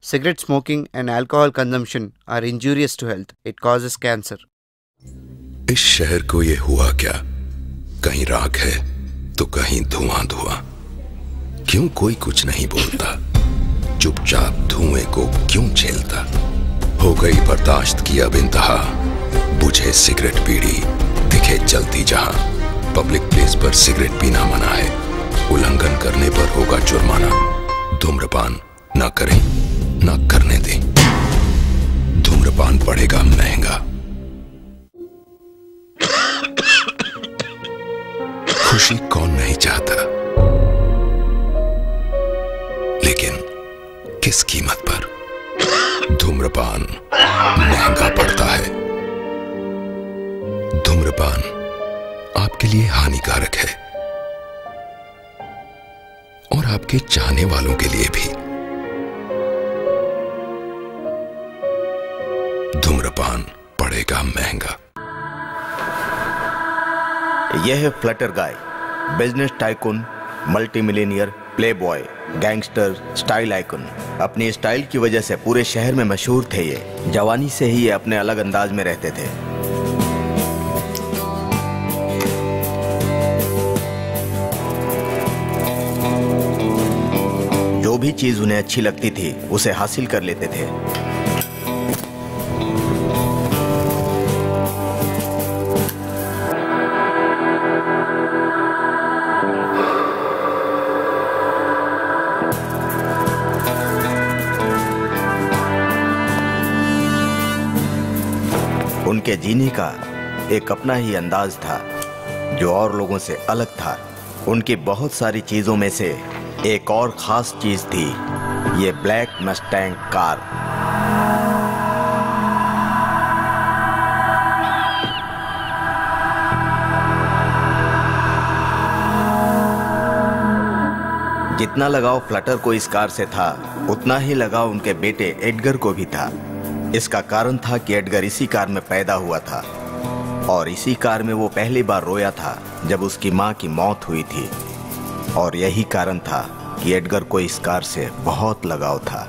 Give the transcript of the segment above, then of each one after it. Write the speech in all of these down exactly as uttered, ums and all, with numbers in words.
Cigarette smoking and alcohol consumption are injurious to health. It causes cancer. इस शहर को ये हुआ क्या? कहीं राख है तो कहीं धुआं धुआं। क्यों कोई कुछ नहीं बोलता? चुपचाप धुएं को क्यों झेलता? हो गई बर्दाश्त की अब इंतहा। बुझे सिगरेट बीड़ी दिखे जलती जहां। पब्लिक प्लेस पर सिगरेट पीना मना है। उल्लंघन करने पर होगा जुर्माना। धूम्रपान ना करें ना करने दें। धूम्रपान पड़ेगा महंगा। खुशी कौन नहीं चाहता, लेकिन किस कीमत पर? धूम्रपान महंगा पड़ता है। धूम्रपान आपके लिए हानिकारक है और आपके चाहने वालों के लिए भी। धूम्रपान पड़ेगा महंगा। यह है flutter guy, business tycoon, multi millionaire, play boy, gangster, style icon. अपनी स्टाइल की वजह से पूरे शहर में मशहूर थे ये। जवानी से ही ये अपने अलग अंदाज में रहते थे। जो भी चीज उन्हें अच्छी लगती थी उसे हासिल कर लेते थे। उनके जीने का एक अपना ही अंदाज था जो और लोगों से अलग था। उनकी बहुत सारी चीजों में से एक और खास चीज थी ये ब्लैक मस्टैंग कार। जितना लगाव फ्लटर को इस कार से था उतना ही लगाव उनके बेटे एडगर को भी था। इसका कारण था कि एडगर इसी कार में पैदा हुआ था और इसी कार में वो पहली बार रोया था जब उसकी मां की मौत हुई थी। और यही कारण था कि एडगर को इस कार से बहुत लगाव था।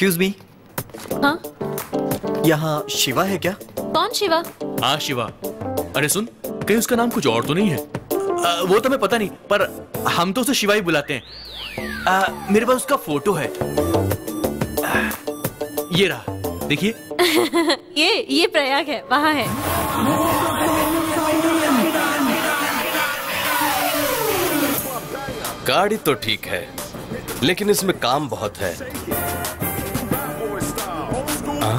एक्सक्यूज मी, हाँ यहाँ शिवा है क्या? कौन शिवा? हाँ शिवा। अरे सुन, कहीं उसका नाम कुछ और तो नहीं है? आ, वो तो मैं पता नहीं, पर हम तो उसे शिवा ही बुलाते हैं। आ, मेरे पास उसका फोटो है। आ, ये रहा, देखिए। ये ये प्रयाग है, वहाँ है। गाड़ी तो ठीक है, लेकिन इसमें काम बहुत है। आ?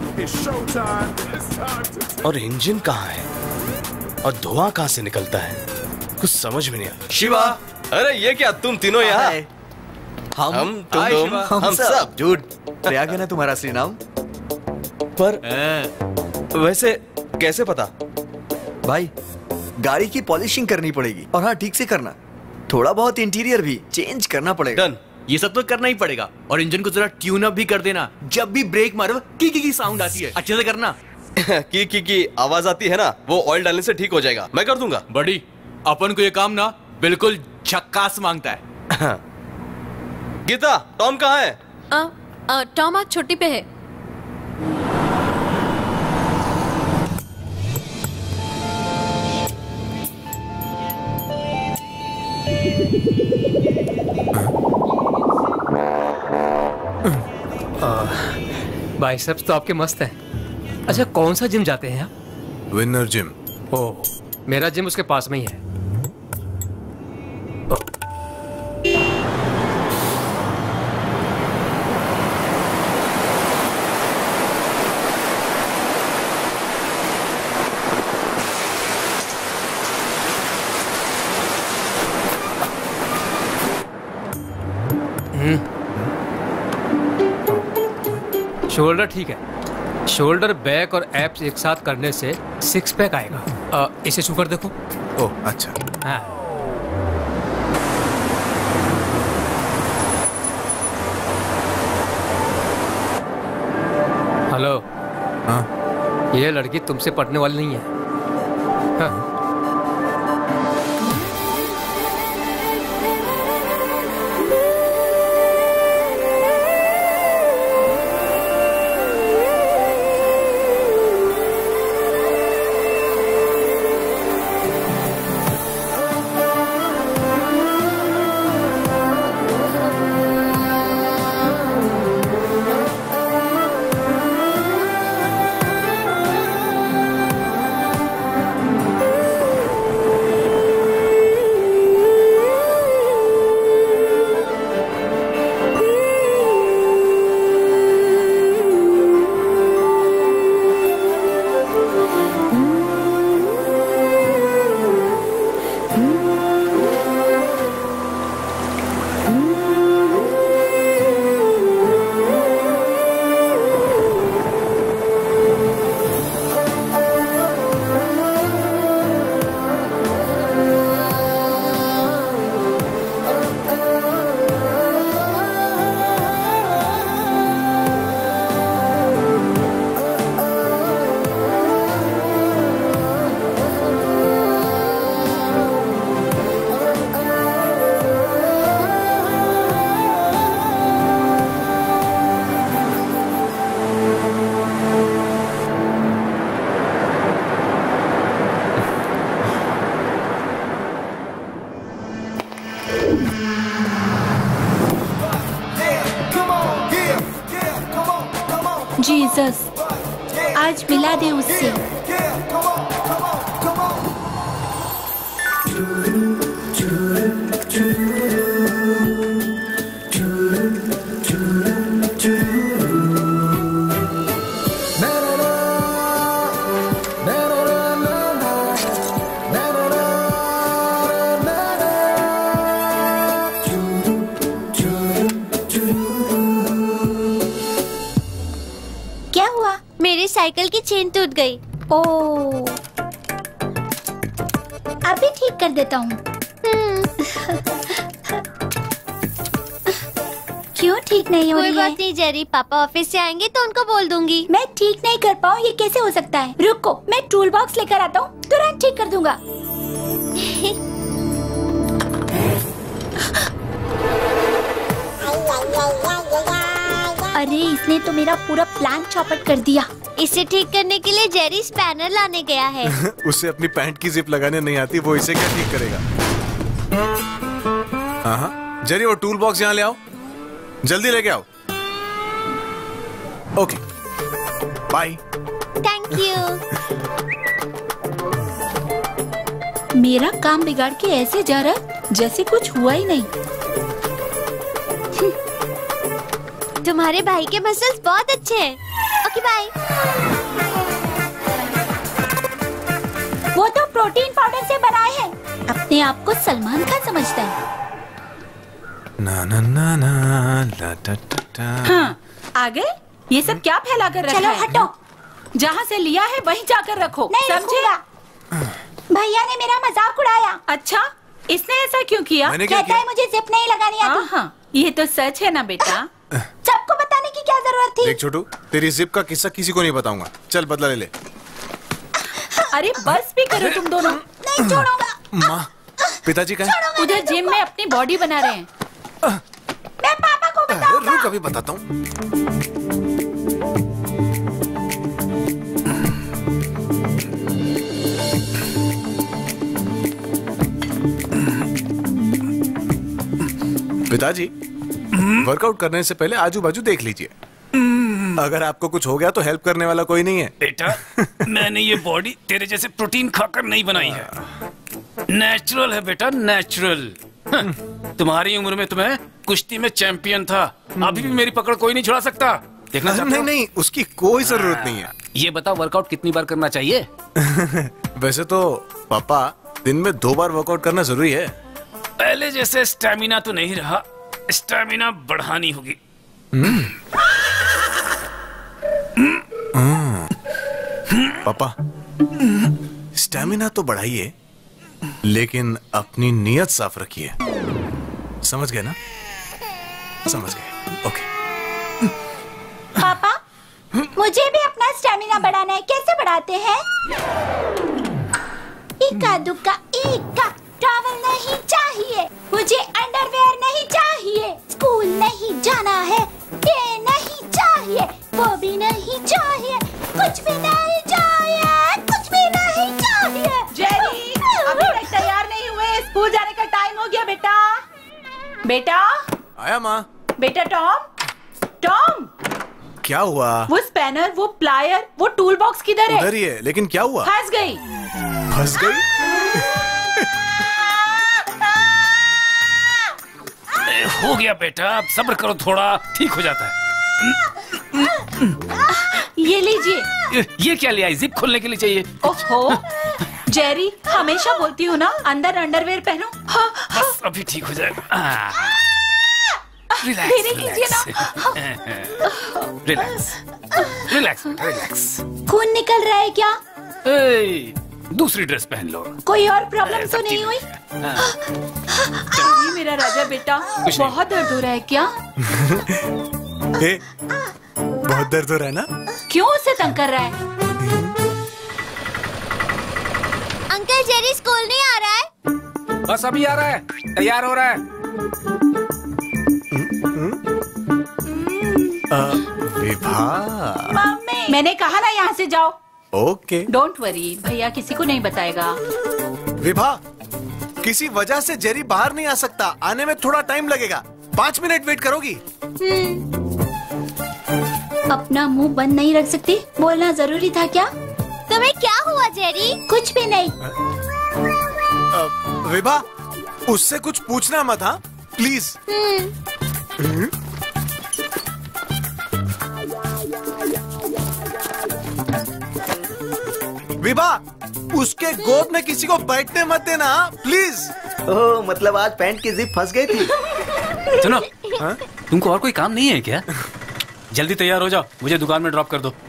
और इंजन कहाँ है और धुआं कहाँ से निकलता है, कुछ समझ में नहीं आता। शिवा, अरे ये क्या तुम तीनों यहाँ? हम हम तुम हाय तुम शिवा। हम, हम सब। झूठ, प्रयाग है ना तुम्हारा असली नाम? पर वैसे कैसे पता? भाई, गाड़ी की पॉलिशिंग करनी पड़ेगी, और हाँ ठीक से करना। थोड़ा बहुत इंटीरियर भी चेंज करना पड़ेगा। डन, ये सब तो करना ही पड़ेगा। और इंजन को जरा ट्यून अप भी कर देना। जब भी ब्रेक मारो की की की साउंड आती है, अच्छे से करना। की की की आवाज आती है ना, वो ऑयल डालने से ठीक हो जाएगा। मैं कर दूंगा। बड़ी, अपन को ये काम ना बिल्कुल झक्कास मांगता है। गीता, टॉम कहाँ है? आ, आ, टॉम आज छुट्टी पे है। बाइसेप्स तो आपके मस्त हैं। अच्छा, कौन सा जिम जाते हैं आप? Winner gym. ओह, मेरा जिम उसके पास में ही है। शोल्डर ठीक है। शोल्डर, बैक और एब्स एक साथ करने से सिक्स पैक आएगा। आ, इसे छू कर देखो। ओह अच्छा। हाँ। हेलो। हाँ। ये लड़की तुमसे पटने वाली नहीं है। हाँ। जीसस, आज मिला दे उससे। साइकिल की चेन टूट गई। ओह, अभी ठीक कर देता हूँ। क्यों ठीक नहीं हो रही है? कोई बात नहीं जेरी, पापा ऑफिस से आएंगे तो उनको बोल दूंगी। मैं ठीक नहीं कर पाऊँ, ये कैसे हो सकता है? रुको, मैं टूल बॉक्स लेकर आता हूँ, तुरंत ठीक कर दूंगा। अरे इसने तो मेरा पूरा प्लान चौपट कर दिया। इसे ठीक करने के लिए जेरी स्पैनर लाने गया है। उसे अपनी पैंट की जिप लगाने नहीं आती, वो इसे क्या ठीक करेगा? हाँ हाँ जेरी, वो टूल बॉक्स यहाँ ले आओ, जल्दी लेके आओ। Okay bye. Thank you. मेरा काम बिगाड़ के ऐसे जा रहा है जैसे कुछ हुआ ही नहीं। तुम्हारे भाई के मसल्स बहुत अच्छे हैं। Okay bye. वो तो प्रोटीन पाउडर से बनाए हैं। अपने आप को सलमान खान समझता है। ना ना ना ना ला टा टा टा। हाँ, आ गए? ये सब क्या फैला कर रखा चलो है? हटो। जहाँ से लिया है वहीं जाकर रखो। नहीं समझे? रखूंगा। भैया ने मेरा मजाक उड़ाया। अच्छा, इसने ऐसा क्यों किया? मैंने क्या कहता है मुझे जिप नहीं लगानी आती। हाँ हाँ, ये तो सच है ना बेटा। सबको बताने की क्या जरूरत थी? देख छोटू, तेरी जिप का किस्सा किसी को नहीं बताऊंगा। चल बदला ले ले। अरे बस भी करो तुम दोनों। नहीं छोड़ूंगा। माँ, पिताजी कहाँ हैं? उधर जिम में अपनी बॉडी बना रहे हैं। मैं पापा को बताऊंगा। रुक अभी बताता हूँ। पिताजी, वर्कआउट करने से पहले आजू बाजू देख लीजिए। अगर आपको कुछ हो गया तो हेल्प करने वाला कोई नहीं है। बेटा, मैंने ये बॉडी तेरे जैसे प्रोटीन खाकर नहीं बनाई है। नेचुरल है बेटा, नेचुरल। तुम्हारी उम्र में तुम्हें कुश्ती में चैंपियन था, अभी भी मेरी पकड़ कोई नहीं छुड़ा सकता। देखना चाहते नहीं हो? नहीं, उसकी कोई जरूरत नहीं है। ये बता, वर्कआउट कितनी बार करना चाहिए? वैसे तो पापा, दिन में दो बार वर्कआउट करना जरूरी है। पहले जैसे स्टैमिना तो नहीं रहा, स्टैमिना बढ़ानी होगी। पापा, स्टैमिना तो बढ़ाइए, लेकिन अपनी नीयत साफ रखिए। समझ गए ना? समझ गए। ओके। पापा, मुझे भी अपना स्टैमिना बढ़ाना है। कैसे बढ़ाते हैं? इक्का दुक्का इक्का। टॉवल नहीं चाहिए, मुझे अंडरवेयर नहीं चाहिए, स्कूल नहीं जाना है, ये नहीं चाहिए, वो भी नहीं चाहिए, कुछ भी नहीं चाहिए, कुछ भी नहीं चाहिए। जेरी, अभी तक तैयार नहीं हुए, स्कूल जाने का टाइम हो गया बेटा। बेटा, आया माँ। बेटा टॉम, टॉम, क्या हुआ? वो स्पैनर, वो प्लायर, वो टूल बॉक्स किधर है? उधर ही है, लेकिन क्या हुआ? फंस गई। फंस गई? हो गया बेटा, अब सब्र करो थोड़ा, ठीक हो जाता है। ये लीजिए। ये क्या लिया? जिप खोलने के लिए चाहिए। ओहो, जेरी, हमेशा बोलती हूँ ना, अंदर अंडरवेयर पहनो। हाँ, हाँ। बस अभी ठीक हो जाएगा। रिलैक्स, धीरे कीजिए ना। Relax, relax, relax. खून निकल रहा है क्या? ए, दूसरी ड्रेस पहन लो। कोई और प्रॉब्लम तो नहीं हुई? ये मेरा राजा बेटा, बहुत दर्द हो रहा है क्या? ए, बहुत दर्द हो रहा है ना? क्यों उसे तंग कर रहा है? अंकल, जेरी स्कूल नहीं आ रहा है? बस अभी आ रहा है, तैयार हो रहा है। विभा, मैंने कहा ना यहाँ से जाओ। ओके। डोंट वरी, भैया किसी को नहीं बताएगा। विभा, किसी वजह से जेरी बाहर नहीं आ सकता, आने में थोड़ा टाइम लगेगा। पाँच मिनट वेट करोगी? अपना मुंह बंद नहीं रख सकती? बोलना जरूरी था क्या? तुम्हें क्या हुआ जेरी? कुछ भी नहीं। विभा, उससे कुछ पूछना मत, हाँ प्लीज। विभा, उसके गोद में किसी को बैठने मत देना, प्लीज। ओह, मतलब आज पैंट की जिप फंस गई थी। सुनो, तुमको और कोई काम नहीं है क्या? जल्दी तैयार हो जाओ, मुझे दुकान में ड्रॉप कर दो।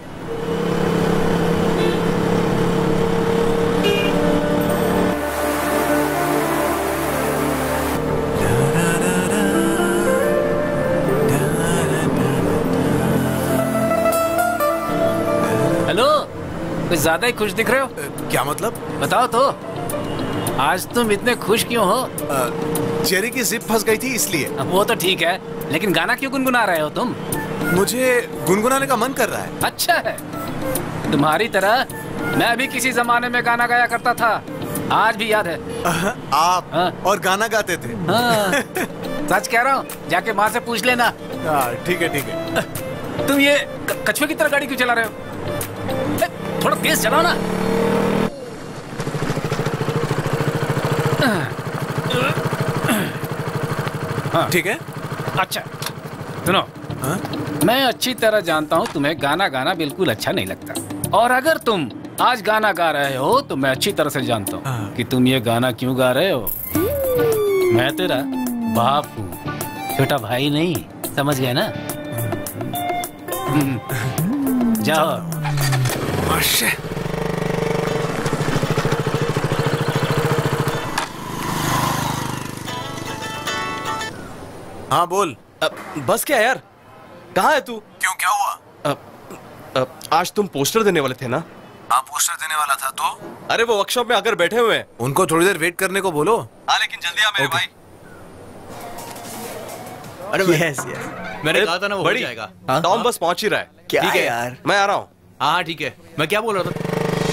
हेलो, कुछ ज्यादा ही खुश दिख रहे हो। क्या मतलब? बताओ तो, आज तुम इतने खुश क्यों हो? जेरी की जिप फंस गई थी इसलिए। वो तो ठीक है, लेकिन गाना क्यों गुनगुना रहे हो तुम? मुझे गुनगुनाने का मन कर रहा है। अच्छा है, तुम्हारी तरह मैं भी किसी जमाने में गाना गाया करता था, आज भी याद है। आप हाँ? और गाना गाते थे? हाँ। सच कह रहा हूँ, जाके माँ से पूछ लेना। ठीक है ठीक है। तुम ये कछुए की तरह गाड़ी क्यों चला रहे हो? थोड़ा तेज चलाओ ना। हाँ। ठीक है। अच्छा सुनो, हाँ? मैं अच्छी तरह जानता हूँ तुम्हें गाना गाना बिल्कुल अच्छा नहीं लगता, और अगर तुम आज गाना गा रहे हो तो मैं अच्छी तरह से जानता हूँ हाँ। कि तुम ये गाना क्यों गा रहे हो। मैं तेरा बाप हूँ, छोटा भाई नहीं, समझ गए ना? जाओ। हाँ बोल। अब, बस क्या यार, कहाँ है तू? क्यों, क्या हुआ? अब, अब, आज तुम पोस्टर देने वाले थे ना? हाँ पोस्टर देने वाला था तो? अरे वो वर्कशॉप में आकर बैठे हुए हैं। उनको थोड़ी देर वेट करने को बोलो। हाँ लेकिन जल्दी आ मेरे भाई। अरे यस यस, मैंने कहा था ना वो हो जाएगा। टॉम बस पहुंच ही रहा है। क्या ठीक है यार, मैं आ रहा हूँ। हाँ ठीक है। मैं क्या बोल रहा था?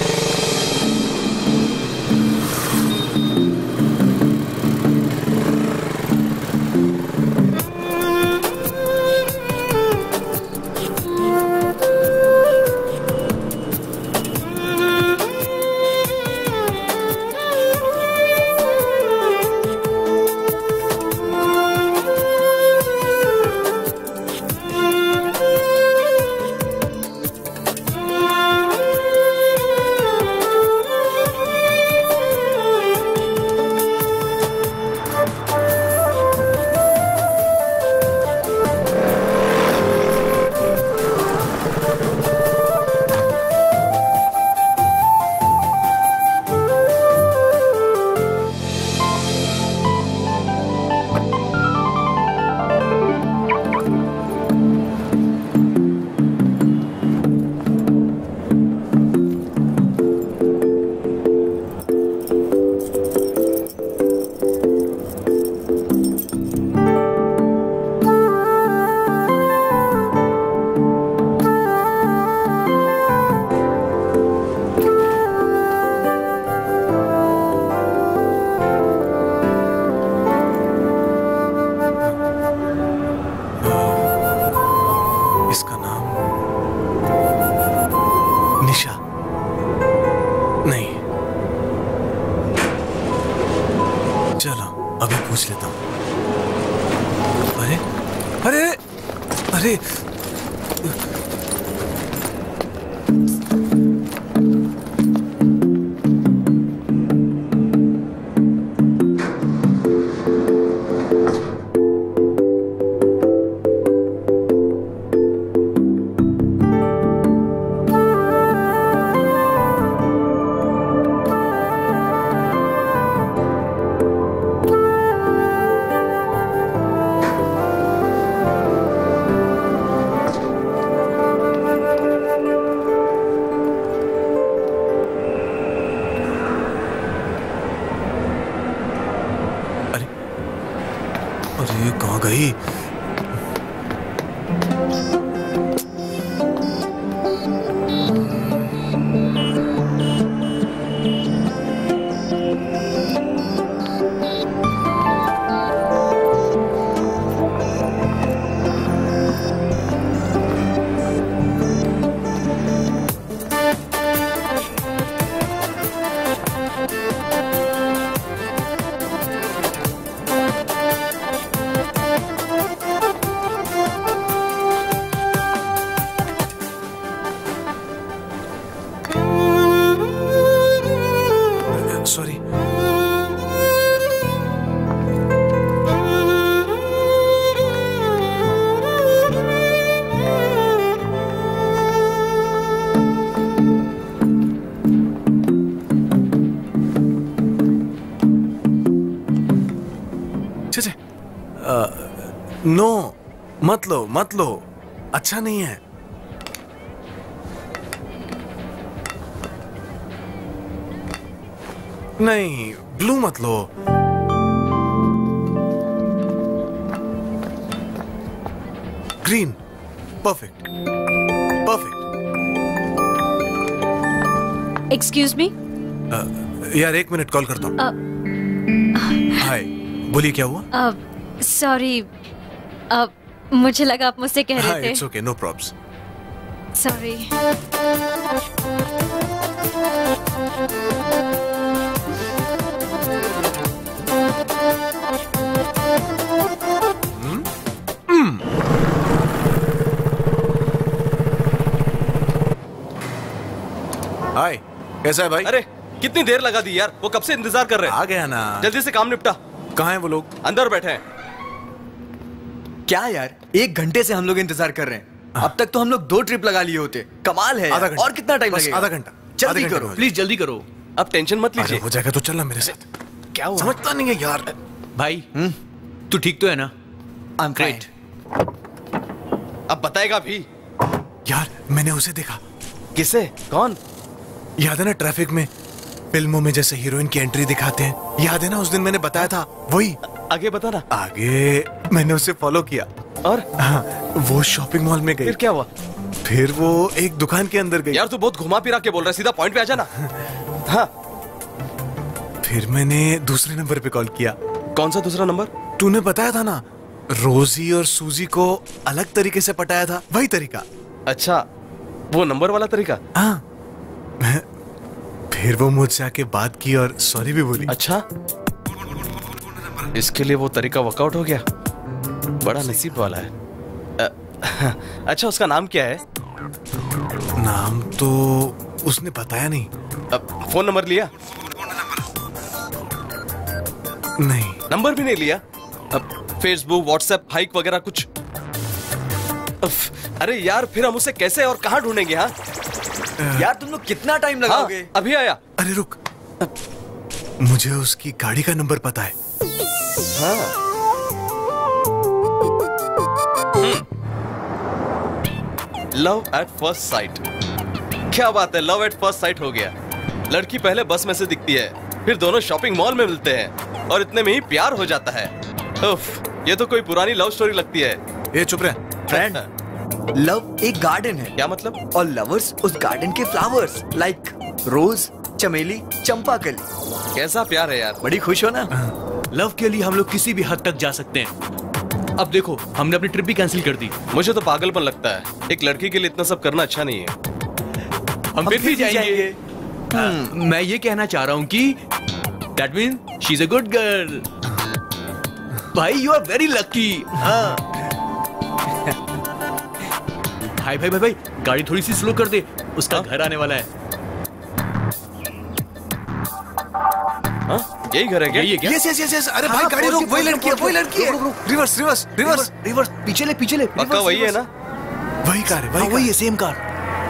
नो मत लो मत लो, अच्छा नहीं है। नहीं ब्लू मत लो। Green perfect perfect. Excuse me. यार एक मिनट कॉल करता हूँ। हाय, बोलिए क्या हुआ? सॉरी, मुझे लगा आप मुझसे कह रहे थे। It's okay, no problems. Sorry. Hi, कैसा है भाई? अरे कितनी देर लगा दी यार, वो कब से इंतजार कर रहे हैं। आ गया ना। जल्दी से काम निपटा। कहाँ हैं वो लोग? अंदर बैठे हैं। क्या यार, एक घंटे से हम लोग इंतजार कर रहे हैं। अब तक तो हम लोग दो ट्रिप लगा लिए होते। कमाल है। आधा घंटा। और कितना टाइम बस लगेगा? आधा घंटा। जल्दी आधे घंटे करो में। प्लीज जल्दी करो। अब टेंशन मत लीजिए। हो जाएगा तो चलना मेरे साथ। क्या हुआ? समझता नहीं है यार। भाई तू ठीक तो है ना? I'm great. अब बताएगा भी। यार मैंने उसे देखा। किसे? कौन? याद है ना ट्रैफिक में फिल्मों में जैसे हीरोइन की एंट्री दिखाते हैं? याद है ना उस दिन मैंने बताया था वही। आगे बता ना। आगे मैंने उसे फॉलो किया और हाँ, वो शॉपिंग मॉल में गई। फिर क्या हुआ? फिर वो एक दुकान के अंदर गई। यार तू बहुत घुमा फिरा के बोल रहा है, सीधा पॉइंट पे आ जाना। हाँ। फिर मैंने दूसरे नंबर पे कॉल किया। कौन सा दूसरा नंबर? तूने बताया था ना रोजी और सूजी को अलग तरीके से पटाया था, वही तरीका। अच्छा, वो नंबर वाला तरीका। हाँ। फिर वो मुझसे आके बात की और सॉरी भी बोली। अच्छा, इसके लिए वो तरीका वर्कआउट हो गया। बड़ा नसीब वाला है। अ, अच्छा, उसका नाम क्या है? नाम तो उसने बताया नहीं। अब फोन नंबर लिया? नहीं। नंबर भी नहीं लिया? अब फेसबुक, व्हाट्सएप, हाइक वगैरह कुछ? अरे यार, फिर हम उसे कैसे और कहाँ ढूंढेंगे? हाँ यार तुम लोग कितना टाइम लगाओगे? हाँ, अभी आया। अरे रुक, मुझे उसकी गाड़ी का नंबर पता है। हाँ। Love at first sight. क्या बात है, लव एट फर्स्ट साइट हो गया। लड़की पहले बस में से दिखती है, फिर दोनों शॉपिंग मॉल में मिलते हैं और इतने में ही प्यार हो जाता है। उफ, ये तो कोई पुरानी लव स्टोरी लगती है। ये चुप रहे। फ्रेंड, लव एक गार्डन है। क्या मतलब? और लवर्स उस गार्डन के फ्लावर्स, लाइक रोज, चमेली, चंपाकली। कैसा प्यार है यार। बड़ी खुश हो ना? लव के लिए हम लोग किसी भी हद तक जा सकते हैं। अब देखो, हमने अपनी ट्रिप भी कैंसिल कर दी। मुझे तो पागलपन लगता है। एक लड़की के लिए इतना सब करना अच्छा नहीं है। हम, हम फिर भी जाएंगे, जाएंगे। आ, मैं ये कहना चाह रहा हूँ कि that mean she is a good girl. भाई you are very lucky. Hi भाई भाई भाई, गाड़ी थोड़ी सी स्लो कर दे, उसका घर आने वाला है। हाँ? यही घर है क्या? यही है क्या? Yes yes yes yes. अरे भाई गाड़ी रोक, वही लड़की है, वही लड़की है। रिवर्स रिवर्स रिवर्स रिवर्स, पीछे ले पीछे ले। पक्का वही है ना? वही कार है, वही वही है, same car.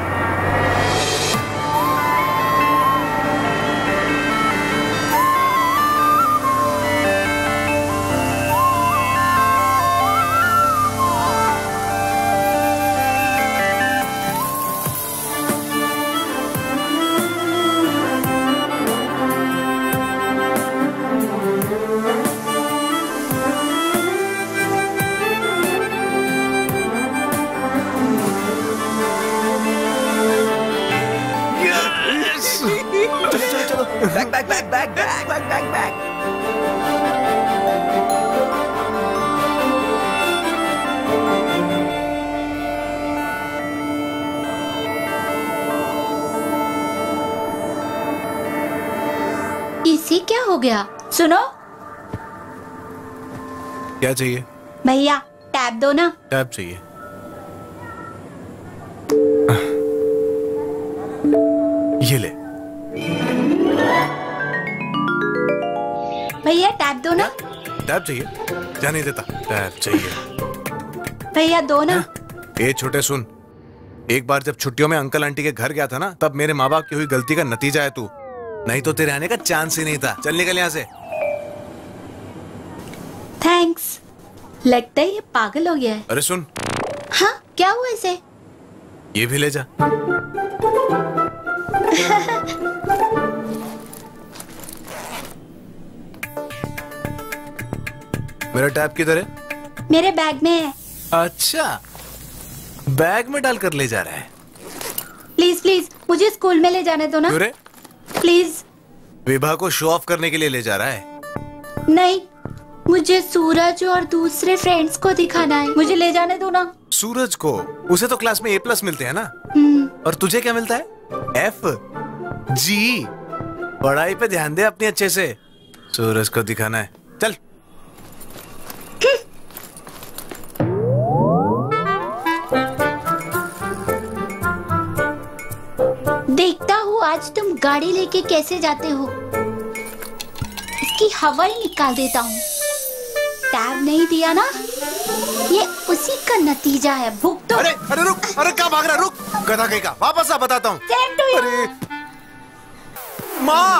Back back back back back back back back. इसे क्या हो गया? सुनो क्या चाहिए? भैया टैब दो ना। टैब चाहिए। ये ले। भैया टैब दो ना। टैब चाहिए? जाने देता। टैब चाहिए। भैया दो ना। ए छोटे सुन, एक बार जब छुट्टियों में अंकल आंटी के घर गया था ना, तब मेरे माँ बाप की हुई गलती का नतीजा है तू। नहीं तो तेरे आने का चांस ही नहीं था। चल निकल यहाँ से। थैंक्स। लगता है ये पागल हो गया है। अरे सुन। हाँ क्या हुआ इसे? ये भी ले जा। मेरा टैब किधर है? मेरे बैग में है। अच्छा, बैग में डालकर ले जा रहा है। प्लीज प्लीज मुझे स्कूल में ले जाने दो ना। क्यों रे? प्लीज। विभा को शो ऑफ करने के लिए ले जा रहा है? नहीं, मुझे सूरज और दूसरे फ्रेंड्स को दिखाना है। मुझे ले जाने दो ना। सूरज को? उसे तो क्लास में ए प्लस मिलते हैं ना। और तुझे क्या मिलता है? F G. पढ़ाई पे ध्यान दे अपनी अच्छे से। सूरज को दिखाना है, चल। देखता हूँ आज तुम गाड़ी लेके कैसे जाते हो। इसकी हवा ही निकाल देता हूँ। टैब नहीं दिया ना, ये उसी का नतीजा है। भूख तो। अरे अरे रुक, अरे क्या भाग रहा? रुक गधा कहीं का, वापस आ, बताता हूँ। अरे माँ,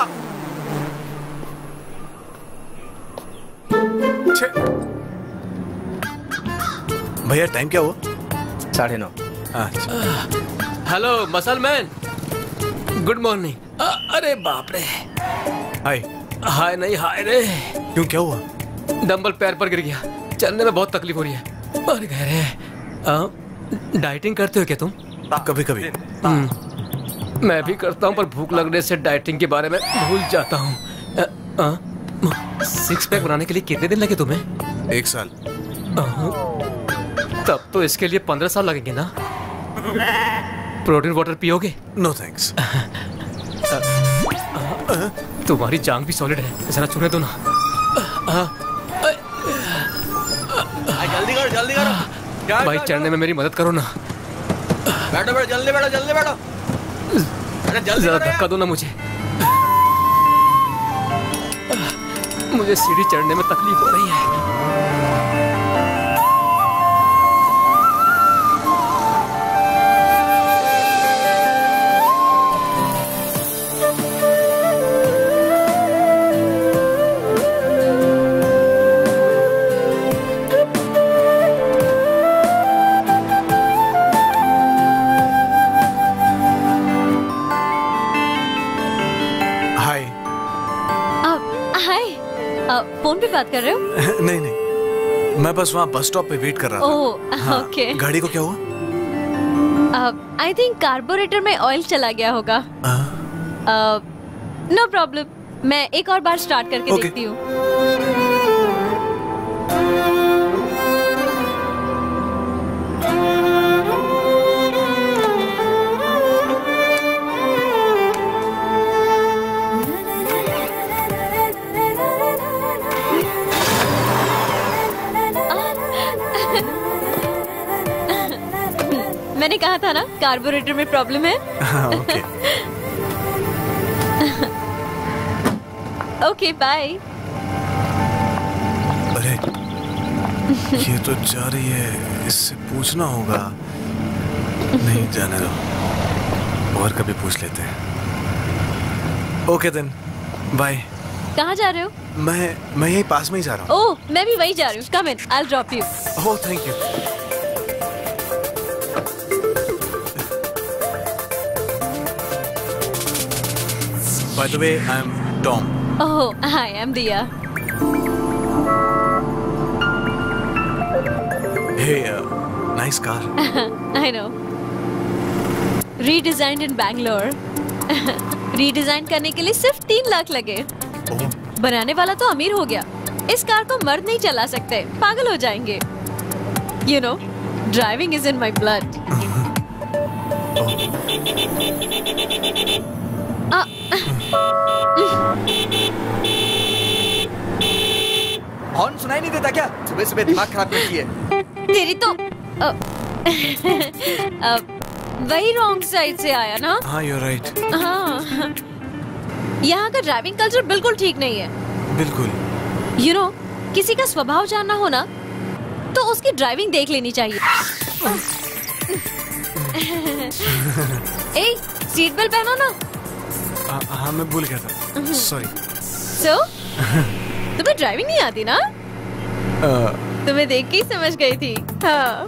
भैया टाइम क्या हुआ? साढ़े नौ। Hello muscle man, good morning. अरे बाप रे। हाय। हाय नहीं, हाय रे। क्यों, क्या हुआ? डंबल पैर पर गिर गया, चलने में बहुत तकलीफ हो रही है। मर गए रे। डाइटिंग करते हो क्या तुम? कभी कभी। मैं भी करता हूँ, पर भूख लगने से डाइटिंग के बारे में भूल जाता हूँ। सिक्स पैक बनाने के लिए कितने दिन लगे तुम्हें? एक साल। तब तो इसके लिए पंद्रह साल लगेंगे ना। प्रोटीन वाटर पियोगे? No thanks. तुम्हारी जांग भी सॉलिड है, जरा छूने दो ना। जल्दी करो, जल्दी करो भाई, चढ़ने में मेरी मदद करो ना। बैठो बैठो, जल्दी बैठो, जल्दी बैठो। अरे जल्दी जरा धक्का दो ना मुझे। मुझे सीढ़ी चढ़ने में तकलीफ हो रही है। फोन पे बात कर रहे हो? नहीं नहीं, मैं बस वहाँ बस स्टॉप पे वेट कर रहा था। Oh, okay. गाड़ी को क्या हुआ? आई थिंक कार्बोरेटर में ऑयल चला गया होगा। नो प्रॉब्लम, मैं एक और बार स्टार्ट करके okay. देखती हूँ। मैंने कहा था ना, कार्बोरेटर में प्रॉब्लम है। Okay okay, bye. अरे ये तो जा रही है, इससे पूछना होगा। नहीं, जाने दो, और कभी पूछ लेते हैं। Okay then, bye. कहाँ जा रहे हो? मैं मैं यहीं पास में ही जा रहा हूँ। ओह, मैं भी वही जा रही हूँ। Come in, I will drop you. Oh, thank you. By the way, I'm Tom. Oh, hi, I'm Diya. Hey, uh, nice car. I know. Redesigned in Bangalore. Redesign करने के लिए सिर्फ तीन लाख लगे। oh. बनाने वाला तो अमीर हो गया। इस कार को मर्द नहीं चला सकते, पागल हो जाएंगे। You know, driving is in my blood. आ, हॉर्न सुनाई नहीं देता क्या? सुबह सुबह दिमाग खराब करती है। तेरी तो आ, आ, वही रॉन्ग साइड से आया ना। हाँ, you're right. हाँ, यहाँ का ड्राइविंग कल्चर बिल्कुल ठीक नहीं है। बिल्कुल। You know, किसी का स्वभाव जानना हो ना, तो उसकी ड्राइविंग देख लेनी चाहिए। ए, सीट बेल्ट पहनो ना। हाँ, मैं भूल गया था, सॉरी। सो तुम्हें ड्राइविंग नहीं आती ना? uh, तुम्हें देख के ही समझ गई थी। हाँ।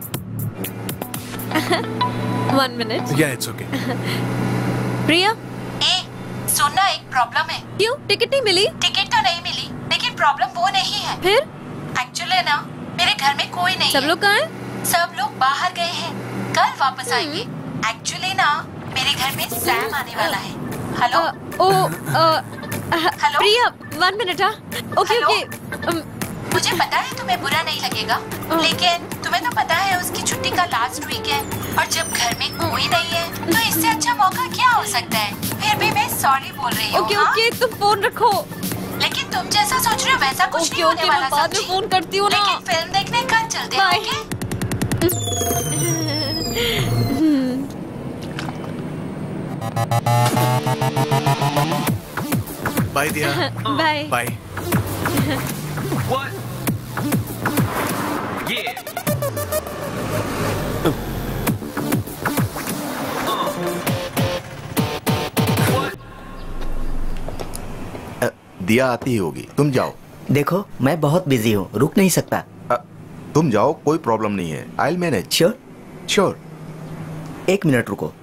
One minute. Yeah, it's okay. Priya, ए, सुनना, एक प्रॉब्लम है। क्यों? टिकट नहीं मिली? टिकट तो नहीं मिली, लेकिन प्रॉब्लम वो नहीं है। फिर? एक्चुअली ना, मेरे घर में कोई नहीं। सब लोग कहाँ हैं? सब लोग बाहर गए हैं। कल वापस आएंगे। एक्चुअली ना मेरे घर में सैम आने वाला है। Hello. Oh hello Priya, one minute. हाँ ओके ओके। मुझे पता है तुम्हें बुरा नहीं लगेगा, लेकिन तुम्हें तो पता है उसकी छुट्टी का लास्ट वीक है और जब घर में कोई नहीं है तो इससे अच्छा मौका क्या हो सकता है। फिर भी मैं सॉरी बोल रही हूँ। ओके ओके, तुम फोन रखो। लेकिन तुम जैसा सोच रहे हो वैसा कुछ ओके, नहीं होने ओके, वाला। मैं बाद में फोन करती हूँ ना। लेकिन फिल्म देखने कल चलते हैं। Bye Diya. Bye bye. What? Yeah. दिया आती ही होगी, तुम जाओ। देखो मैं बहुत बिजी हूँ, रुक नहीं सकता। आ, तुम जाओ, कोई प्रॉब्लम नहीं है। I will manage. Sure sure. एक मिनट रुको,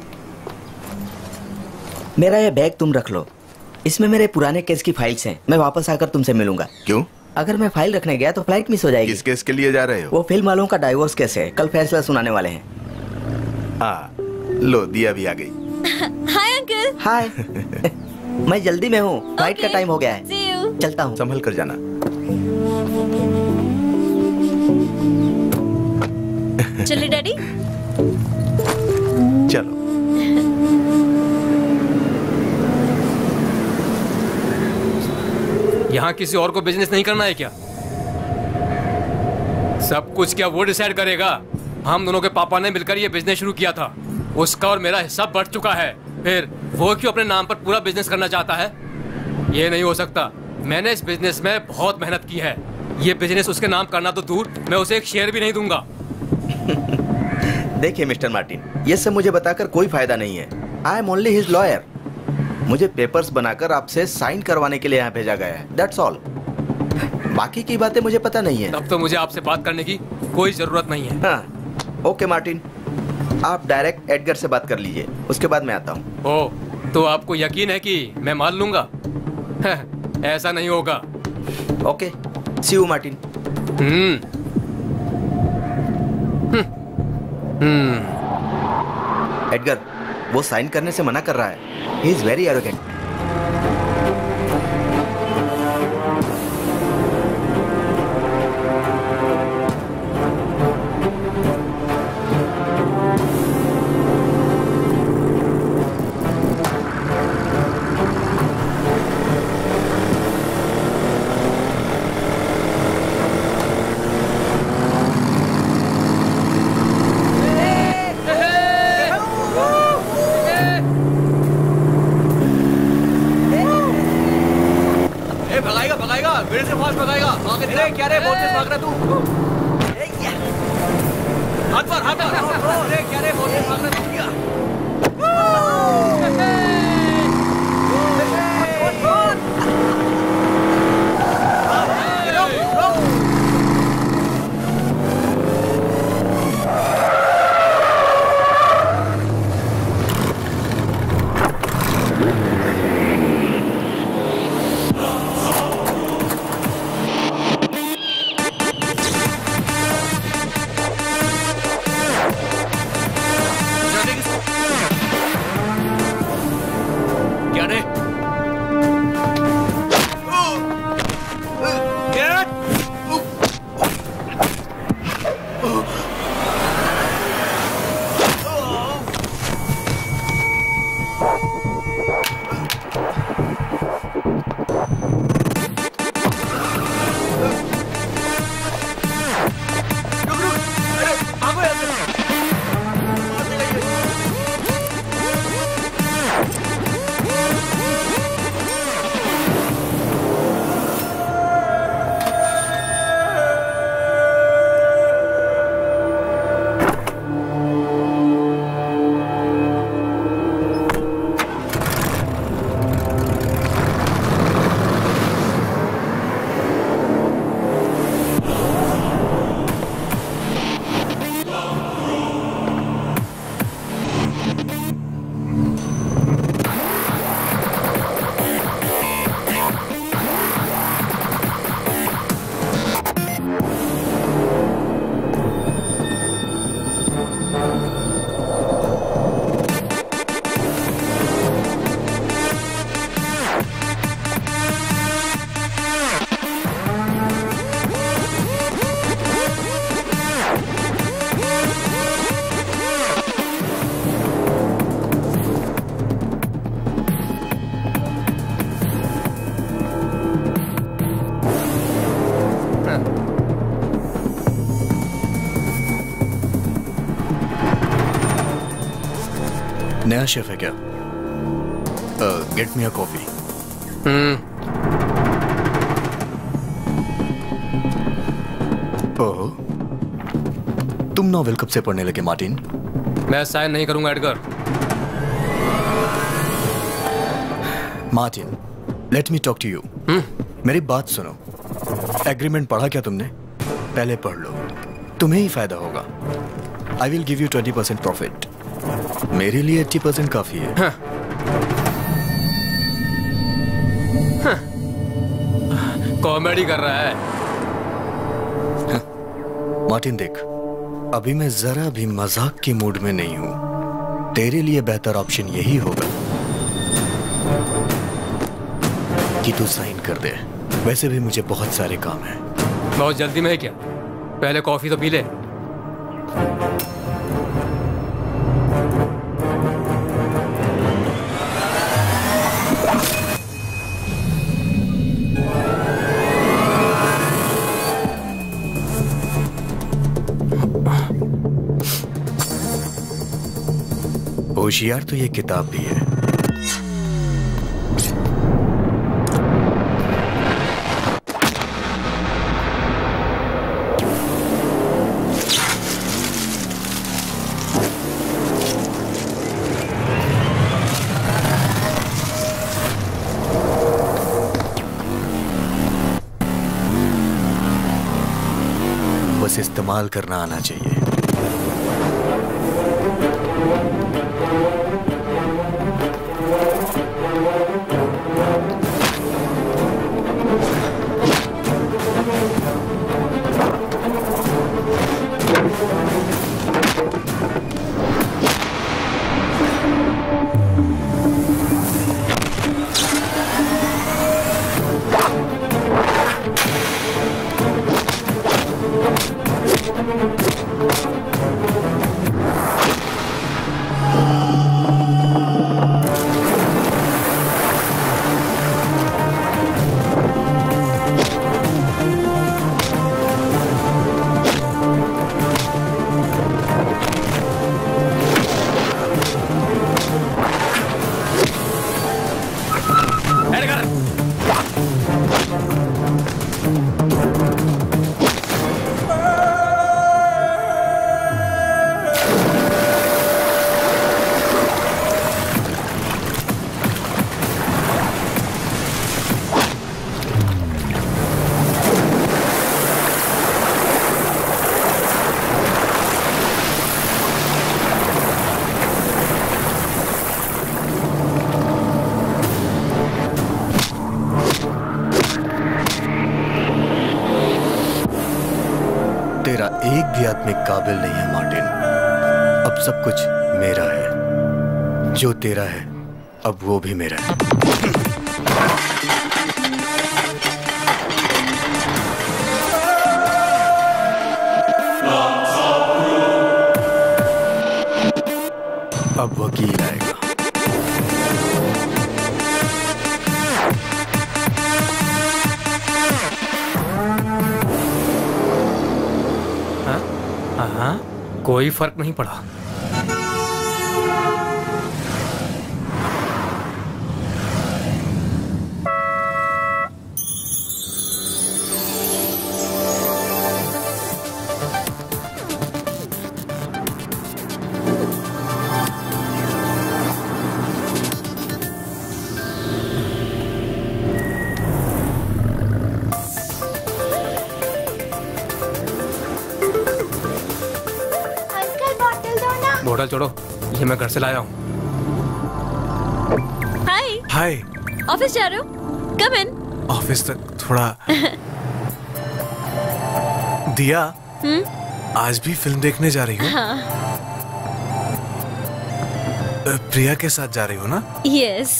मेरा ये बैग तुम रख लो, इसमें मेरे पुराने केस की फाइल्स हैं। मैं वापस आकर तुमसे मिलूंगा। क्यों? अगर मैं फाइल रखने गया तो फ्लाइट मिस हो जाएगी। किस केस के लिए जा रहे हो? वो फिल्म वालों का डाइवोर्स केस है, कल फैसला सुनाने वाले हैं। हाँ, लो दिया भी आ गई। Hi uncle. हाय। मैं जल्दी में हूँ, फ्लाइट का टाइम हो गया है, चलता हूँ। संभल कर जाना। चलिए डैडी। चलो। यहाँ किसी और को बिजनेस नहीं करना है क्या? सब कुछ क्या वो डिसाइड करेगा? हम दोनों के पापा ने मिलकर ये बिजनेस शुरू किया था, उसका और मेरा हिस्सा बढ़ चुका है। फिर वो क्यों अपने नाम पर पूरा बिजनेस करना चाहता है? ये नहीं हो सकता। मैंने इस बिजनेस में बहुत मेहनत की है। ये बिजनेस उसके नाम करना तो दूर, मैं उसे एक शेयर भी नहीं दूंगा। देखिए मिस्टर मार्टिन, ये सब मुझे बताकर कोई फायदा नहीं है। I am only his lawyer. मुझे पेपर्स बनाकर आपसे साइन करवाने के लिए यहाँ भेजा गया है, दैट्स ऑल। बाकी की बातें मुझे पता नहीं है। तब तो मुझे आपसे बात करने की कोई जरूरत नहीं है। हाँ, ओके मार्टिन, आप डायरेक्ट एडगर से बात कर लीजिए, उसके बाद मैं आता हूँ। ओ, तो आपको यकीन है कि मैं मान लूंगा? ऐसा नहीं होगा। Okay, see you Martin. Hmm hmm Edgar, वो साइन करने से मना कर रहा है। He is very arrogant. नया शेफ है क्या? Get me a coffee. ओह, तुम नॉवेल कब से पढ़ने लगे मार्टिन? मैं साइन नहीं करूंगा Edgar. Martin, let me talk to you. मेरी बात सुनो। एग्रीमेंट पढ़ा क्या तुमने? पहले पढ़ लो, तुम्हें ही फायदा होगा। I will give you twenty percent profit. मेरे लिए एट्टी परसेंट काफी है। हाँ। हाँ। कॉमेडी कर रहा है। हाँ। मार्टिन देख, अभी मैं जरा भी मजाक के मूड में नहीं हूं। तेरे लिए बेहतर ऑप्शन यही होगा कि तू साइन कर दे। वैसे भी मुझे बहुत सारे काम हैं। बहुत जल्दी में है क्या? पहले कॉफी तो पी ले। होशियार तो ये किताब भी है। बस इस्तेमाल करना आना चाहिए। आत्मिक काबिल नहीं है मार्टिन। अब सब कुछ मेरा है। जो तेरा है अब वो भी मेरा है। अब वकील आएगा। हाँ, कोई फर्क नहीं पड़ा। बोतल छोड़ो, ये मैं घर से लाया हूँ। हाय। हाय। ऑफिस जा रहे हो? कम इन। ऑफिस तक थोड़ा। दिया, हम्म? आज भी फिल्म देखने जा रही हो? हाँ। प्रिया के साथ जा रही हो ना? यस।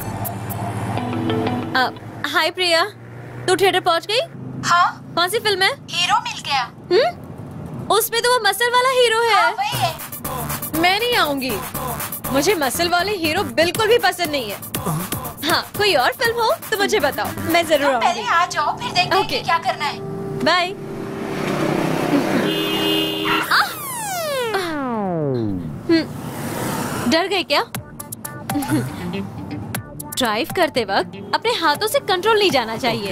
हाय प्रिया, तू थिएटर पहुँच गई? हाँ। कौन सी फिल्म है? हीरो मिल गया। हम्म? उसमें तो वो मसल वाला हीरो है। हाँ, वही है। मैं नहीं आऊंगी, मुझे मसल वाले हीरो बिल्कुल भी पसंद नहीं है। हाँ, कोई और फिल्म हो तो मुझे बताओ, मैं जरूर आऊंगी। पहले आ जाओ, फिर देखते हैं कि क्या करना है। बाय। डर गए क्या? ड्राइव करते वक्त अपने हाथों से कंट्रोल नहीं जाना चाहिए।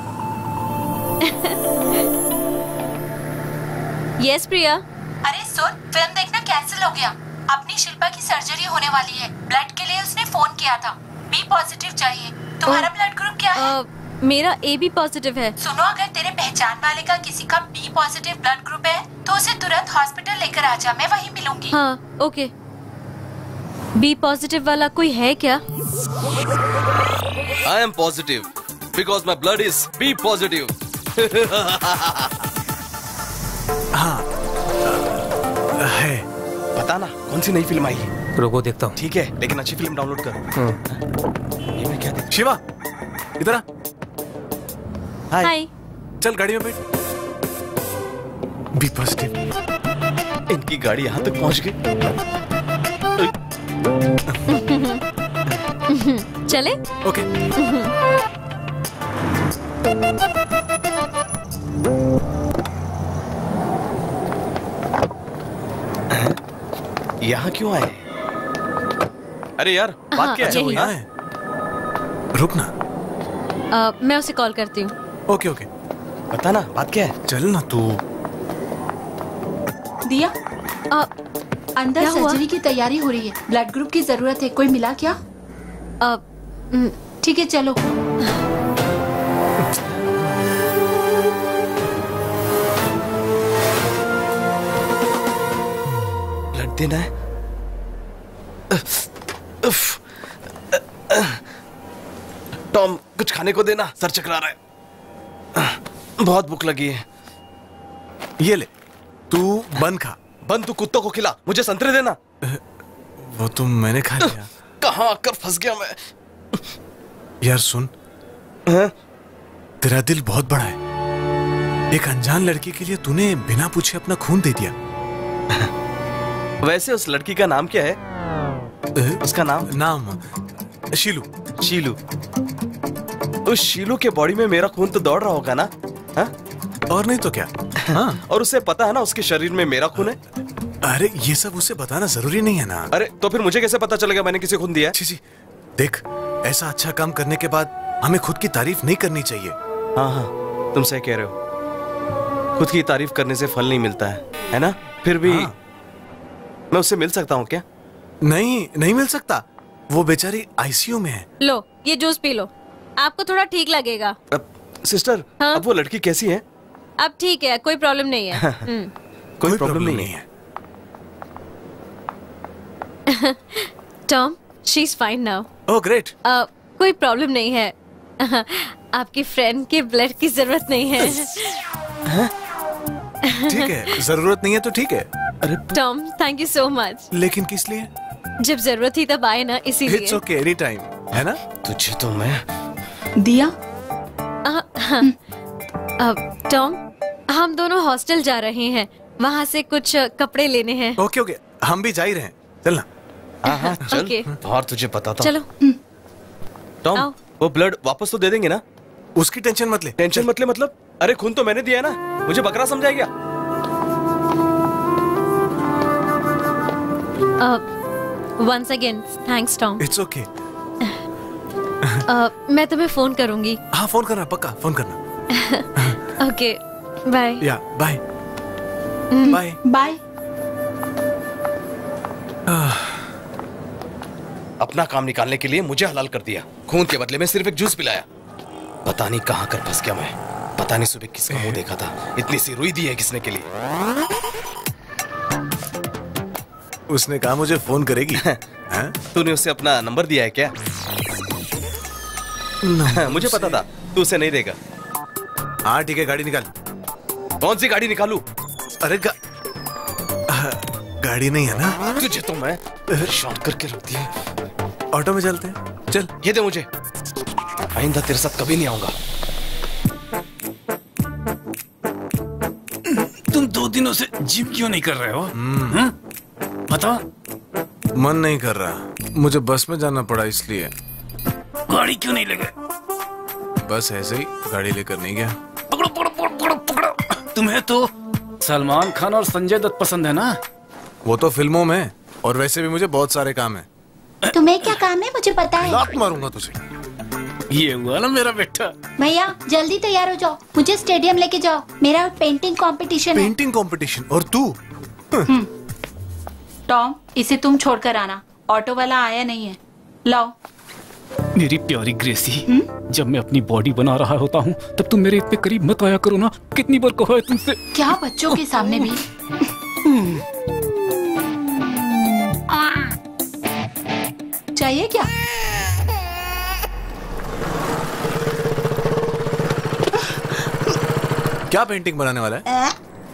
यस प्रिया। अरे सुन, फिल्म देखना कैंसिल हो गया। अपनी शिल्पा की सर्जरी होने वाली है। ब्लड के लिए उसने फोन किया था। बी पॉजिटिव चाहिए। तुम्हारा ब्लड ग्रुप क्या है? मेरा ए बी पॉजिटिव है। सुनो, अगर तेरे पहचान वाले का किसी का बी पॉजिटिव ब्लड ग्रुप है तो उसे तुरंत हॉस्पिटल लेकर आ जा, मैं वहीं मिलूंगी। हाँ ओके। बी पॉजिटिव वाला कोई है क्या? I am positive because my blood is B positive. हाँ है। पता ना कौन सी नई फिल्म आई है? रुको देखता हूँ। ठीक है, लेकिन अच्छी फिल्म डाउनलोड कर। ये मैं क्या देख? शिवा इधर आ। हाय। चल गाड़ी में बैठ। B positive. इनकी गाड़ी यहाँ तक पहुँच गई। चले? ओके। यहाँ क्यों आए? अरे यार बात हाँ, क्या है? यही। यहाँ है। रुक ना। आ, मैं उसे कॉल करती हूँ। Okay okay. बता ना बात क्या है? चल ना तू। दिया, आ, अंदर क्या हुआ? सर्जरी की तैयारी हो रही है। ब्लड ग्रुप की जरूरत है। कोई मिला क्या? आ, न, ठीक है चलो। ब्लड देना है? उफ, टॉम कुछ खाने को देना, सर चकरा रहा है। बहुत भूख लगी है। ये ले, तू बन खा। बन तू कुत्तों को खिला, मुझे संतरे देना। वो तो मैंने खा लिया। कहाँ आकर फंस गया मैं। यार सुन, है? तेरा दिल बहुत बड़ा है। एक अनजान लड़की के लिए तूने बिना पूछे अपना खून दे दिया। वैसे उस लड़की का नाम क्या है? उसका नाम? नाम शीलू। शीलू। उस शीलू के बॉडी में मेरा खून तो दौड़ रहा होगा ना? हा? और नहीं तो क्या? हाँ। और उसे पता है ना उसके शरीर में मेरा खून है? अरे ये सब उसे बताना जरूरी नहीं है ना। अरे तो फिर मुझे कैसे पता चलेगा मैंने किसे खून दिया? जी जी, देख, ऐसा अच्छा काम करने के बाद हमें खुद की तारीफ नहीं करनी चाहिए। हाँ हाँ, तुम सही कह रहे हो। खुद की तारीफ करने से फल नहीं मिलता है, है ना? फिर भी हाँ। मैं उससे मिल सकता हूँ क्या? नहीं, नहीं मिल सकता। वो बेचारी आईसीयू में है। लो ये जूस पी लो, आपको थोड़ा ठीक लगेगा। अब, सिस्टर, हाँ? अब वो लड़की कैसी है? अब ठीक है, कोई प्रॉब्लम नहीं है। कोई, कोई प्रॉब्लम नहीं है। Tom, she is fine now. Oh great. कोई प्रॉब्लम नहीं है। आपकी फ्रेंड के ब्लड की जरूरत नहीं है। ठीक है, जरूरत नहीं है तो ठीक है। अरे Tom, thank you so much. लेकिन किस लिए? जब जरूरत थी तब आए ना, इसीलिए। इट्स ओके, एनी टाइम, है ना? तुझे तो मैं। दिया। टॉम, हम दोनों हॉस्टल जा रहे हैं, वहाँ से कुछ कपड़े लेने हैं। ओके ओके, हम भी जा ही रहे हैं। चलना। हाँ हाँ चल। okay. बाहर तुझे पता था। चलो। टॉम, वो ब्लड वापस तो दे देंगे ना? उसकी टेंशन मत ले। टेंशन मत ले मतलब? अरे खून तो मैंने दिया है ना, मुझे बकरा समझा क्या? Once again thanks Tom. It's okay. मैं तुम्हें फोन करूंगी। हाँ फोन करना, पक्का फोन करना। Okay bye. या बाय बाय बाय। अपना काम निकालने के लिए मुझे हलाल कर दिया, खून के बदले में सिर्फ एक जूस पिलाया। पता नहीं कहाँ कर फंस गया मैं। पता नहीं सुबह किसका मुंह देखा था, इतनी सी रुई दी है किसने के लिए। उसने कहा मुझे फोन करेगी। तूने उसे अपना नंबर दिया है क्या? मुझे पता था तू उसे नहीं देगा। हाँ ठीक है, गाड़ी निकाल। कौन सी गाड़ी निकालूं? अरे गा... गाड़ी नहीं है ना? तुझे तो मैं शॉर्ट करके रख दिया। ऑटो में चलते हैं, चल। ये दे मुझे, आइंदा तेरे साथ कभी नहीं आऊंगा। तुम दो दिनों से जिम क्यों नहीं कर रहे हो? हम्म, बता। मन नहीं कर रहा, मुझे बस में जाना पड़ा इसलिए। गाड़ी क्यों नहीं ले गए? बस ऐसे ही, गाड़ी लेकर नहीं गया। पकड़ो पकड़ो पकड़ो पकड़ो। तुम्हें तो सलमान खान और संजय दत्त पसंद है ना? वो तो फिल्मों में, और वैसे भी मुझे बहुत सारे काम है। तुम्हें क्या काम है मुझे पता है। लात मारूंगा तुझे। ये हुआ ना मेरा बेटा। भैया जल्दी तैयार हो जाओ, मुझे स्टेडियम लेके जाओ, मेरा पेंटिंग कंपटीशन है। Painting competition? और तू? टॉम इसे तुम छोड़कर आना, ऑटो वाला आया नहीं है। लाओ। मेरी प्यारी ग्रेसी, जब मैं अपनी बॉडी बना रहा होता हूँ तब तुम मेरे इतने करीब मत आया करो ना। कितनी बार कहा है तुमसे। क्या बच्चों के सामने भी। चाहिए क्या? क्या पेंटिंग बनाने वाला है?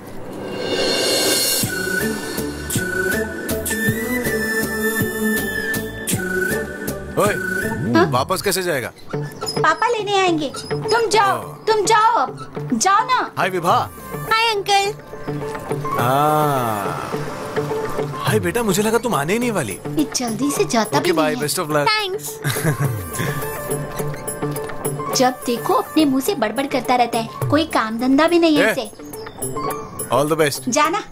ओए, वापस कैसे जाएगा? पापा लेने आएंगे। तुम जाओ, तुम जाओ अब, जाओ ना। हाय विभा। हाय अंकल। हाय बेटा, मुझे लगा तुम आने ही नहीं वाली। ये जल्दी से जाता भी बाय, नहीं है। Best of luck. थैंक्स। जब देखो अपने मुंह से बड़बड़ करता रहता है, कोई काम धंधा भी नहीं है इसे। All the best. जाना।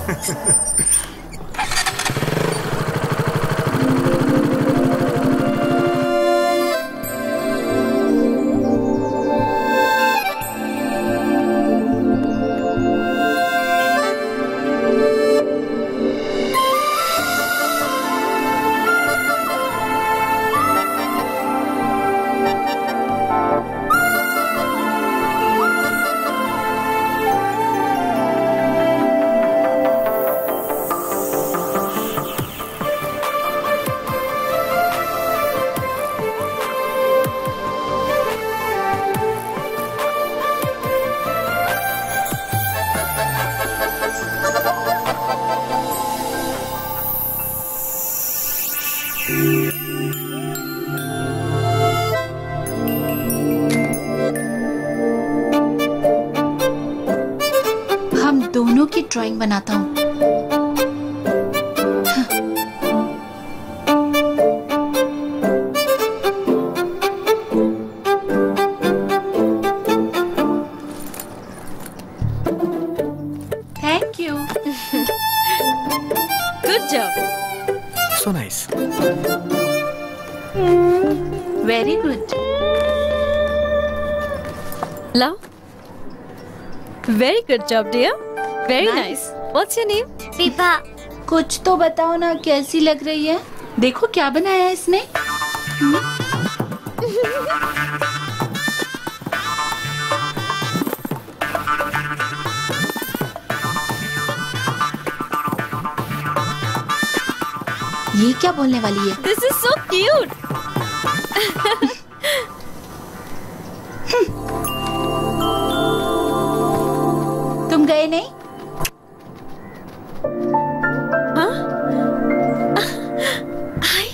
हम दोनों की ड्राइंग बनाता हूँ। Thank you. Good job. So nice. Very good. Love. Very good job, dear. Very nice. What's your name? Vibha. कुछ तो बताओ ना, कैसी लग रही है? देखो क्या बनाया है इसने। ये क्या बोलने वाली है? This is so cute. तुम गए नहीं? हाँ? हाय।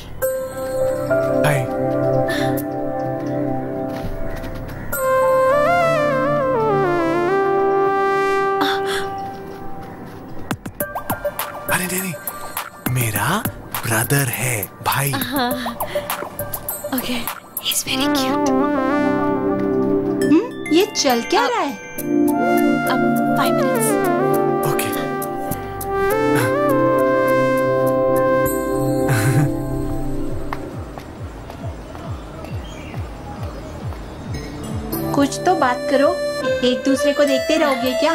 अरे नहीं नहीं, मेरा ब्रदर है, भाई। Okay. He's very cute. हम्म, ये चल क्या रहा है? अब five minutes. ओके। कुछ तो बात करो, एक दूसरे को देखते रहोगे क्या?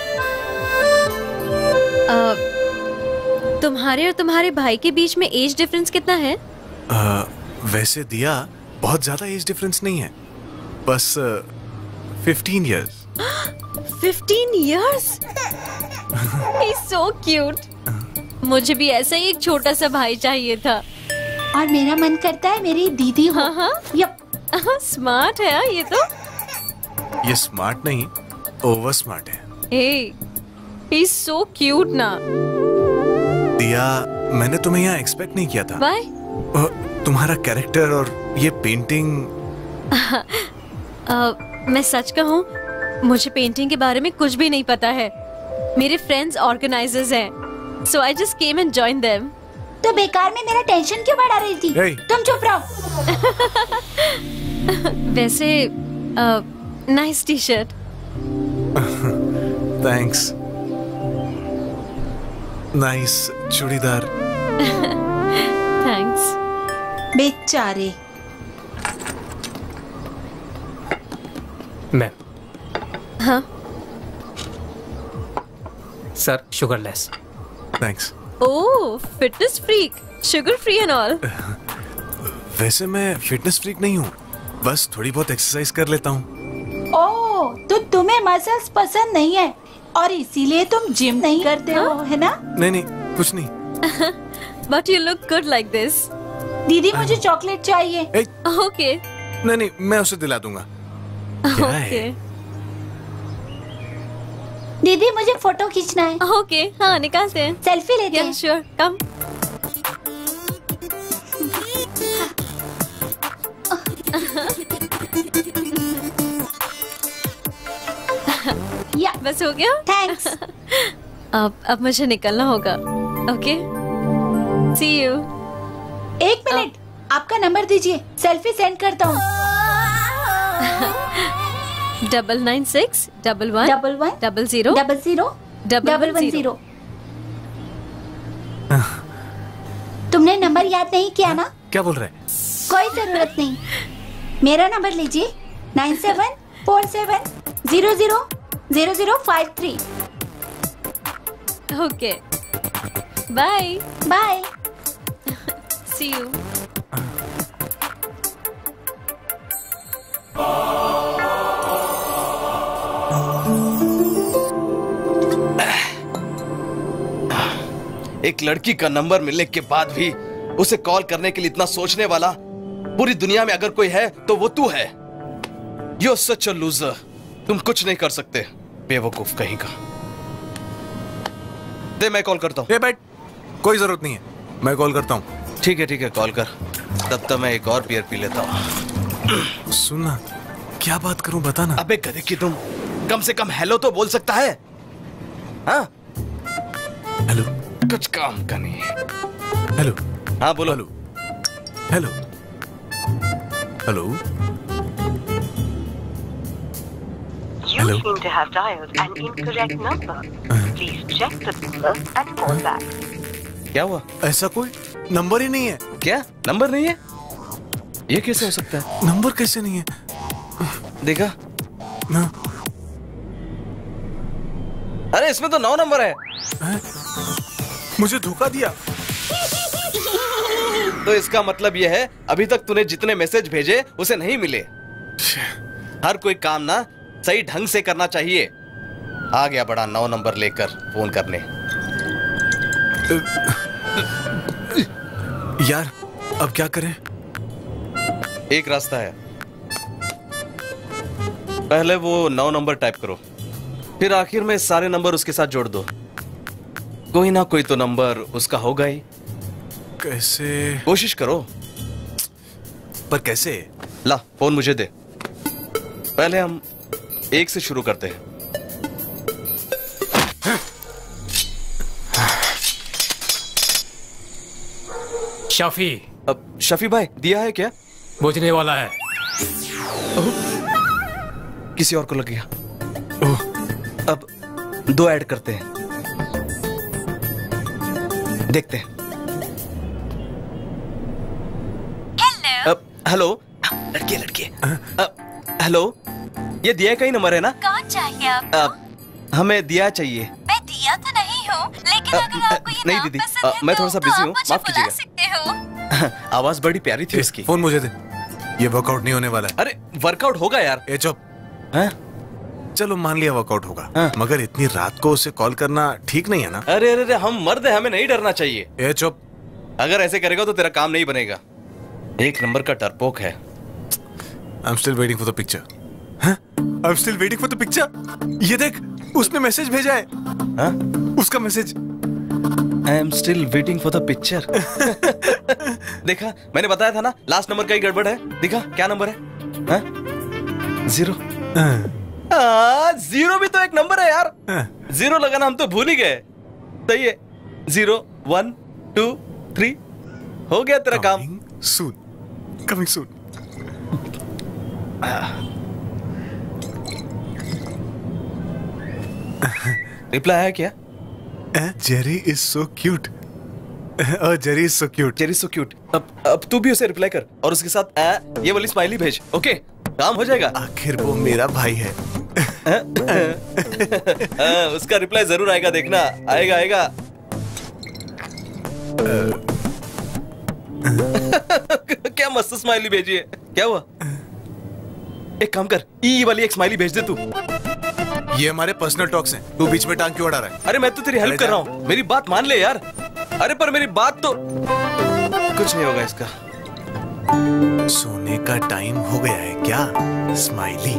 Uh, तुम्हारे और तुम्हारे भाई के बीच में एज डिफरेंस कितना है? uh, वैसे दिया बहुत ज्यादा एज डिफरेंस नहीं है, बस fifteen years. Fifteen years? He's so cute. मुझे भी ऐसा ही एक छोटा सा भाई चाहिए था। और मेरा मन करता है मेरी दीदी हो। हाँ हाँ। यप। स्मार्ट है ये तो। ये स्मार्ट नहीं, ओवर स्मार्ट है। Hey, he's so cute ना। दिया, मैंने तुम्हें यहाँ एक्सपेक्ट नहीं किया था। Why? uh, तुम्हारा कैरेक्टर और ये पेंटिंग। uh, मैं सच कहूँ, मुझे पेंटिंग के बारे में कुछ भी नहीं पता है। मेरे फ्रेंड्स ऑर्गेनाइजर्स हैं, so I just came and joined them. तो बेकार में मेरा टेंशन क्यों बढ़ा रही थी? Hey. तुम चुप रहो। वैसे nice T shirt. Thanks. Nice churidar. Thanks. बेचारे। मैम। हाँ sir, sugarless. Thanks. Oh, fitness freak, sugar free and all. वैसे मैं फिटनेस फ्रीक नहीं हूँ, बस थोड़ी बहुत एक्सरसाइज कर लेता हूँ। ओह, तो तुम्हें मसल्स पसंद नहीं है और इसीलिए तुम जिम नहीं करते हो, है ना? नहीं नहीं, कुछ नहीं। But you look good like this. दीदी मुझे चॉकलेट चाहिए। ओके। नहीं नहीं, मैं उसे दिला दूंगा। क्या है? दीदी मुझे फोटो खींचना है। ओके, हाँ निकालते हैं। सेल्फी लेते हैं। Sure, come. या बस हो गया। थैंक्स। अब अब मुझे निकलना होगा। Okay, see you. एक मिनट, आपका नंबर दीजिए, सेल्फी सेंड करता हूँ। Double nine six double one double one double zero double zero double one zero. तुमने नंबर याद नहीं किया ना? क्या बोल रहे हैं? कोई जरूरत नहीं, मेरा नंबर लीजिए, nine seven four seven zero zero zero zero five three. Okay, bye bye, see you. एक लड़की का नंबर मिलने के बाद भी उसे कॉल करने के लिए इतना सोचने वाला पूरी दुनिया में अगर कोई है तो वो तू है। You're such a loser। तुम कुछ नहीं कर सकते, बेवकूफ कहीं का। दे, मैं कॉल करता हूँ। बैठ, कोई जरूरत नहीं है, मैं कॉल करता हूँ। ठीक है ठीक है, कॉल कर। तब तक मैं एक और बियर पी लेता हूँ। सुनना, क्या बात करूं बता ना। अबे गधे की तुम, कम से कम हेलो तो बोल सकता है। हाँ हेलो, कुछ काम का नहीं है। हेलो, हाँ बोलो। Hello hello hello You seem to have dialed an incorrect number. Please check the number and call back. क्या हुआ? ऐसा कोई नंबर ही नहीं है। क्या नंबर नहीं है? ये कैसे हो सकता है? नंबर कैसे नहीं है? देखा ना। अरे इसमें तो नौ नंबर है, है? मुझे धोखा दिया। तो इसका मतलब यह है अभी तक तूने जितने मैसेज भेजे उसे नहीं मिले। हर कोई काम ना सही ढंग से करना चाहिए। आ गया बड़ा नौ नंबर लेकर फोन करने। यार अब क्या करें? एक रास्ता है, पहले वो नौ नंबर टाइप करो, फिर आखिर में सारे नंबर उसके साथ जोड़ दो। कोई ना कोई तो नंबर उसका होगा ही। कैसे? कोशिश करो। पर कैसे? ला फोन मुझे दे। पहले हम एक से शुरू करते हैं। शफी। अब शफी भाई, दिया है क्या? बुझने वाला है। किसी और को लग गया। अब दो ऐड करते हैं, देखते हैं। हेलो। अब हेलो, लड़की लड़की। हेलो, ये दिया का ही नंबर है ना? कौन चाहिए आपको? अब हमें दिया चाहिए। मैं दिया तो नहीं हूँ, लेकिन अगर आपको ये नहीं नाम दीदी, पसंद आ, है मैं तो, थोड़ा सा तो बिजी आप हूँ, मुझे माफ बुला कीजिएगा। सकते हो। आवाज बड़ी प्यारी थी उसकी। फोन मुझे दे, ये वर्कआउट नहीं होने वाला है। अरे वर्कआउट होगा यार। ए चुप। हाँ? चलो मान लिया वर्कआउट होगा, हाँ? मगर इतनी रात को उसे कॉल करना ठीक नहीं है ना। अरे अरे हम मर्द है, हमें नहीं डरना चाहिए। ए चुप। अगर ऐसे करेगा तो तेरा काम नहीं बनेगा। एक नंबर का डरपोक है। I'm still waiting for the picture. हाँ? I'm still waiting for the picture. ये देख, उसने मैसेज भेजा है। हाँ? उसका message. I am still waiting for the picture. देखा, मैंने बताया था ना, लास्ट नंबर का ही गड़बड़ है। दिखा क्या नंबर है? हाँ? जीरो। हाँ, जीरो भी तो एक नंबर है यार। हाँ? जीरो लगाना हम तो भूल ही गए। सही है। जीरो, वन, टू, थ्री, हो गया तेरा काम। Soon. Coming soon. रिप्लाई आया क्या? Jerry is so cute. Oh, Jerry is so cute. Jerry is so cute. अब अब तू भी उसे रिप्लाई कर और उसके साथ आ, ये वाली स्माइली भेज. ओके, काम हो जाएगा. आखिर वो मेरा भाई है. आ, उसका रिप्लाई जरूर आएगा, देखना. आएगा आएगा. क्या मस्त स्माइली भेजी है. क्या हुआ? एक काम कर, ई वाली एक स्माइली भेज दे तू. ये हमारे पर्सनल टॉक्स हैं. तू बीच में टांग क्यों अड़ा रहा है? अरे मैं तो तेरी हेल्प कर रहा हूँ. मेरी बात मान ले यार. अरे पर मेरी बात तो कुछ नहीं होगा इसका. सोने का टाइम हो गया है क्या स्माइली?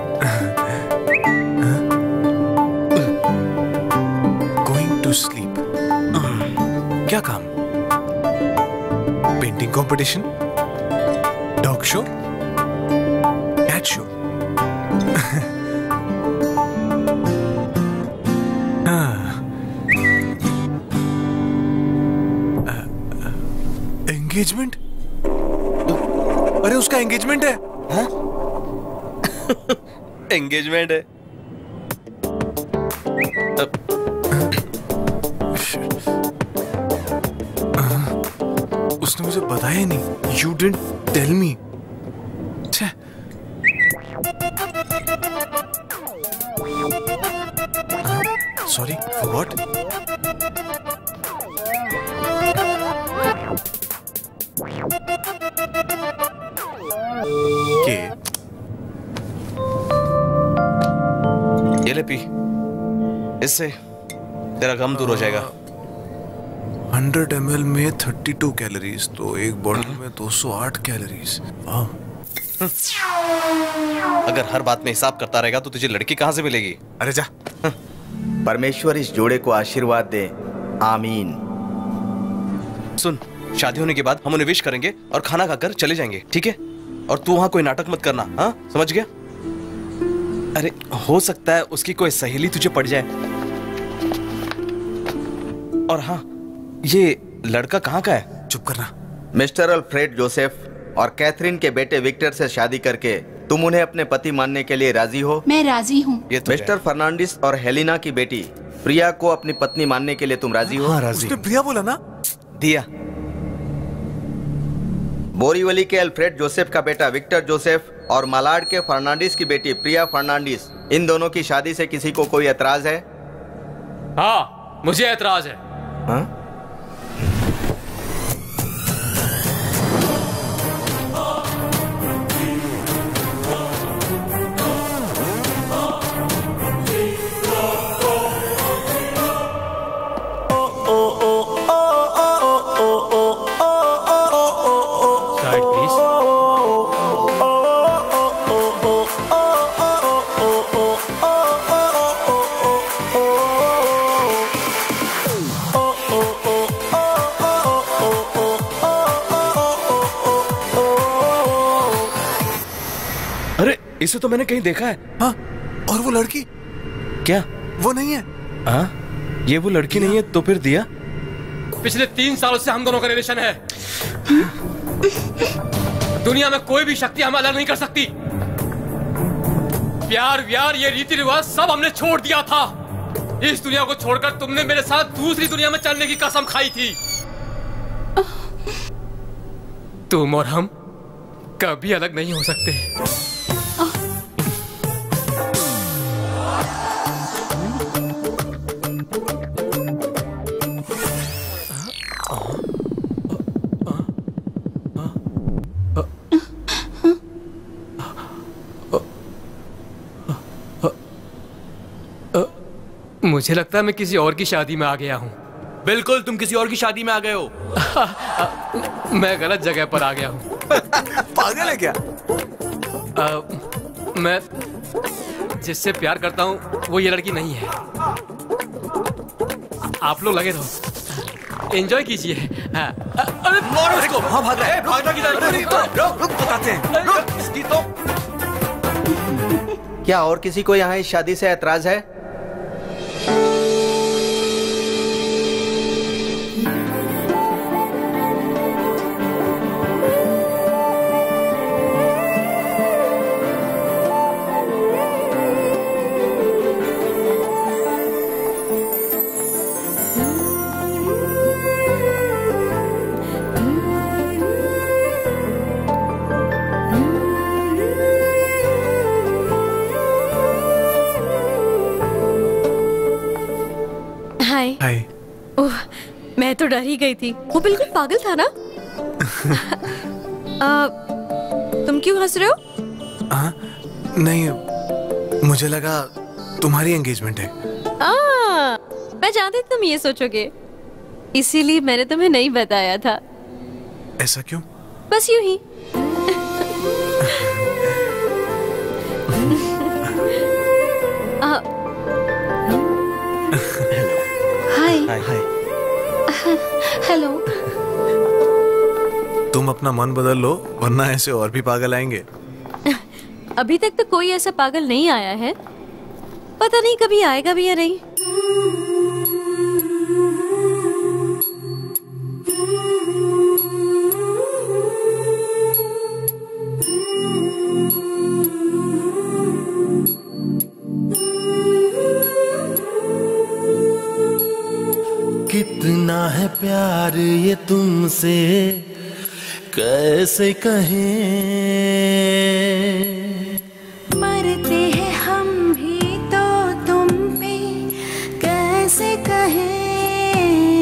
Going to sleep. क्या काम? Painting competition, dog show, cat show. Engagement? अरे उसका एंगेजमेंट है. हाँ? एंगेजमेंट है. उसने मुझे बताया ही नहीं. You didn't tell me. Sorry for what? के ये ले पी. इससे तेरा गम दूर हो जाएगा. हंड्रेड एम एल में थर्टी टू कैलोरीज, तो एक बॉटल में दो सौ आठ कैलोरीज. अगर हर बात में हिसाब करता रहेगा तो तुझे लड़की कहां से मिलेगी? अरे जा. परमेश्वर इस जोड़े को आशीर्वाद दे. आमीन. सुन, शादी होने के बाद हम उन्हें विश करेंगे और खाना खाकर चले जाएंगे, ठीक है? और तू वहां कोई नाटक मत करना. हाँ, समझ गया? अरे हो सकता है उसकी कोई सहेली तुझे पड़ जाए. और हाँ, ये लड़का कहाँ का है? चुप करना. मिस्टर अल्फ्रेड जोसेफ और कैथरीन के बेटे विक्टर से शादी करके तुम उन्हें अपने पति मानने के लिए राजी हो? मैं राजी हूँ. तो मिस्टर फर्नांडिस और हेलिना की बेटी प्रिया को अपनी पत्नी मानने के लिए तुम राजी हो? हाँ, राजी. उसने प्रिया बोला ना? दिया. बोरीवली के अल्फ्रेड जोसेफ का बेटा विक्टर जोसेफ और मालाड के फर्नांडिस की बेटी प्रिया फर्नांडिस, इन दोनों की शादी से किसी को कोई एतराज है? हाँ, मुझे एतराज है. हाँ? इसे तो मैंने कहीं देखा है. हाँ, और वो लड़की? क्या वो नहीं है? हाँ, ये वो लड़की नहीं है तो फिर दिया? पिछले तीन सालों से हम दोनों का रिलेशन है. दुनिया में कोई भी शक्ति हमें अलग नहीं कर सकती. प्यार व्यार ये रीति रिवाज सब हमने छोड़ दिया था. इस दुनिया को छोड़कर तुमने मेरे साथ दूसरी दुनिया में चलने की कसम खाई थी. तुम और हम कभी अलग नहीं हो सकते. मुझे लगता है मैं किसी और की शादी में आ गया हूँ. बिल्कुल, तुम किसी और की शादी में आ गए हो. मैं गलत जगह पर आ गया हूँ. पागल है क्या? आ, मैं जिससे प्यार करता हूँ वो ये लड़की नहीं है. आप लोग लगे रहो, एंजॉय कीजिए. अरे मारो इसको. हाँ, भाग रहा है. भाग रहा किधर? रुक रुक बताते हैं. रुक. इसकी तो क्या और किसी को यहाँ इस शादी से ऐतराज है? मैं तो डर ही गई थी। वो बिल्कुल पागल था ना? आ, तुम क्यों हंस रहे हो? हाँ नहीं, मुझे लगा तुम्हारी एंगेजमेंट है। आ, मैं जानती थी तुम ये सोचोगे, इसीलिए मैंने तुम्हें नहीं बताया था। ऐसा क्यों? बस यूं ही। हाय। हाय। हेलो। तुम अपना मन बदल लो, वरना ऐसे और भी पागल आएंगे। अभी तक तो कोई ऐसा पागल नहीं आया है, पता नहीं कभी आएगा भी या नहीं। कितना है प्यार ये तुमसे कैसे कहें, मरते हैं हम भी तो तुम पे कैसे कहें।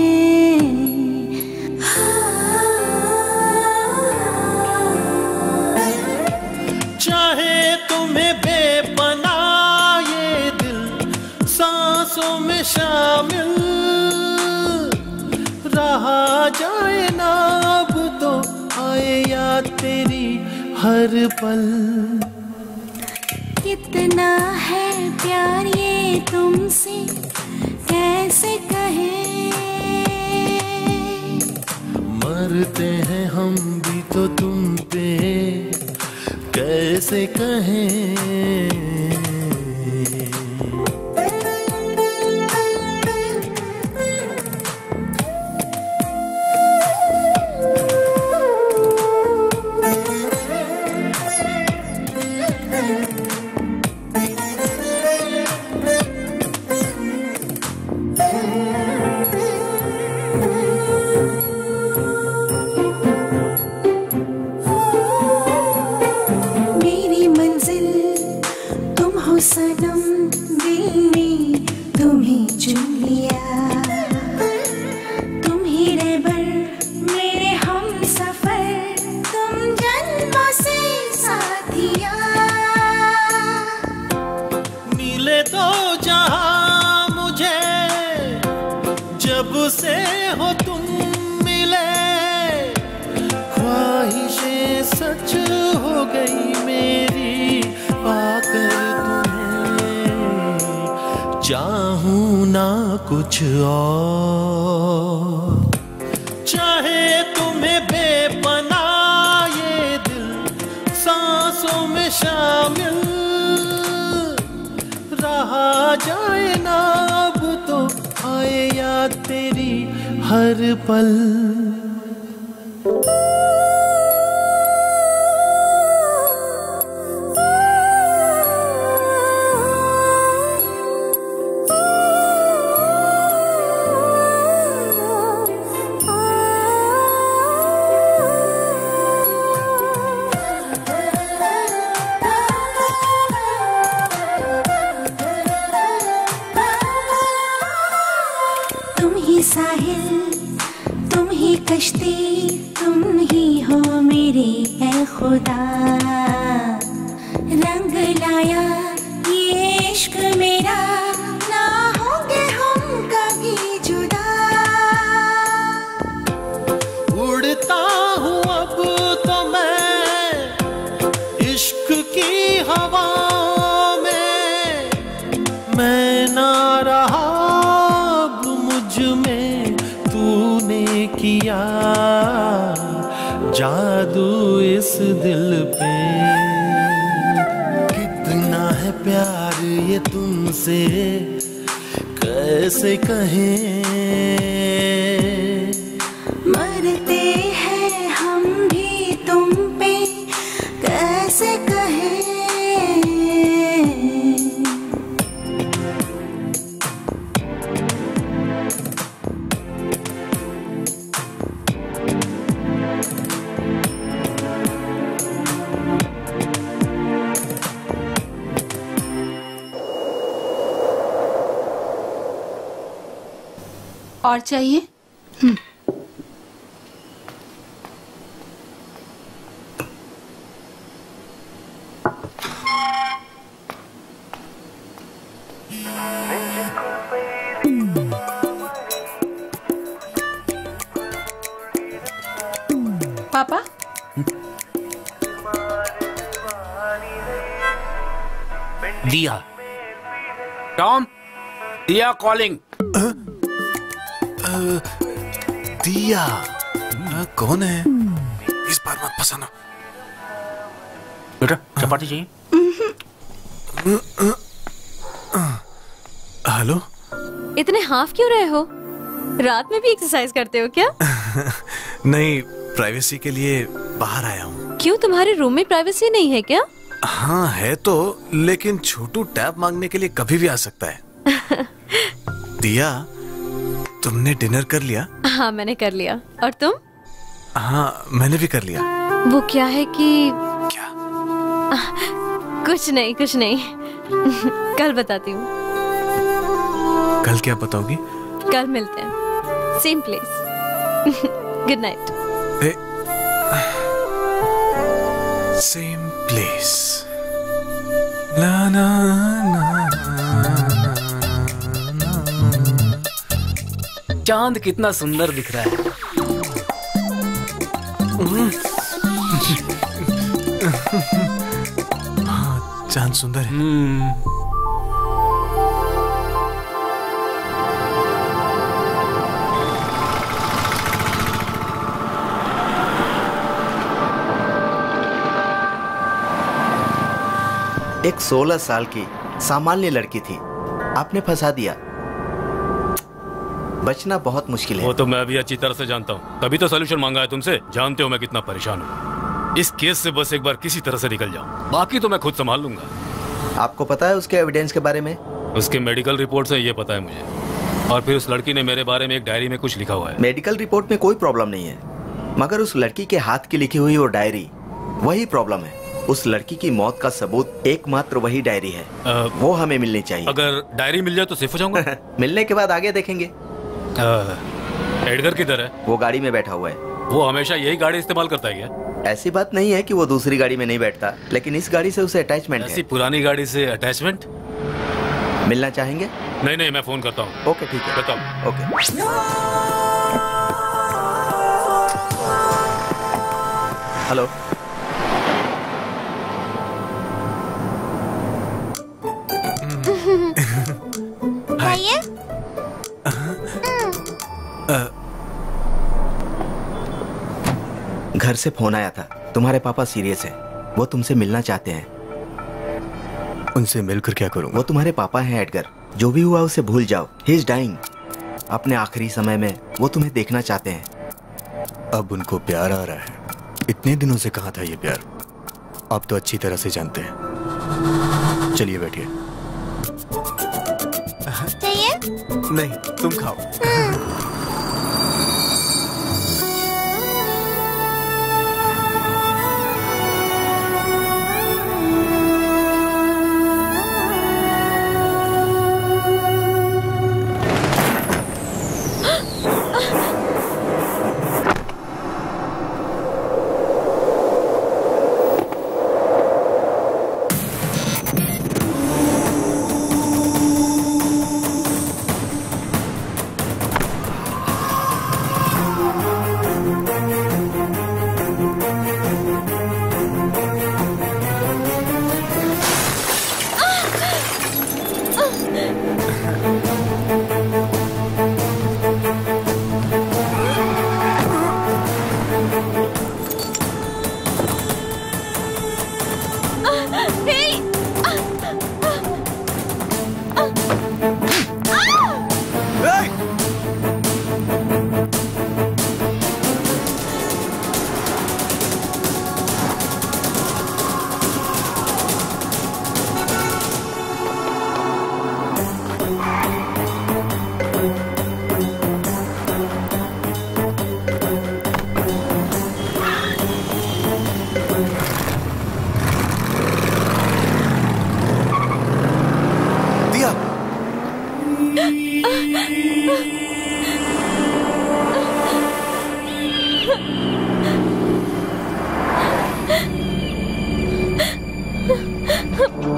चाहे तुम्हें बेपनाह ये दिल सांसों में शामिल रहा जाए ना, अब तो आए याद तेरी हर पल। कितना है प्यार ये तुमसे कैसे कहें, मरते हैं हम भी तो तुम पे कैसे कहें। मेरी मंजिल तुम हो सनम, दिल ने तुम्हें चुन लिया। तुम ही रहबर मेरे हम सफर, तुम जन्मों से साथिया। मिले तो जहां मुझे जब से हो तुम मिले, ख्वाहिशें सच हो गई मेरी पाकर तुम्हें। चाहूं ना कुछ और, चाहे तुम्हें बेपनाह ये दिल सांसों में शामिल रहा जाए ना, अब तो आए याद तेरी हर पल। तुम ही साहिल, तुम ही कश्ती, तुम ही हो मेरे ऐ खुदा। रंग लाया ये इश्क मेरा, ना होंगे हम कभी जुदा। उड़ता हूँ अब तो मैं इश्क की हवा में, मैं ना रहा अब मुझ में तूने किया जादू इस दिल पे। कितना है प्यार ये तुमसे कैसे कहें, मरते हैं हम भी तुम पे कैसे कहें। और चाहिए? पापा दिया, टॉम, दिया कॉलिंग। दिया आ, कौन है? इस बार मत फंसाना। बेटा चपाती चाहिए? हेलो। इतने हाफ क्यों रहे हो? रात में भी एक्सरसाइज करते हो क्या? नहीं, प्राइवेसी के लिए बाहर आया हूँ। क्यों, तुम्हारे रूम में प्राइवेसी नहीं है क्या? हाँ है तो, लेकिन छोटू टैब मांगने के लिए कभी भी आ सकता है। दिया, तुमने डिनर कर लिया? हाँ मैंने कर लिया। और तुम? हाँ मैंने भी कर लिया। वो क्या है कि क्या? आ, कुछ नहीं कुछ नहीं। कल बताती हूँ। कल क्या बताओगी? कल मिलते हैं, same place. Good night. Same place. ला ना ना। चांद कितना सुंदर दिख रहा है। हाँ, चांद सुंदर है। एक सोलह साल की सामान्य लड़की थी, आपने फंसा दिया। बचना बहुत मुश्किल है। वो तो मैं भी अच्छी तरह से जानता हूँ, तभी तो सोल्यूशन मांगा है तुमसे। जानते हो मैं कितना परेशान हूँ। इस केस से बस एक बार किसी तरह से निकल जाऊँ, बाकी तो मैं खुद संभाल लूंगा। आपको पता है उसके एविडेंस के बारे में? उसके मेडिकल रिपोर्ट से ये पता है मुझे, और फिर उस लड़की ने मेरे बारे में एक डायरी में कुछ लिखा हुआ है। मेडिकल रिपोर्ट में कोई प्रॉब्लम नहीं है, मगर उस लड़की के हाथ की लिखी हुई वो डायरी, वही प्रॉब्लम है। उस लड़की की मौत का सबूत एकमात्र वही डायरी है। आ, वो हमें मिलनी चाहिए। अगर डायरी मिल जाए तो सेफ हो जाऊंगा। मिलने के बाद आगे देखेंगे। एडगर किधर है? वो गाड़ी में बैठा हुआ है। वो हमेशा यही गाड़ी इस्तेमाल करता है क्या? ऐसी बात नहीं है कि वो दूसरी गाड़ी में नहीं बैठता, लेकिन इस गाड़ी से उसे अटैचमेंट है। ऐसी पुरानी गाड़ी से अटैचमेंट? मिलना चाहेंगे? नहीं नहीं, मैं फोन करता हूँ। ओके ठीक है, बताओ। ओके। हेलो। आइए। घर से फोन आया था, तुम्हारे पापा सीरियस है, वो तुमसे मिलना चाहते हैं। उनसे मिलकर क्या करूंगा? वो तुम्हारे पापा हैं एडगर, जो भी हुआ उसे भूल जाओ। He is dying. अपने आखिरी समय में वो तुम्हें देखना चाहते हैं। अब उनको प्यार आ रहा है। इतने दिनों से कहाँ था ये प्यार? आप तो अच्छी तरह से जानते हैं। चलिए बैठिए। चाहिए? नहीं, तुम खाओ।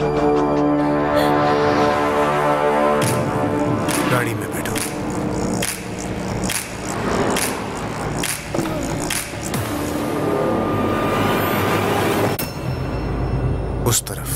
गाड़ी में बैठो। उस तरफ।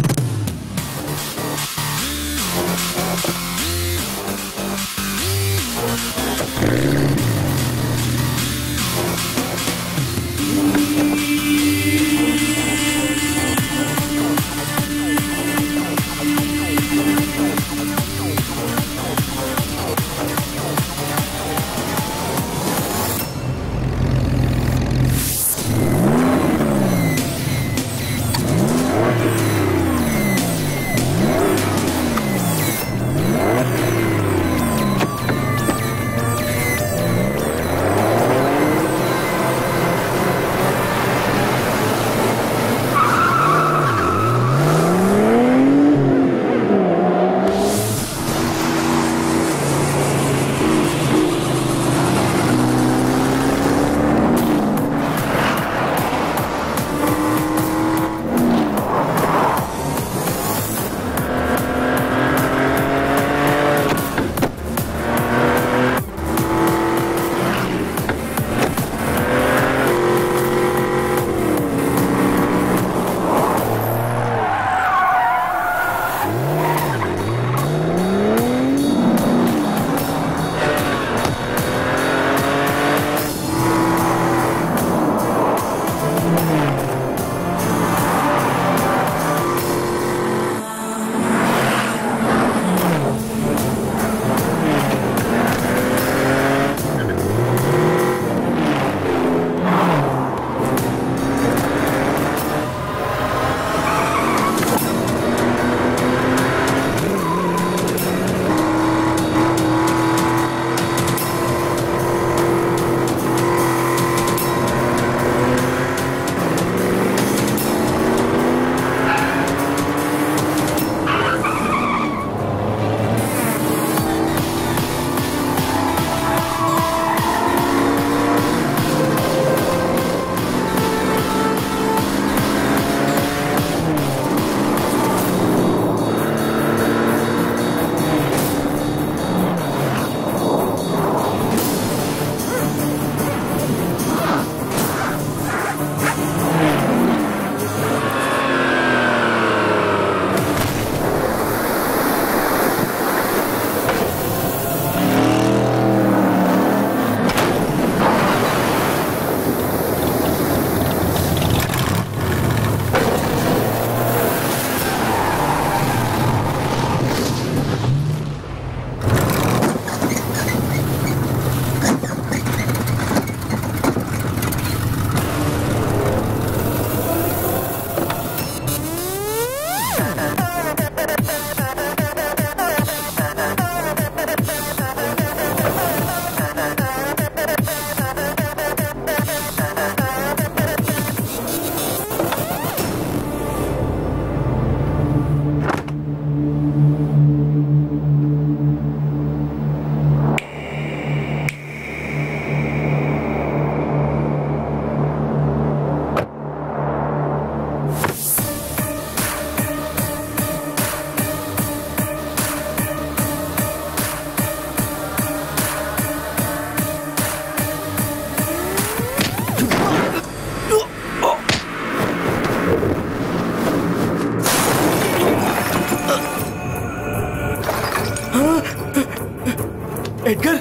Edgar,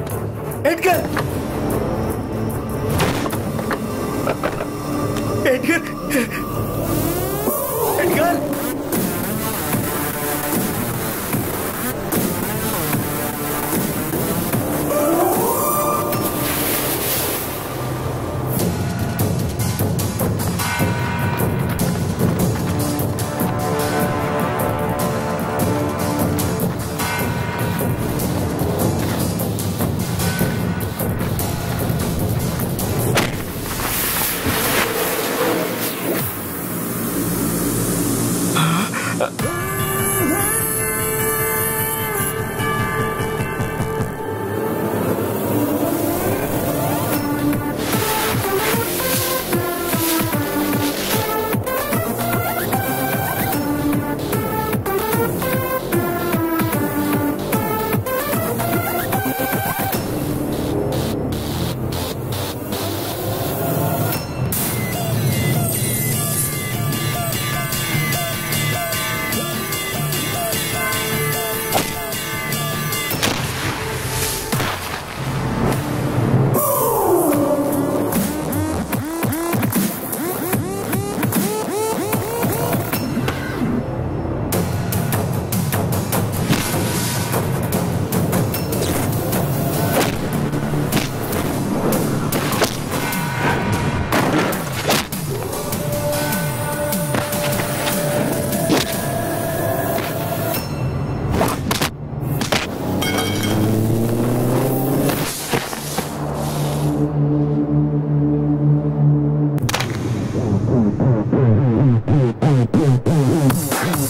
Edgar, Edgar, Edgar.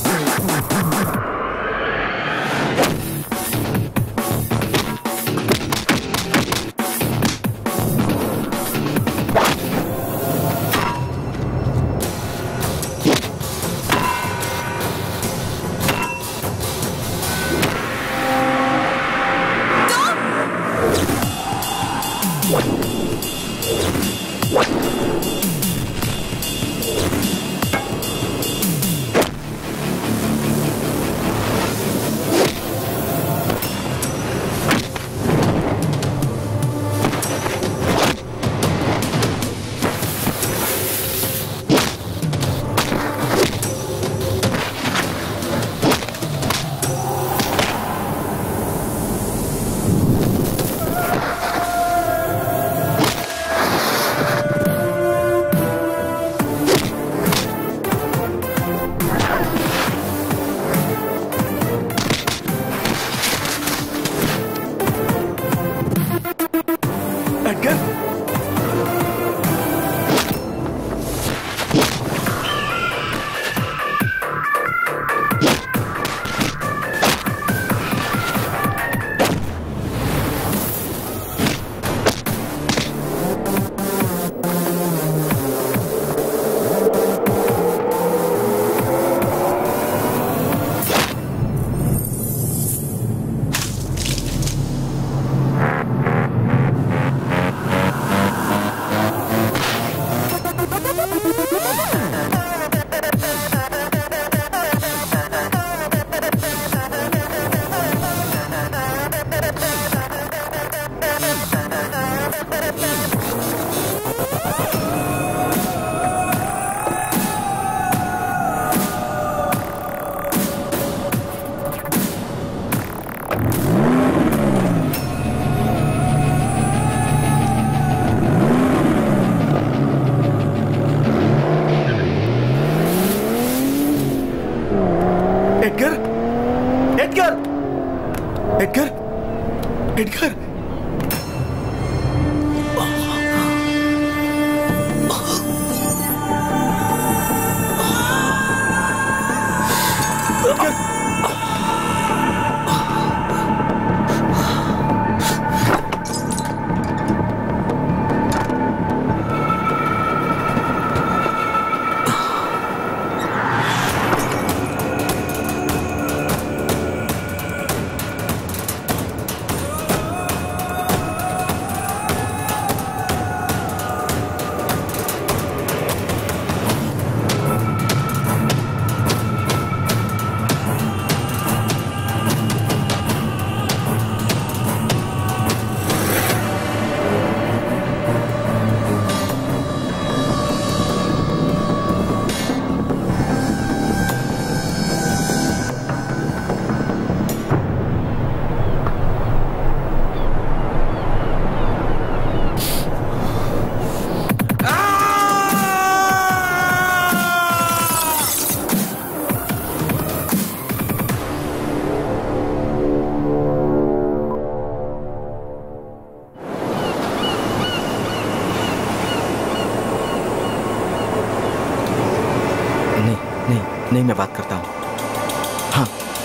नहीं, मैं बात करता हूँ। हाँ,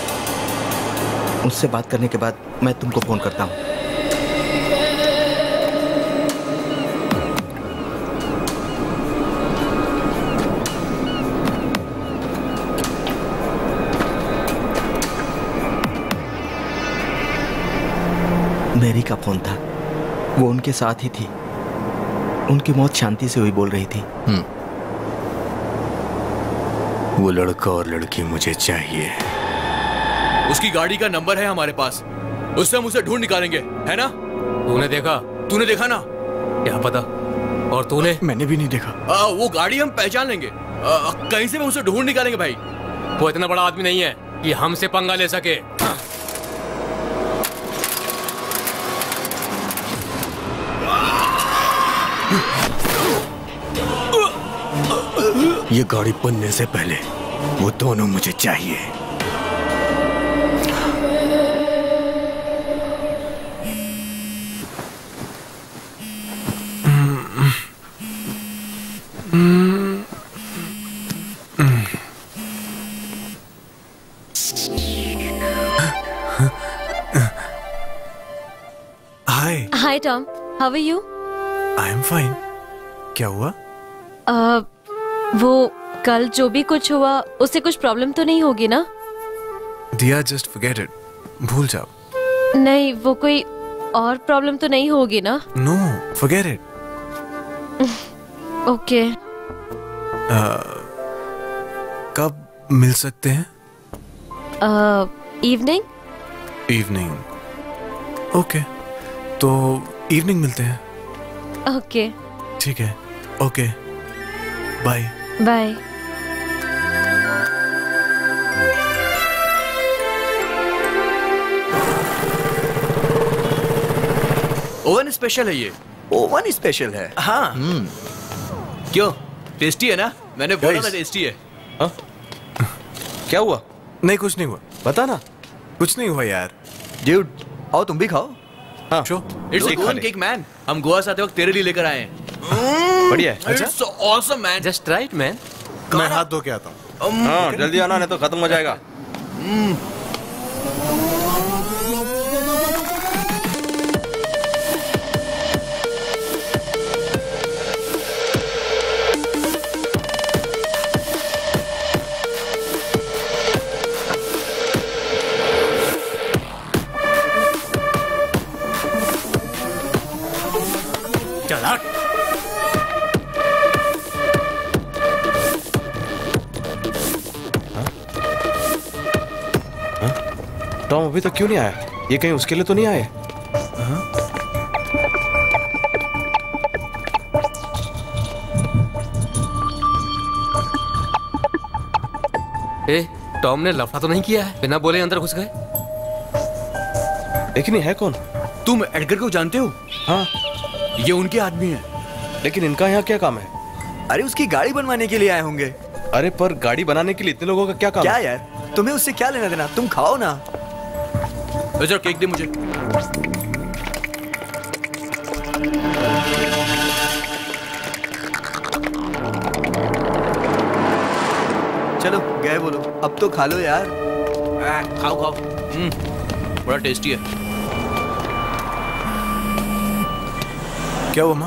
उससे बात करने के बाद मैं तुमको फोन करता हूँ। मेरी का फोन था, वो उनके साथ ही थी। उनकी मौत शांति से हुई बोल रही थी। वो लड़का और लड़की मुझे चाहिए। उसकी गाड़ी का नंबर है हमारे पास, उससे हम उसे ढूंढ निकालेंगे, है ना? तूने देखा? तूने देखा ना? क्या पता। और तूने? मैंने भी नहीं देखा। आ, वो गाड़ी हम पहचान लेंगे, आ, कहीं से हम उसे ढूंढ निकालेंगे भाई। वो इतना बड़ा आदमी नहीं है कि हमसे पंगा ले सके। ये गाड़ी बनने से पहले वो दोनों मुझे चाहिए। Hi hi Tom, how are you? I am fine. क्या हुआ? uh, वो कल जो भी कुछ हुआ उससे कुछ प्रॉब्लम तो नहीं होगी ना? दिया, जस्ट फॉरगेट इट, भूल जाओ। नहीं, वो कोई और प्रॉब्लम तो नहीं होगी ना? No, forget it. ओके। कब मिल सकते हैं? इवनिंग? इवनिंग, ओके, तो इवनिंग मिलते हैं। ओके ठीक है, okay, bye bye. Oven special है ये। ओवन स्पेशल है? हाँ। क्यों, टेस्टी है ना? मैंने बोला था टेस्टी है। हाँ? क्या हुआ? नहीं, कुछ नहीं हुआ। बता ना। कुछ नहीं हुआ यार। ड्यूड, आओ तुम भी खाओ। हाँ, it's a Goan cake man. हम गोवा से आते वक्त तेरे लिए लेकर आए हैं। बढ़िया है। It's awesome man. Just right man. मैं हाथ धो के आता हूँ। हाँ, जल्दी आना नहीं तो खत्म हो जाएगा। टॉम अभी तक क्यों नहीं आया? ये कहीं उसके लिए तो नहीं आए? ए, टॉम ने लफड़ा तो नहीं किया है? बिना बोले अंदर घुस गए। लेकिन ये है कौन? तुम एडगर को जानते हो? हाँ, ये उनके आदमी है। लेकिन इनका यहाँ क्या काम है? अरे उसकी गाड़ी बनवाने के लिए आए होंगे। अरे पर गाड़ी बनाने के लिए इतने लोगों का क्या काम? क्या यार, तुम्हें उससे क्या लेना देना? तुम खाओ ना। अच्छा, केक दे मुझे। चलो गए बोलो, अब तो खा लो यार। आ, खाओ खाओ। हम्म, बड़ा टेस्टी है। क्या हुआ माँ?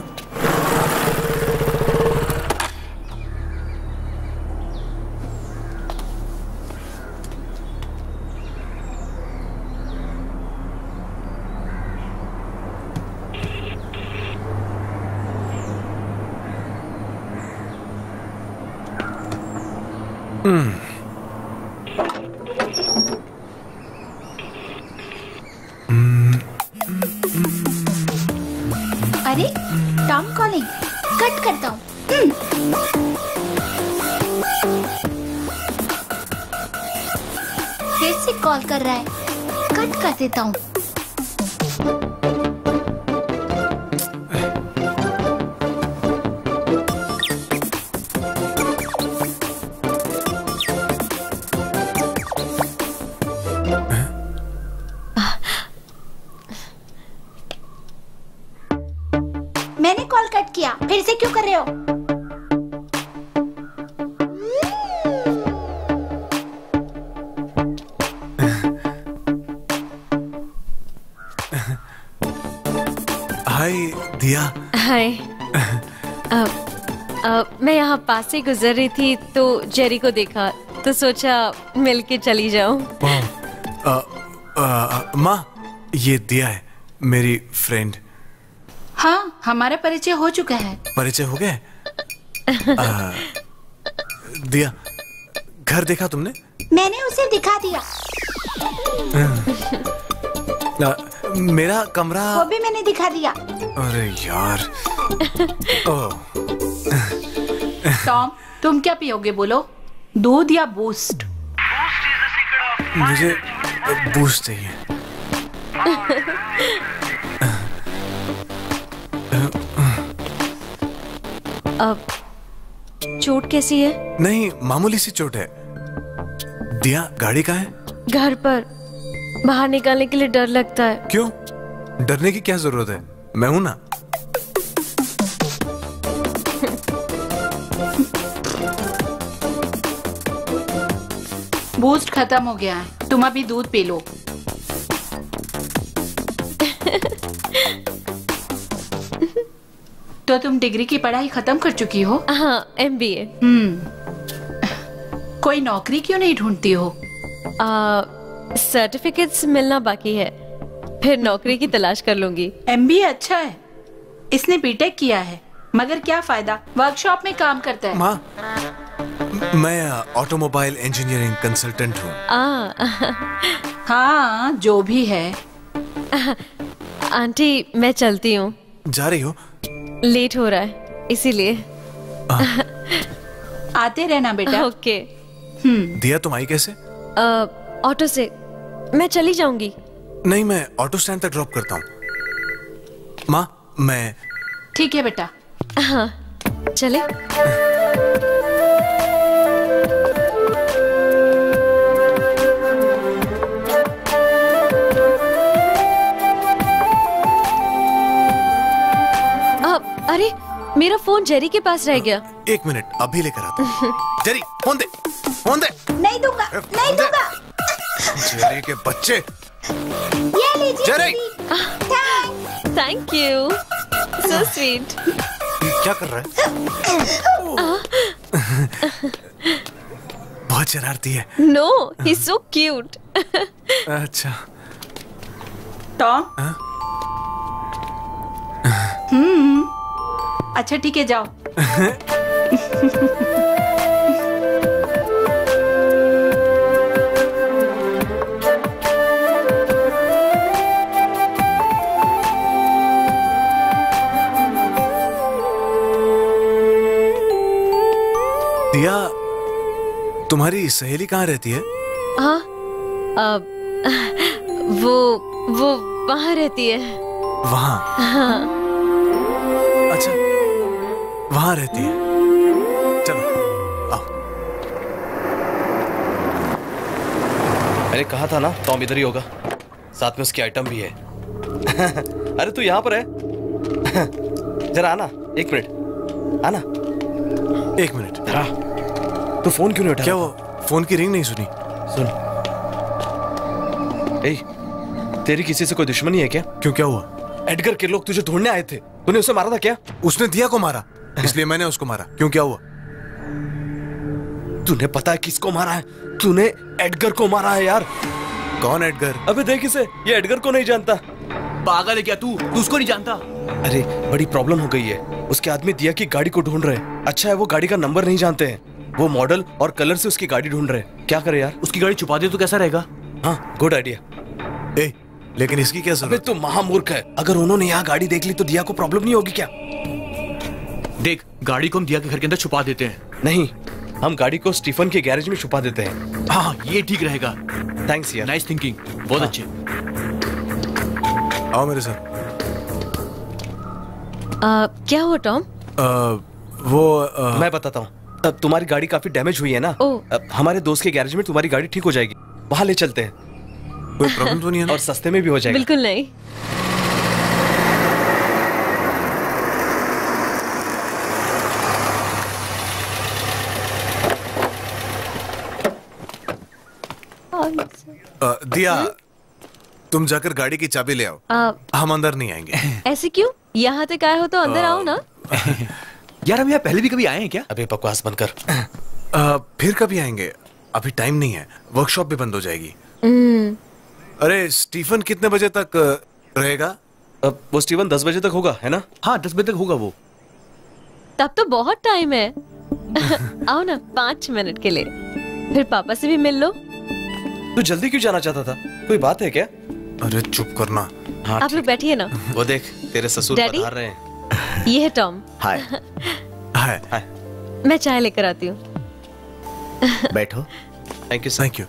अरे टॉम कॉलिंग, कट करता हूँ। फिर से कॉल कर रहा है, कट कर देता हूँ। मैंने कॉल कट किया, फिर से क्यों कर रहे हो? हाय दिया। हाय। अब अब मैं यहाँ पास से गुजर रही थी तो जेरी को देखा तो सोचा मिलके चली जाऊं। माँ, ये दिया है, मेरी फ्रेंड। हाँ, हमारा परिचय हो चुका है। परिचय हो गया? दिया, घर देखा तुमने? मैंने उसे दिखा दिया। आ, मेरा कमरा वो भी मैंने दिखा दिया। अरे यार। ओह। टॉम, तुम क्या पियोगे बोलो? दूध या बूस्ट? मुझे बूस्ट चाहिए। अब चोट कैसी है? नहीं, मामूली सी चोट है। दिया, गाड़ी कहाँ है? घर पर। बाहर निकालने के लिए डर लगता है। क्यों? डरने की क्या जरूरत है, मैं हूं ना। बूस्ट खत्म हो गया है। तुम अभी दूध पी लो। तो तुम डिग्री की पढ़ाई खत्म कर चुकी हो? हाँ, एम बी ए। हम्म, कोई नौकरी क्यों नहीं ढूंढती हो? सर्टिफिकेट्स मिलना बाकी है, फिर नौकरी की तलाश कर लूंगी। एम बी ए अच्छा है, इसने बी टेक किया है, मगर क्या फायदा, वर्कशॉप में काम करता है। माँ, मैं ऑटोमोबाइल इंजीनियरिंग कंसल्टेंट हूँ। हाँ, जो भी है। आंटी, मैं चलती हूँ। जा रही हो? लेट हो रहा है इसीलिए। आते रहना बेटा। ओके। हम्म। दिया, तुम आई कैसे? ऑटो से। मैं चली जाऊंगी। नहीं, मैं ऑटो स्टैंड तक ड्रॉप करता हूँ। माँ, मैं। ठीक है बेटा। हाँ, चले। अरे, मेरा फोन जेरी के पास रह गया। एक मिनट, अभी लेकर आता हूँ। जेरी, फोन दे, फोन दे। नहीं दूंगा, नहीं दूंगा। जेरी के बच्चे। ये लीजिए Jerry. Thank you, so sweet. क्या कर रहा है? बहुत शरारती है। No, he is so cute. अच्छा। टॉम। हम्म, अच्छा ठीक है, जाओ। दिया, तुम्हारी सहेली कहाँ रहती है? हाँ, आ, वो वो वहाँ रहती है। वहाँ? हाँ। अच्छा, वहाँ रहती है। चलो, आओ। मैंने कहा था ना, टॉम इधर ही होगा, साथ में उसकी आइटम भी है। अरे तू यहाँ पर है? जरा आना, एक मिनट आना। एक मिनट। जरा, तू फोन क्यों नहीं उठा? क्या वो फोन की रिंग नहीं सुनी? सुन। ए, तेरी किसी से कोई दुश्मनी है क्या? क्यों, क्या हुआ? एडगर के लोग तुझे ढूंढने आए थे, तूने उसे मारा था क्या? उसने दिया को मारा, इसलिए मैंने उसको मारा। क्यों, क्या हुआ? तूने पता है किसको मारा है? तूने एडगर को मारा है यार। कौन एडगर? अबे देख इसे, ये एडगर को नहीं जानता। पागल है क्या तू? तू उसको नहीं जानता? अरे बड़ी प्रॉब्लम हो गई है, उसके आदमी दिया की गाड़ी को ढूंढ रहे हैं। अच्छा है वो गाड़ी का नंबर नहीं जानते हैं, वो मॉडल और कलर से उसकी गाड़ी ढूंढ रहे हैं। क्या करे यार? उसकी गाड़ी छुपा दे तो कैसा रहेगा? हाँ, गुड आइडिया। ए, लेकिन इसकी क्या जरूरत? अबे तू महामूर्ख है, अगर उन्होंने यहाँ गाड़ी देख ली तो दिया को प्रॉब्लम नहीं होगी क्या? देख, गाड़ी को हम दिया के घर के अंदर छुपा देते हैं। नहीं, हम गाड़ी को स्टीफन के गैरेज में छुपा देते हैं। हाँ, ये ठीक रहेगा। थैंक्स यार, नाइस थिंकिंग, बहुत हाँ। अच्छे। आओ मेरे साथ। आ, क्या हुआ टॉम? आ, वो आ... मैं बताता हूँ। अब तुम्हारी गाड़ी काफी डैमेज हुई है ना, अब हमारे दोस्त के गैरेज में तुम्हारी गाड़ी ठीक हो जाएगी, वहां ले चलते हैं। कोई प्रॉब्लम तो नहीं है ना? और सस्ते में भी हो जाएगा। बिल्कुल नहीं। आ, दिया, तुम जाकर गाड़ी की चाबी ले आओ। आ, हम अंदर नहीं आएंगे। ऐसे क्यों? यहाँ तक आए हो तो अंदर आओ ना। यार, हम यहाँ पहले भी कभी आए हैं क्या? अबे बकवास बंद कर। आ, फिर कभी आएंगे, अभी टाइम नहीं है, वर्कशॉप भी बंद हो जाएगी। अरे स्टीफन कितने बजे तक रहेगा? अब वो स्टीफन दस बजे तक होगा, है ना? हाँ, दस बजे तक होगा वो। तब तो बहुत टाइम है। आओ ना, पाँच मिनट के लिए, फिर पापा से भी मिल लो। तू जल्दी क्यों जाना चाहता था? कोई बात है क्या? अरे चुप करना। हाँ, आप लोग बैठिए ना। वो देख, तेरे ससुर डैडी? पधार रहे हैं। ये है टॉम। हाय। हाय। हाय। मैं चाय लेकर आती हूँ। बैठो। Thank you. Thank you.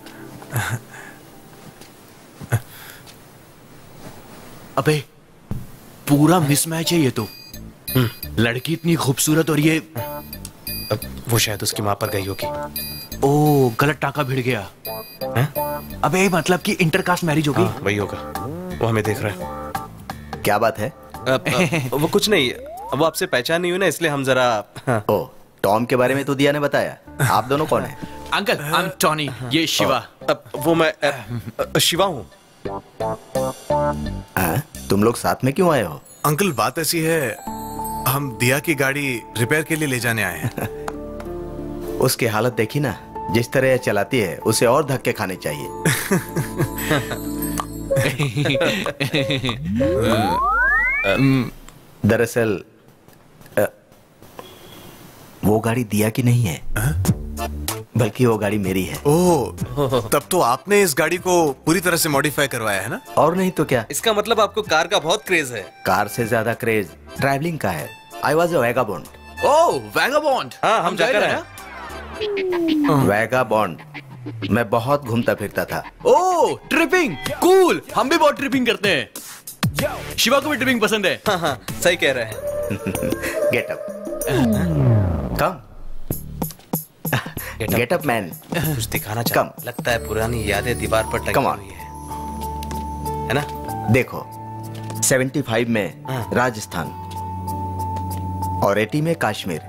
अबे पूरा मिसमैच है ये तो। लड़की इतनी खूबसूरत और ये। अब वो शायद उसकी माँ पर गई होगी। ओ, गलत टाका भिड़ गया है? अबे मतलब कि इंटरकास्ट मैरिज हो गई। हाँ, वही होगा, वो हमें देख रहा है। क्या बात है? अब, अब, वो कुछ नहीं, वो आपसे पहचान नहीं हुई ना, इसलिए हम जरा। हाँ। ओ, टॉम के बारे में तो दिया ने बताया। आप दोनों कौन है? अंकल, आई एम टॉनी, ये शिवा। वो मैं शिवा हूँ। तुम लोग साथ में क्यों आए हो? अंकल बात ऐसी है, हम दिया की गाड़ी रिपेयर के लिए ले जाने आए हैं। उसकी हालत देखी ना, जिस तरह चलाती है उसे और धक्के खाने चाहिए। दरअसल वो गाड़ी दिया की नहीं है, बल्कि वो गाड़ी मेरी है। ओह, तब तो आपने इस गाड़ी को पूरी तरह से मॉडिफाई करवाया है ना? और नहीं तो क्या। इसका मतलब आपको कार का बहुत क्रेज है। कार से ज्यादा क्रेज ट्रैवलिंग का है। I was a vagabond. Oh, vagabond. हाँ, हम जाकर आए। वैगाबॉन्ड, मैं बहुत घूमता फिरता था। Oh, tripping, cool. हम भी बहुत ट्रिपिंग करते हैं। शिवा को भी ट्रिपिंग पसंद है। हाँ हाँ, सही कह रहे हैं। Get up, come get up man. कुछ दिखाना चाहता, लगता है पुरानी यादें दीवार पर टंगी हुई है, है ना? देखो, पचहत्तर में राजस्थान और अस्सी में कश्मीर,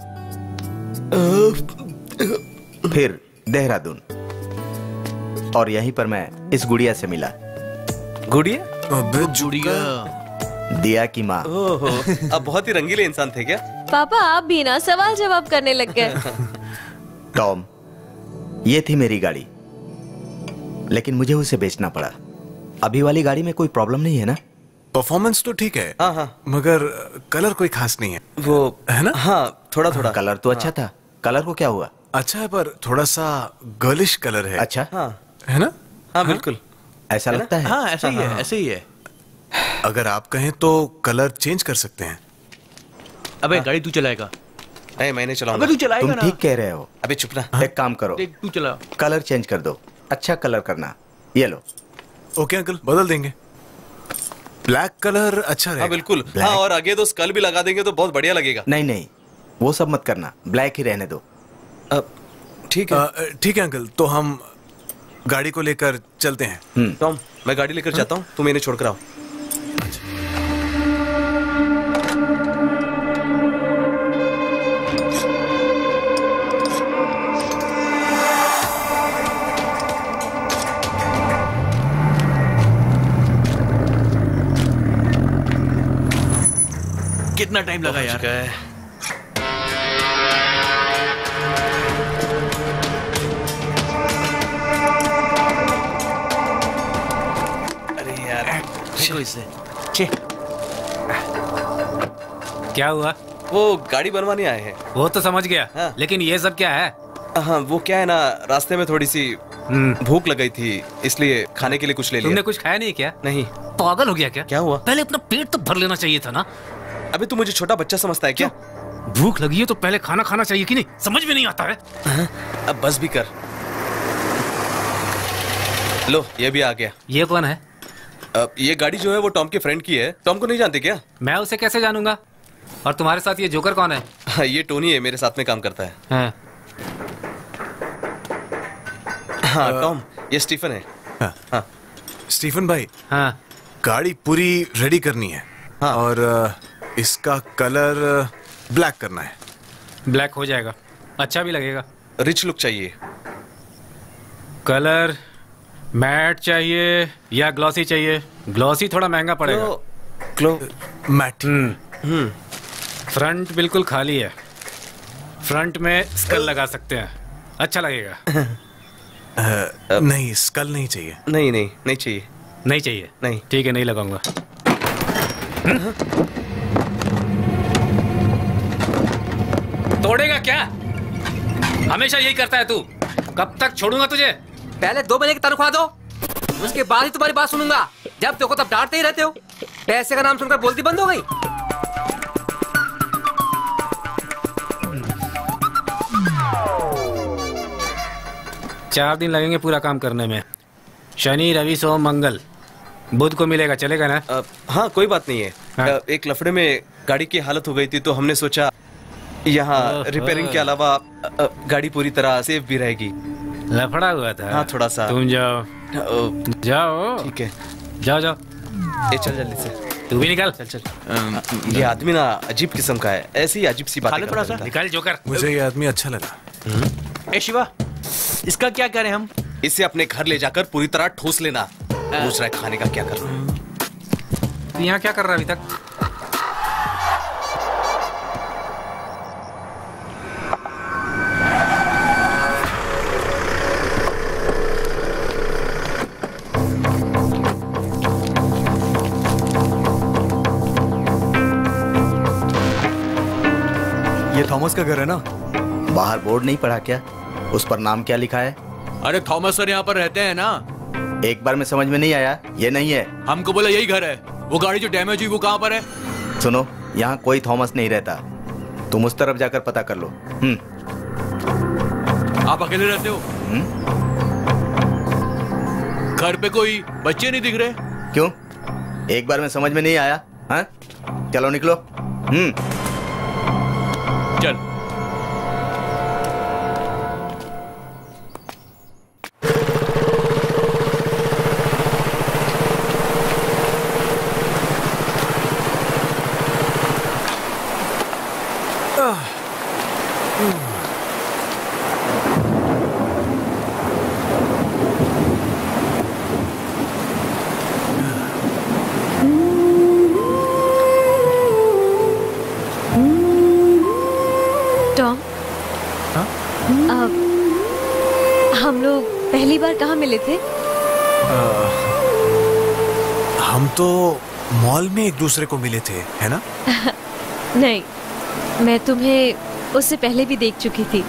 फिर देहरादून, और यहीं पर मैं इस गुड़िया से मिला। गुड़िया? गुड़िया, दिया की माँ। ओहो, अब बहुत ही रंगीले इंसान थे क्या? पापा आप भी ना सवाल जवाब करने लग गए। टॉम, ये थी मेरी गाड़ी, लेकिन मुझे उसे बेचना पड़ा। अभी वाली गाड़ी में कोई प्रॉब्लम नहीं है ना? परफॉर्मेंस तो ठीक है, हाँ हाँ, मगर कलर कोई खास नहीं है। वो है ना? हाँ, थोड़ा थोड़ा। कलर तो अच्छा था। कलर को क्या हुआ? अच्छा है, पर थोड़ा सा गर्लिश कलर है। अच्छा, हाँ, है ना? हाँ बिल्कुल, ऐसा लगता है। हाँ, ऐसा ही है, ऐसे ही है। अगर आप कहें तो कलर चेंज कर सकते हैं। अबे गाड़ी तू चलाएगा? नहीं, मैंने चलाऊंगा। अबे तू चलाएगा तुम ना? ठीक कह रहे हो। अबे चुप ना। एक काम करो, देख तू चला। कलर चेंज कर दो, अच्छा कलर करना। ये लो। ओके अंकल, बदल देंगे। ब्लैक कलर अच्छा रहेगा। हाँ बिल्कुल, हाँ, और आगे तो स्कल भी लगा देंगे तो बहुत बढ़िया लगेगा। नहीं नहीं, वो सब मत करना, ब्लैक ही रहने दो। ठीक है, ठीक है अंकल, तो हम गाड़ी को लेकर चलते हैं। टॉम, मैं गाड़ी लेकर जाता हूँ, तुम इन्हें छोड़कर आओ। कितना टाइम लगा यार? अरे यार, इससे क्या हुआ? वो गाड़ी बनवाने आए हैं। वो तो समझ गया, हाँ। लेकिन ये सब क्या है? हाँ, वो क्या है ना, रास्ते में थोड़ी सी भूख लग गई थी, इसलिए खाने के लिए कुछ ले लिया। तुमने कुछ खाया नहीं क्या? नहीं। पागल हो गया क्या? क्या हुआ? पहले अपना पेट तो भर लेना चाहिए था ना। अबे तू मुझे छोटा बच्चा समझता है क्या? भूख लगी है तो पहले खाना खाना चाहिए कि नहीं? समझ में नहीं आता है। अब बस भी कर। लो, ये भी आ गया। ये कौन है? अब ये गाड़ी जो है वो टॉम के फ्रेंड की है। टॉम को नहीं जानते क्या? मैं उसे कैसे जानूंगा? और तुम्हारे साथ ये जोकर कौन है? हाँ, ये टोनी है, मेरे साथ में काम करता है। हाँ, हाँ टॉम, ये स्टीफन है। हाँ, हाँ। स्टीफन भाई, हाँ, गाड़ी पूरी रेडी करनी है। हाँ। और इसका कलर ब्लैक करना है। ब्लैक हो जाएगा, अच्छा भी लगेगा। रिच लुक चाहिए। कलर मैट चाहिए या ग्लॉसी चाहिए? ग्लॉसी थोड़ा महंगा पड़ेगा। क्लो मैट। हम्म फ्रंट बिल्कुल खाली है, फ्रंट में स्कल लगा सकते हैं, अच्छा लगेगा। uh, नहीं, स्कल नहीं चाहिए। नहीं नहीं नहीं चाहिए। नहीं चाहिए? नहीं। ठीक है, नहीं लगाऊंगा। तोड़ेगा क्या? हमेशा यही करता है तू। कब तक छोड़ूंगा तुझे? पहले दो महीने की तनख्वाह दो, उसके बाद ही तुम्हारी बात सुनूंगा। जब देखो तब डांटते ही रहते हो। पैसे का नाम सुनकर बोलती बंद हो गई। चार दिन लगेंगे पूरा काम करने में। शनि, रवि, सोम, मंगल, बुध को मिलेगा, चलेगा ना? आ, हाँ, कोई बात नहीं है। हाँ। एक लफड़े में गाड़ी की हालत हो गई थी तो हमने सोचा यहाँ रिपेयरिंग के अलावा गाड़ी पूरी तरह सेफ भी रहेगी। लफड़ा हुआ था? हाँ, थोड़ा सा। तुम जाओ जाओ। ठीक है, जाओ जाओ। ए, चल जल्दी से। तू भी निकल। चल चल। ये आदमी ना अजीब किस्म का है, ऐसी अजीब सी बातें करता है। निकल जोकर। मुझे ये आदमी अच्छा लगा। ए शिवा, इसका क्या करें हम? इसे अपने घर ले जाकर पूरी तरह ठूस लेना। पूछ रहा है खाने का क्या करना। तो यहाँ क्या कर रहा है अभी तक? ये थॉमस का घर है ना? बाहर बोर्ड नहीं पढ़ा क्या? उस पर नाम क्या लिखा है? अरे थॉमस सर यहाँ पर रहते हैं ना। एक बार में समझ में नहीं आया? ये नहीं है। हमको बोला यही घर है। वो गाड़ी जो डैमेज हुई वो कहाँ पर है? सुनो, यहाँ कोई थॉमस नहीं रहता। तुम उस तरफ जाकर पता कर लो। हम्म। आप अकेले रहते हो? घर पे कोई बच्चे नहीं दिख रहे? क्यों? एक बार में समझ में नहीं आया? हाँ? चलो निकलो। हम्म। चल। हम लोग पहली बार कहाँ मिले थे? आ, हम तो मॉल में एक दूसरे को मिले थे, है ना? नहीं, मैं तुम्हें उससे पहले भी देख चुकी थी।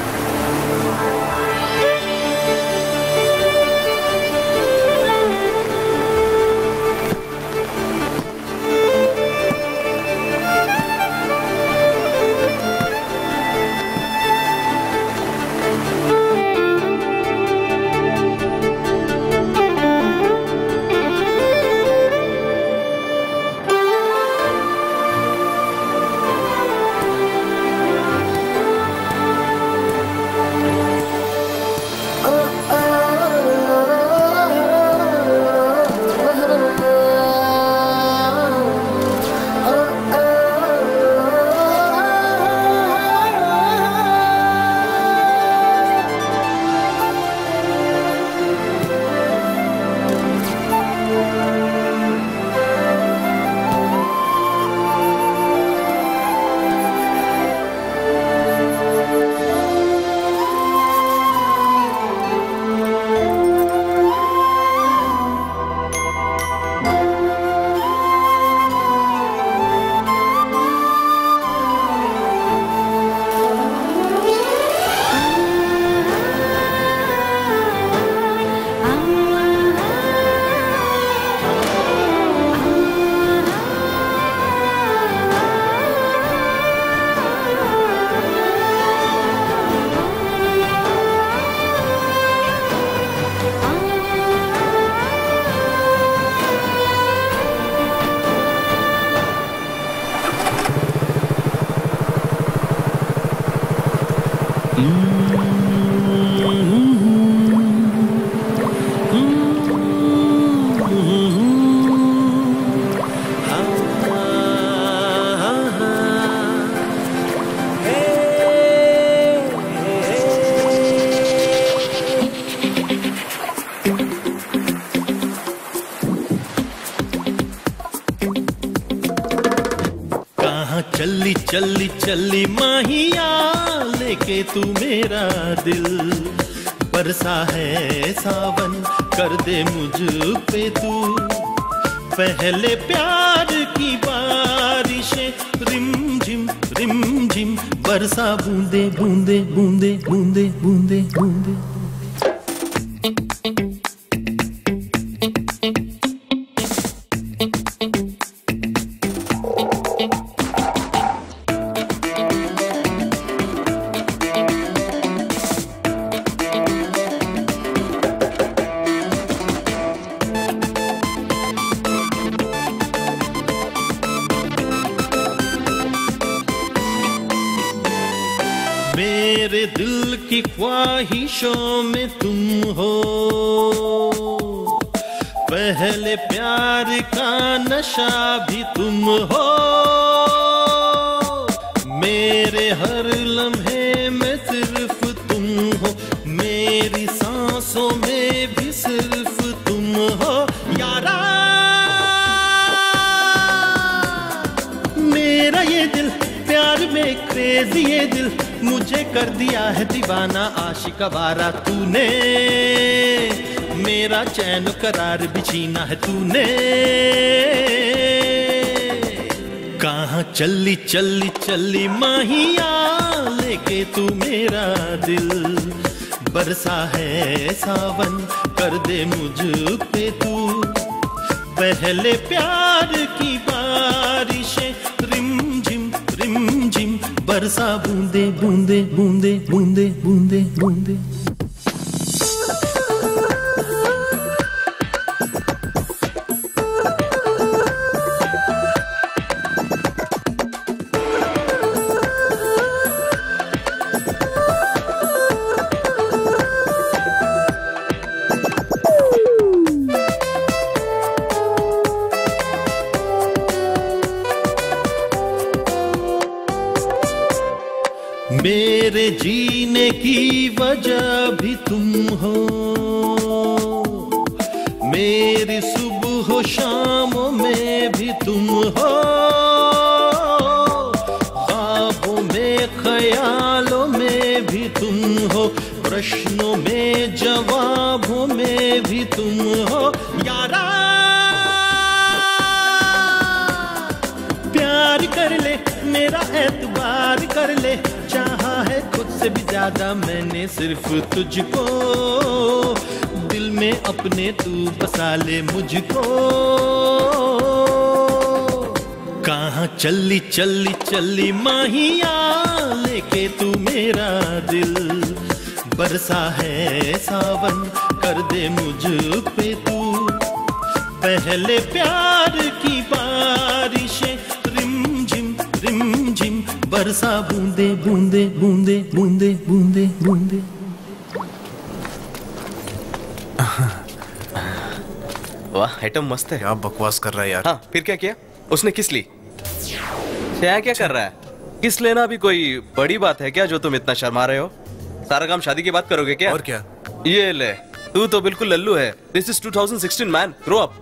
चली चली चली माहिया लेके तू मेरा दिल, बरसा है सावन कर दे मुझ पे तू, पहले प्यार की बारिशें रिम झिम रिम झिम बरसा बूंदे बूंदे बूंदे बूंदे बूंदे बूंदे। मेरे दिल की ख्वाहिशों में तुम हो, पहले प्यार का नशा भी तुम हो, मेरे हर लम्हे में सिर्फ तुम हो, मेरे क्रेजी ये दिल, मुझे कर दिया है दीवाना आशिक आवारा तूने, मेरा चैन करार भी छीना है तूने। कहाँ चली चली चली माहिया लेके तू मेरा दिल, बरसा है सावन कर दे मुझ पे तू, पहले प्यार की बारिशें रिम झिम रिम झिम, बरसा बूंदे बूंदे बूंदे बूंदे बूंदे बूंदे। मेरे जीने की वजह भी तुम हो, मेरी सुबह शामों में भी तुम हो, ख्वाबों में ख्यालों में भी तुम हो, प्रश्नों में जवाबों में भी तुम हो। यारा प्यार कर ले मेरा एतबार कर ले, चाहा है खुद से भी ज्यादा मैंने सिर्फ तुझको, दिल में अपने तू बसा ले मुझको। कहाँ चली चली चली माहिया लेके तू मेरा दिल, बरसा है सावन कर दे मुझ पे तू, पहले प्यार की बारिशें रिम झिम रिम झिम, बरसा बूंदे बूंदे बूंदे बूंदे बूंदे बूंदे। वाह आइटम मस्त है। क्या बकवास कर रहा है यार। हाँ फिर क्या किया उसने? किस ली? क्या क्या कर रहा है? किस लेना भी कोई बड़ी बात है क्या जो तुम इतना शर्मा रहे हो? सारा काम शादी की बात करोगे क्या? और क्या? ये ले, तू तो बिल्कुल लल्लू है। This is two thousand sixteen man, grow up.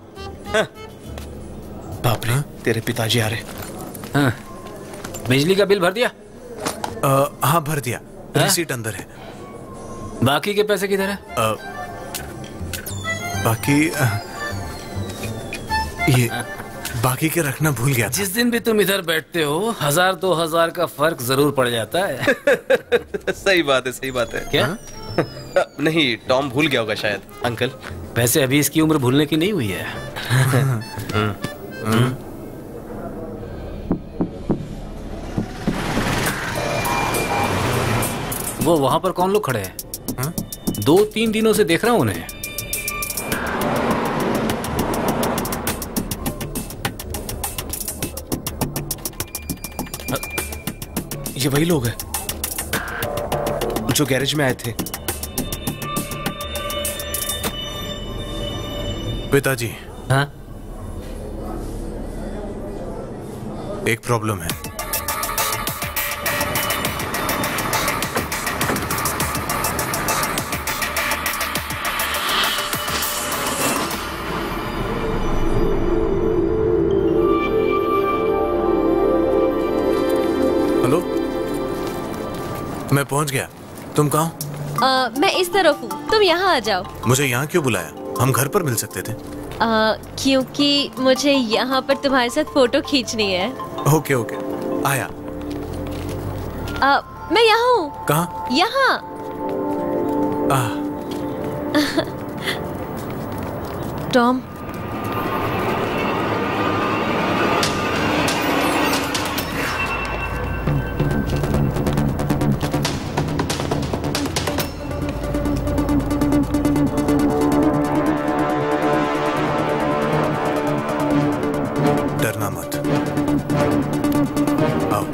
बाप रे, तेरे पिताजी आ रहे। हाँ। बिजली का बिल भर दिया? आ, हाँ भर दिया, रिसीट अंदर है। बाकी के पैसे किधर है? आ, बाकी आ, ये आ, बाकी के रखना भूल गया था। जिस दिन भी तुम इधर बैठते हो हजार दो हजार का फर्क जरूर पड़ जाता है। सही बात है, सही बात है। क्या? नहीं, टॉम भूल गया होगा शायद। अंकल वैसे अभी इसकी उम्र भूलने की नहीं हुई है। वो वहां पर कौन लोग खड़े हैं? दो तीन दिनों से देख रहा हूं उन्हें। ये वही लोग हैं जो गैरेज में आए थे। पिताजी। हाँ? एक प्रॉब्लम है। हेलो, मैं पहुंच गया। तुम कहाँ हो? मैं इस तरफ हूँ, तुम यहाँ आ जाओ। मुझे यहाँ क्यों बुलाया? हम घर पर मिल सकते थे। आ, क्योंकि मुझे यहाँ पर तुम्हारे साथ फोटो खींचनी है। ओके ओके, आया। आ, मैं यहाँ हूँ। कहाँ? यहाँ। टॉम, डरना मत। आओ।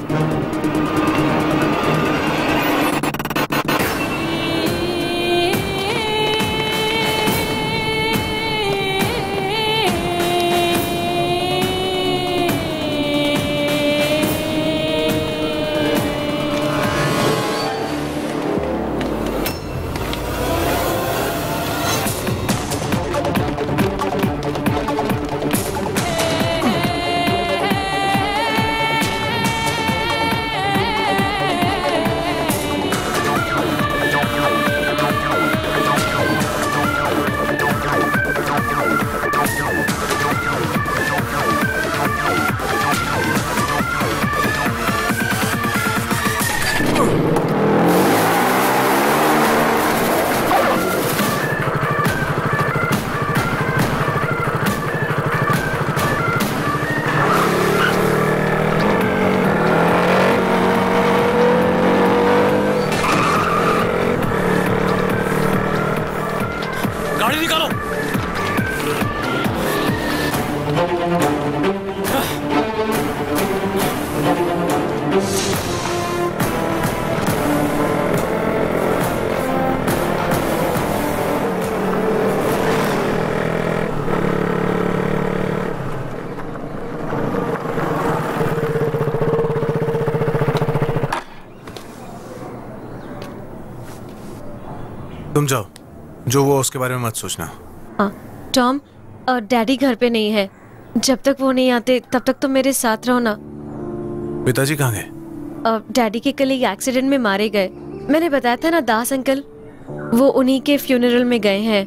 तुम जाओ, जो वो उसके बारे में मत सोचना। हाँ, टॉम, डैडी घर पे नहीं है। जब तक वो नहीं आते तब तक तुम मेरे साथ रहो ना। पिताजी कहाँ गए? डैडी के कल एक एक्सीडेंट में मारे गए। मैंने बताया था ना, दास अंकल, वो उन्हीं के फ्यूनरल में गए हैं।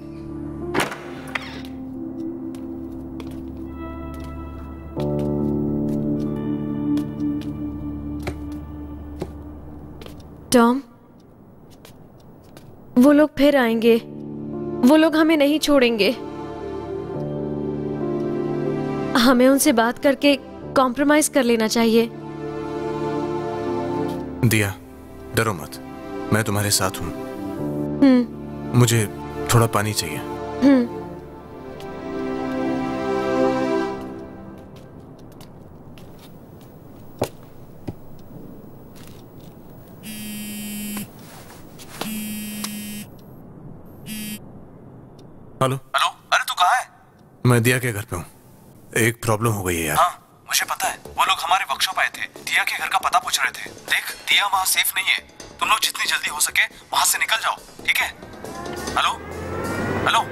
टॉम, वो लोग फिर आएंगे। वो लोग हमें नहीं छोड़ेंगे। हमें उनसे बात करके कॉम्प्रोमाइज कर लेना चाहिए। दिया, डरो मत, मैं तुम्हारे साथ हूँ। हम्म। मुझे थोड़ा पानी चाहिए। हम्म। हेलो हेलो, अरे तू कहाँ है? मैं दिया के घर पे हूँ। एक प्रॉब्लम हो गई है यार। हाँ, मुझे पता है। वो लोग हमारे वर्कशॉप आए थे, दिया के घर का पता पूछ रहे थे। देख, दिया वहाँ सेफ नहीं है। तुम लोग जितनी जल्दी हो सके वहाँ से निकल जाओ, ठीक है? हेलो हेलो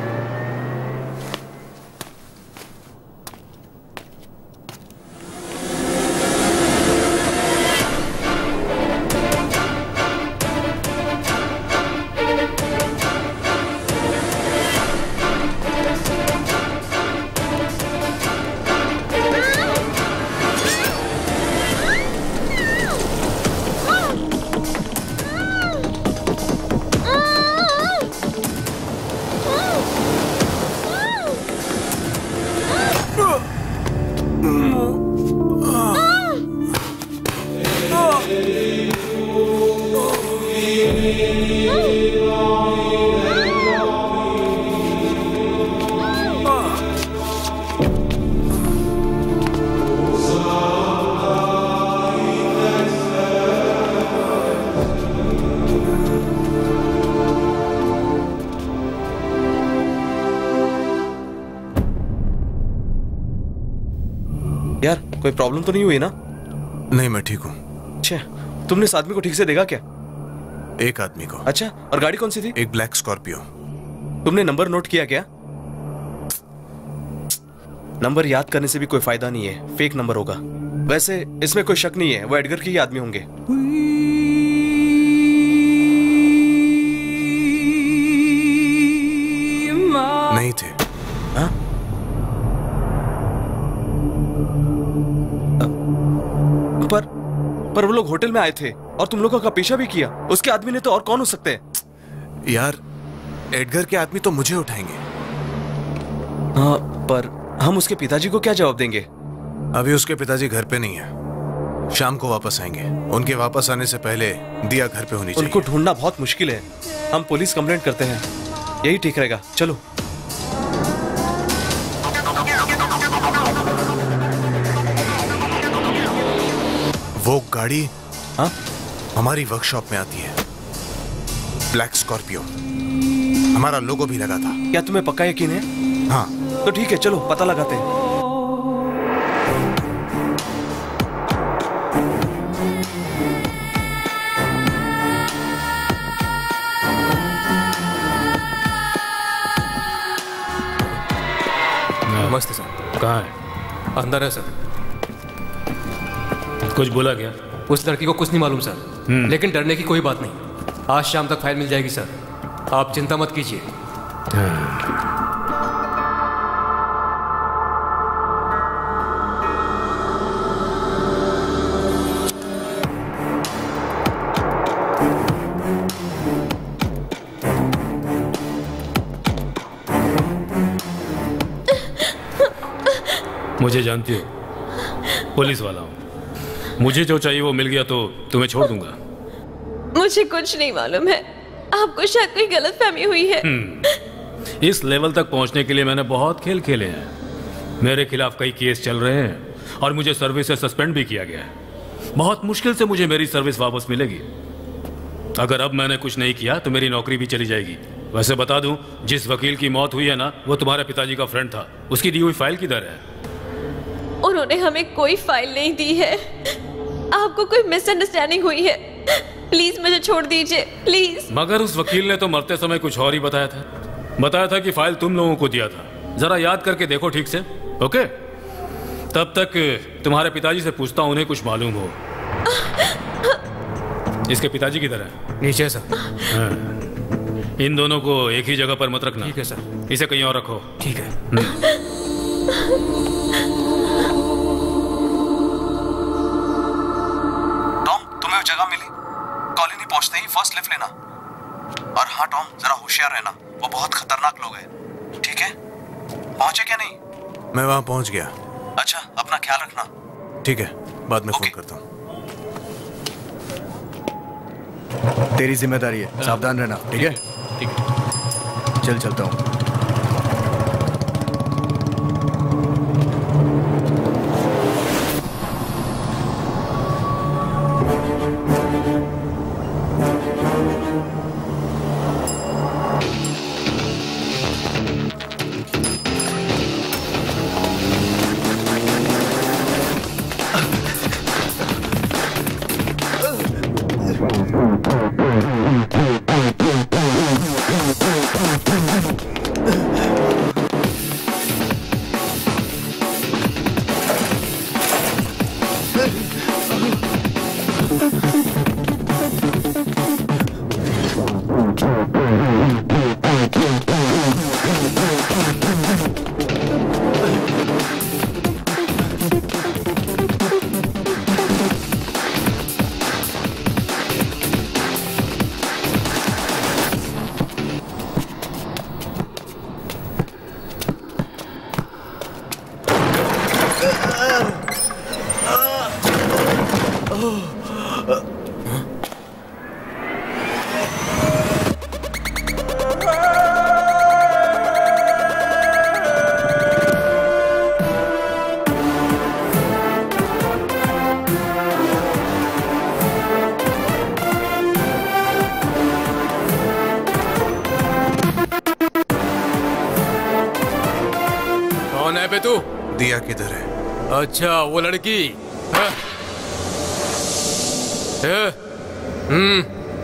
यार, कोई प्रॉब्लम तो नहीं हुई ना? नहीं, मैं ठीक हूँ। अच्छा, तुमने इस आदमी को ठीक से देखा क्या? एक आदमी को। अच्छा, और गाड़ी कौन सी थी? एक ब्लैक स्कॉर्पियो। तुमने नंबर नोट किया क्या? नंबर याद करने से भी कोई फायदा नहीं है, फेक नंबर होगा। वैसे इसमें कोई शक नहीं है, वो एडगर के ही आदमी होंगे। नहीं थे। हाँ? पर पर वो लोग होटल में आए थे और तुम लोगों का पीछा भी किया। उसके आदमी ने तो और कौन हो सकते हैं? यार, एडगर के आदमी तो मुझे उठाएंगे। हाँ, पर हम उसके पिताजी को क्या जवाब देंगे? अभी उसके पिताजी घर पे नहीं है, शाम को वापस आएंगे। उनके वापस आने से पहले दिया घर पे होनी चाहिए। उनको ढूंढना बहुत मुश्किल है। हम पुलिस कंप्लेंट करते हैं, यही ठीक रहेगा। चलो। वो गाड़ी हाँ हमारी वर्कशॉप में आती है, ब्लैक स्कॉर्पियो। हमारा लोगो भी लगा था। क्या तुम्हें पक्का यकीन है? हाँ। तो ठीक है, चलो पता लगाते हैं। नमस्ते सर। कहाँ है? अंदर है सर। कुछ बोला क्या? उस लड़की को कुछ नहीं मालूम सर, लेकिन डरने की कोई बात नहीं। आज शाम तक फाइल मिल जाएगी सर, आप चिंता मत कीजिए। मुझे जानती हो, पुलिस वाला हूँ। मुझे जो चाहिए वो मिल गया तो तुम्हें छोड़ दूंगा। मुझे कुछ नहीं मालूम है, आपको शायद कोई गलतफहमी हुई है। इस लेवल तक पहुंचने के लिए मैंने बहुत खेल खेले हैं। मेरे खिलाफ कई केस चल रहे हैं और मुझे सर्विस से सस्पेंड भी किया गया है। बहुत मुश्किल से मुझे मेरी सर्विस वापस मिलेगी। अगर अब मैंने कुछ नहीं किया तो मेरी नौकरी भी चली जाएगी। वैसे बता दूं, जिस वकील की मौत हुई है ना, वो तुम्हारे पिताजी का फ्रेंड था। उसकी दी हुई फाइल किधर है? उन्होंने हमें कोई फाइल नहीं दी है। आपको कोई मिसअंडरस्टैंडिंग हुई है। प्लीज मुझे छोड़ दीजिए, प्लीज। मगर उस वकील ने तो मरते समय कुछ और ही बताया था। बताया था कि फाइल तुम लोगों को दिया था। जरा याद करके देखो ठीक से, ओके? तब तक तुम्हारे पिताजी से पूछता हूं, उन्हें कुछ मालूम हो। इसके पिताजी किधर है? नीचे सर। हाँ। इन दोनों को एक ही जगह पर मत रखना। ठीक है सर। इसे कहीं और रखो। ठीक है। टॉम, तुम्हें वो जगह मिली? कॉलोनी पहुंचते ही फर्स्ट लिफ्ट लेना। और हाँ टॉम, जरा होशियार रहना, वो बहुत खतरनाक लोग हैं। ठीक है? पहुंचे क्या नहीं? मैं वहां पहुंच गया। अच्छा, अपना ख्याल रखना। ठीक है, बाद में फोन करता हूँ। तेरी जिम्मेदारी है, सावधान रहना। ठीक है? ठीक है। चल चलता हूँ। दिया किधर है? अच्छा, वो लड़की। है? है? हम्म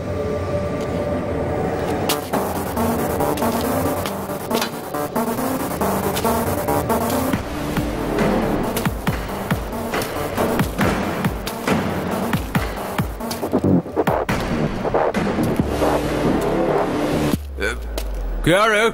क्या रे?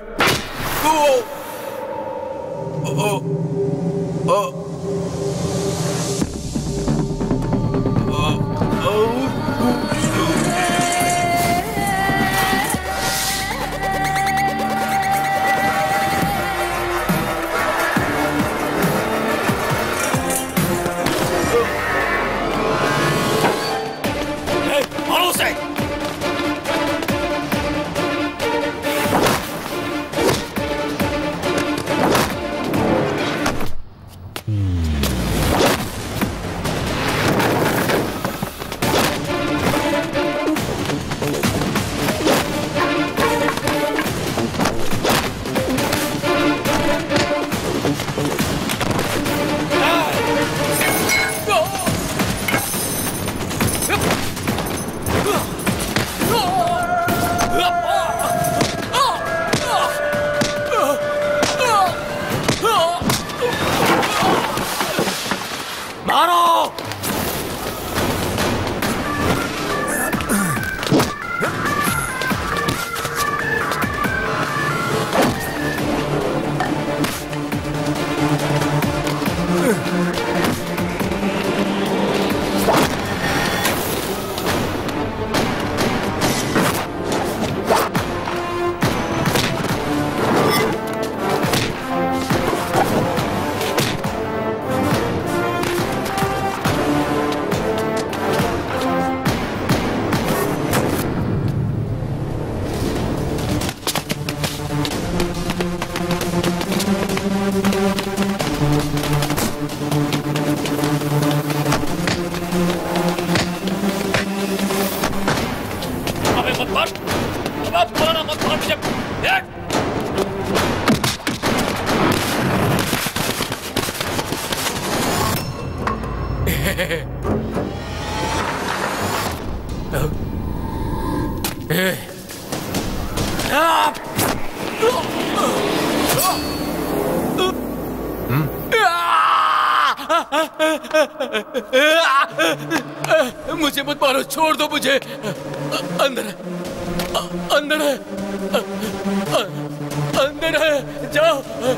मुझे मत मारो, छोड़ दो मुझे। अंदर है, अंदर है, अंदर है, जाओ।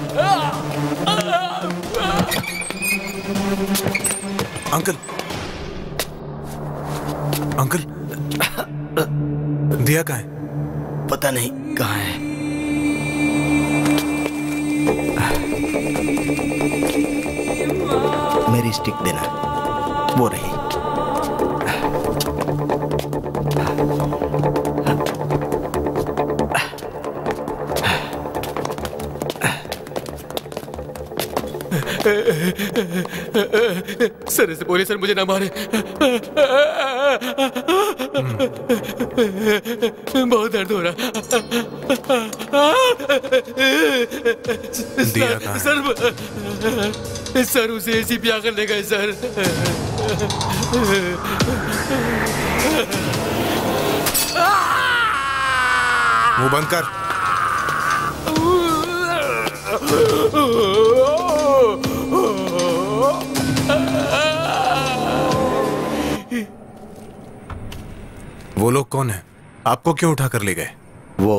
अंकल, अंकल, दिया कहाँ है? पता नहीं कहाँ है। मेरी स्टिक देना, वो रही। सर ऐसे बोले, सर मुझे ना मारे। बहुत दर्द हो रहा। दिया कहाँ है? सर, सर उसे एसी पिया कर ले गए सर। मुंह बंद कर। वो लोग कौन है? आपको क्यों उठा कर ले गए? वो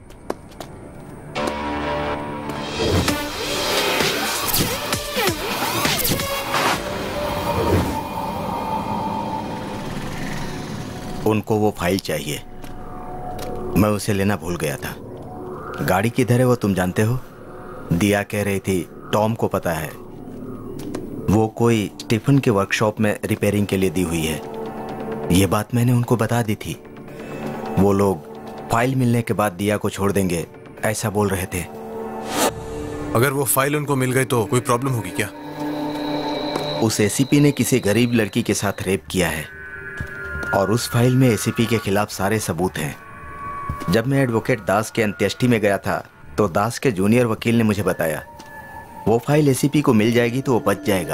उनको वो फाइल चाहिए। मैं उसे लेना भूल गया था। गाड़ी किधर है वो तुम जानते हो? दिया कह रही थी टॉम को पता है। वो कोई स्टीफन के वर्कशॉप में रिपेयरिंग के लिए दी हुई है। ये बात मैंने उनको बता दी थी। वो लोग फाइल मिलने के बाद दिया को छोड़ देंगे, ऐसा बोल रहे थे। अगर वो फाइल उनको मिल गई तो कोई प्रॉब्लम होगी क्या? उस एसीपी ने किसी गरीब लड़की के साथ रेप किया है और उस फाइल में एसीपी के खिलाफ सारे सबूत हैं। जब मैं एडवोकेट दास के अंत्येष्टि में गया था तो दास के जूनियर वकील ने मुझे बताया वो फाइल एसीपी को मिल जाएगी तो वो बच जाएगा।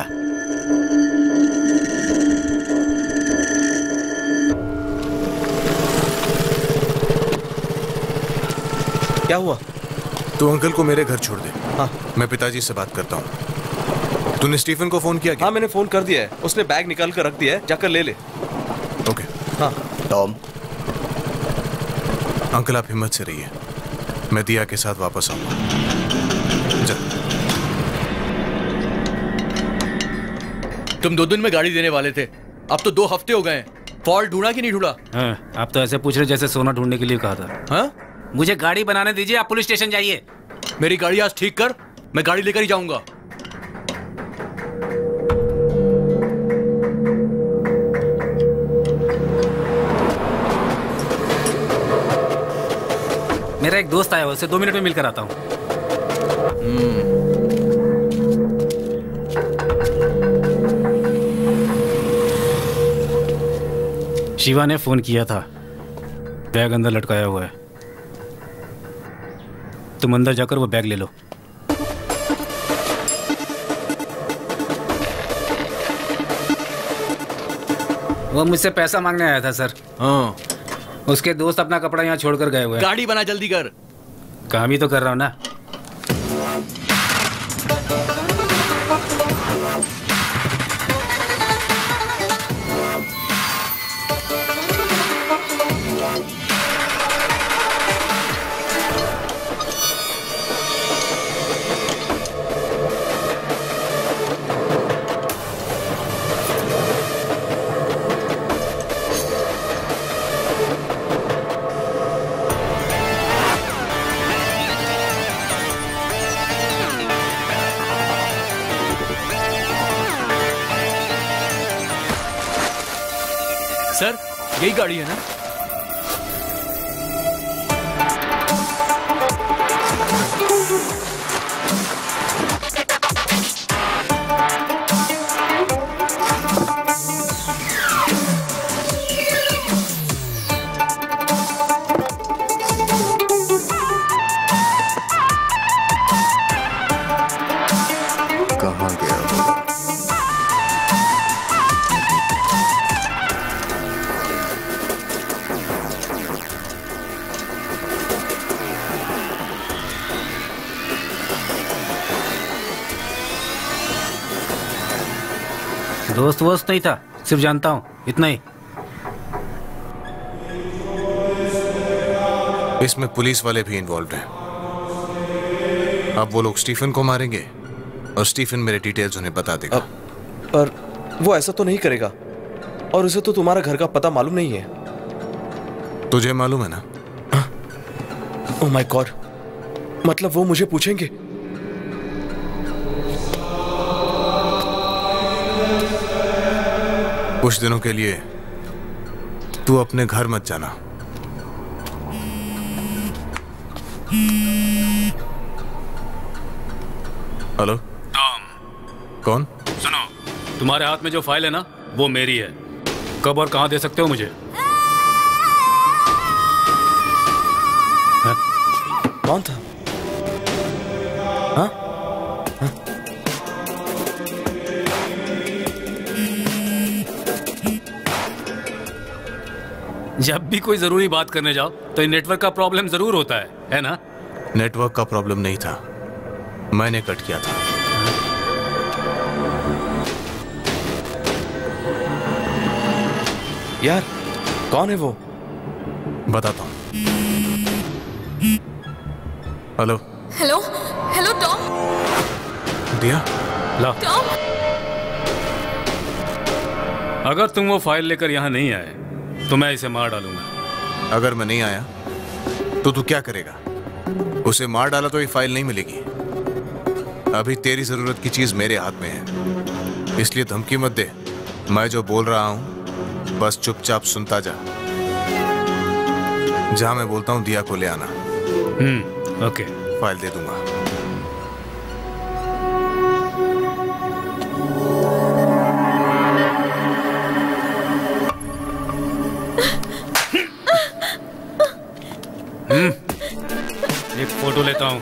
क्या हुआ? तो अंकल को मेरे घर छोड़ दे। हाँ, मैं पिताजी से बात करता हूँ। तूने स्टीफन को फोन किया क्या? हाँ, मैंने फोन कर दिया है। उसने बैग निकाल कर रख दिया है, जाकर ले ले। ओके। हाँ। टॉम, अंकल आप हिम्मत से रहिए, मैं दिया के साथ वापस आऊंगा। जा। तुम दो दिन में गाड़ी देने वाले थे, अब तो दो हफ्ते हो गए। फॉल्ट ढूंढा कि नहीं ढूंढा? हाँ, आप तो ऐसे पूछ रहे जैसे सोना ढूंढने के लिए कहा था। हाँ? मुझे गाड़ी बनाने दीजिए, आप पुलिस स्टेशन जाइए। मेरी गाड़ी आज ठीक कर, मैं गाड़ी लेकर ही जाऊंगा। मेरा एक दोस्त आया हुआ, उसे दो मिनट में मिलकर आता हूँ। शिवा ने फोन किया था, बैग अंदर लटकाया हुआ है। तुम अंदर जाकर वो बैग ले लो। वो मुझसे पैसा मांगने आया था सर। हाँ। उसके दोस्त अपना कपड़ा यहाँ छोड़कर गए हुए हैं। गाड़ी बना, जल्दी कर। काम ही तो कर रहा हूँ ना। सर, यही गाड़ी है ना? कहाँ गया वो? दोस्त वोस्त नहीं था, सिर्फ जानता हूँ, इतना ही। इसमें पुलिस वाले भी इन्वॉल्व हैं। अब वो लोग स्टीफन को मारेंगे और स्टीफन मेरे डिटेल्स उन्हें बता देगा। पर वो ऐसा तो नहीं करेगा, और उसे तो तुम्हारा घर का पता मालूम नहीं है। तुझे मालूम है ना? ओह माय गॉड, मतलब वो मुझे पूछेंगे? कुछ दिनों के लिए तू अपने घर मत जाना। Hello Tom. कौन? सुनो, तुम्हारे हाथ में जो फाइल है ना, वो मेरी है। कब और कहां दे सकते हो मुझे? हा? कौन था? हाँ? हाँ? जब भी कोई जरूरी बात करने जाओ तो नेटवर्क का प्रॉब्लम जरूर होता है, है ना? नेटवर्क का प्रॉब्लम नहीं था, मैंने कट किया था। यार, कौन है वो? बताता हूँ। Hello hello hello Tom. Diya ला। टॉम, अगर तुम वो फाइल लेकर यहाँ नहीं आए तो मैं इसे मार डालूंगा। अगर मैं नहीं आया तो तू क्या करेगा? उसे मार डाला तो ये फाइल नहीं मिलेगी। अभी तेरी जरूरत की चीज मेरे हाथ में है, इसलिए धमकी मत दे। मैं जो बोल रहा हूं बस चुपचाप सुनता जा। जहां मैं बोलता हूं दिया को ले आना। हम्म, ओके। फाइल दे दूंगा। हम्म, एक फोटो लेता हूं।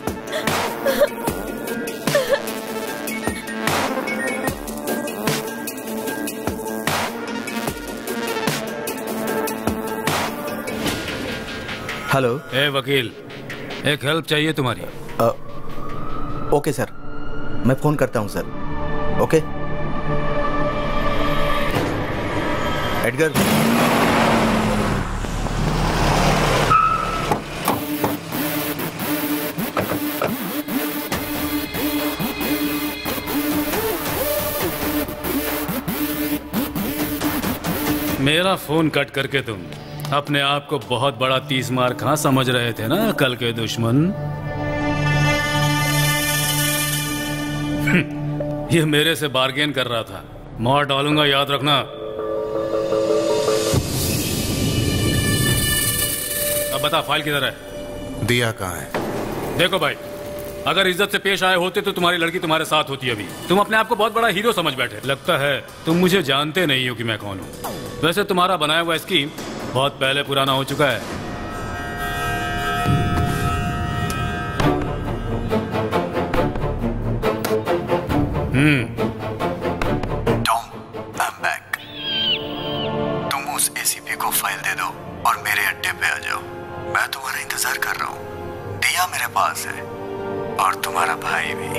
हेलो। ए वकील, एक हेल्प चाहिए तुम्हारी। आ, ओके सर, मैं फोन करता हूं सर। Okay Edgar. मेरा फोन कट करके तुम अपने आप को बहुत बड़ा तीस मार कहां समझ रहे थे ना, कल के दुश्मन। ये मेरे से बार्गेन कर रहा था। मार डालूंगा, याद रखना। अब बता, फाइल किधर है? दिया कहाँ है? देखो भाई, अगर इज्जत से पेश आए होते तो तुम्हारी लड़की तुम्हारे साथ होती। अभी तुम अपने आप को बहुत बड़ा हीरो समझ बैठे। लगता है तुम मुझे जानते नहीं हो कि मैं कौन हूँ। वैसे तुम्हारा बनाया हुआ स्कीम बहुत पहले पुराना हो चुका है। हम्म। Tom, I am back. तुम उस एसीपी को फाइल दे दो और मेरे अड्डे पे आ जाओ। मैं तुम्हारा इंतजार कर रहा हूँ। दिया मेरे पास है और तुम्हारा भाई भी।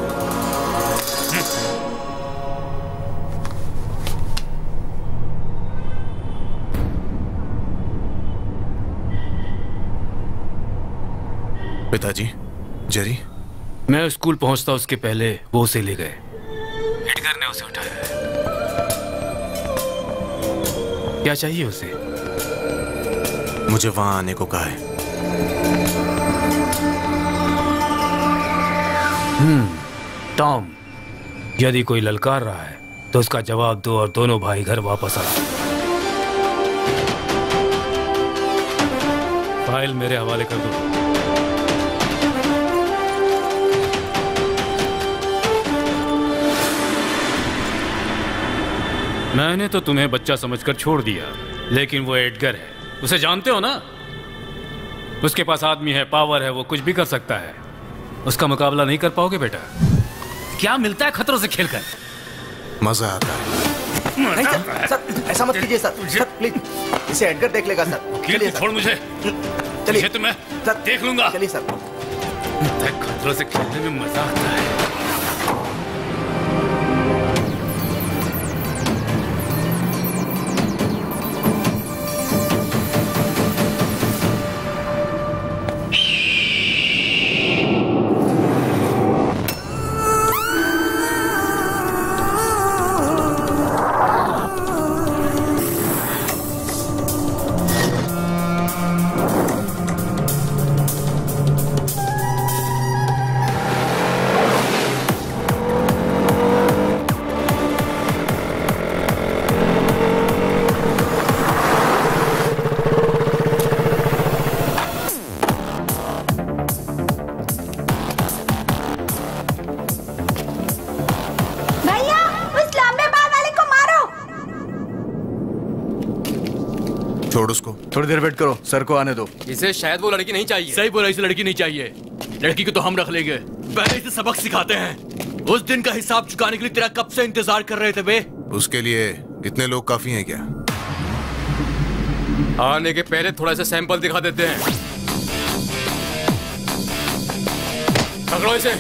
पिताजी, जेरी। मैं स्कूल पहुंचता उसके पहले वो उसे ले गए। एडगर ने उसे उठाया है। क्या चाहिए उसे? मुझे वहां आने को कहा है। हम्म, टॉम, यदि कोई ललकार रहा है तो उसका जवाब दो और दोनों भाई घर वापस आ। फाइल मेरे हवाले कर दो। मैंने तो तुम्हें बच्चा समझकर छोड़ दिया, लेकिन वो एडगर है, उसे जानते हो ना? उसके पास आदमी है, पावर है, वो कुछ भी कर सकता है। उसका मुकाबला नहीं कर पाओगे बेटा। क्या मिलता है खतरों से खेलकर? मजा आता है। नहीं सर, सर ऐसा मत कीजिए सर। सर प्लीज, इसे एडगर देख लेगा सर। चलिए, छोड़ मुझे। चलिए तो मैं सर देख लूंगा। चलिए सर। खतरों से खेलने में मजा आता है। छोड़ उसको। थोड़ी देर वेट करो, सर को आने दो। इसे शायद वो लड़की नहीं चाहिए। सही बोला, इसे लड़की नहीं चाहिए। लड़की को तो हम रख लेंगे, पहले इसे सबक सिखाते हैं। उस दिन का हिसाब चुकाने के लिए तेरा कब से इंतजार कर रहे थे बे। उसके लिए इतने लोग काफी हैं क्या? आने के पहले थोड़ा सा सैंपल दिखा देते हैं। पकड़ो इसे।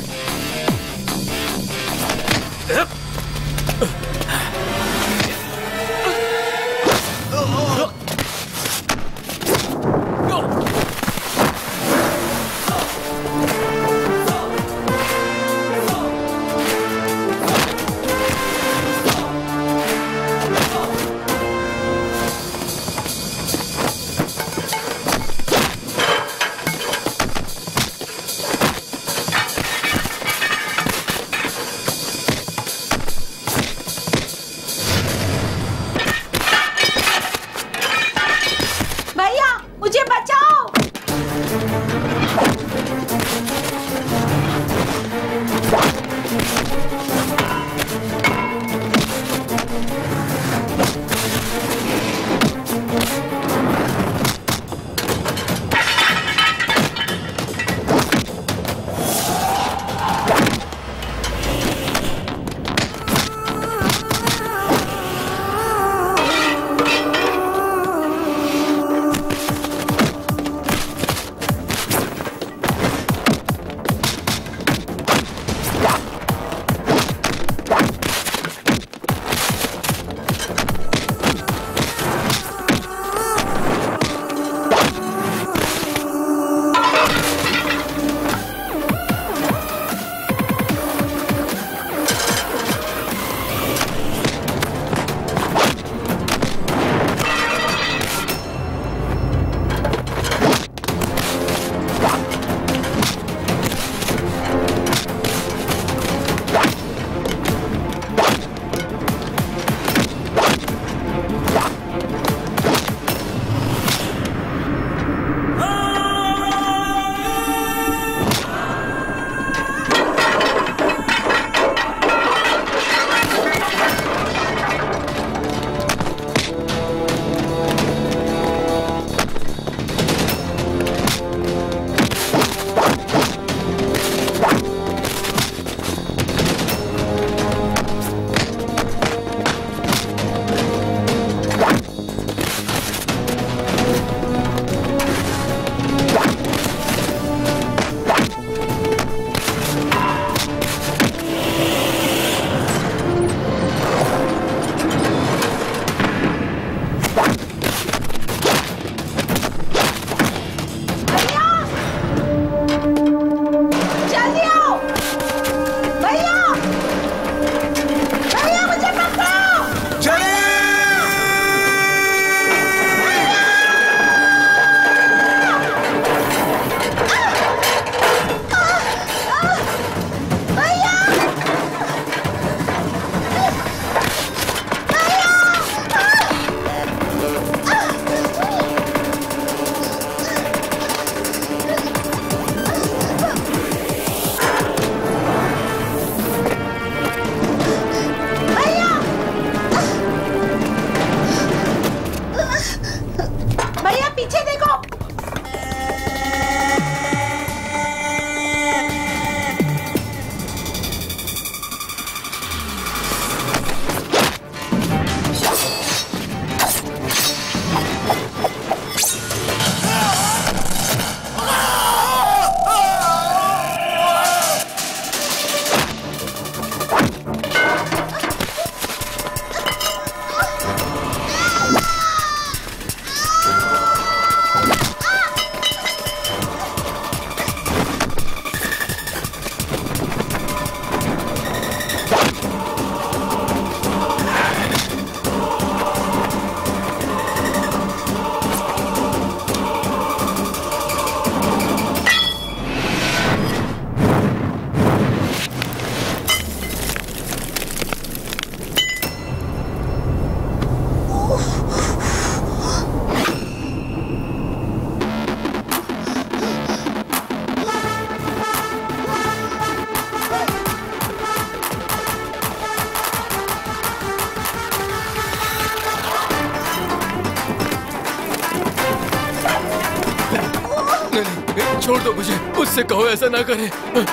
छोड़ दो मुझे, उससे कहो ऐसा ना करे।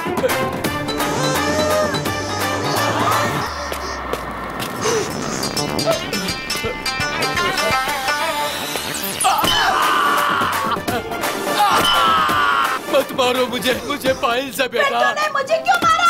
मत मारो मुझे, मुझे पायल से बेटा। तूने मुझे क्यों मारा?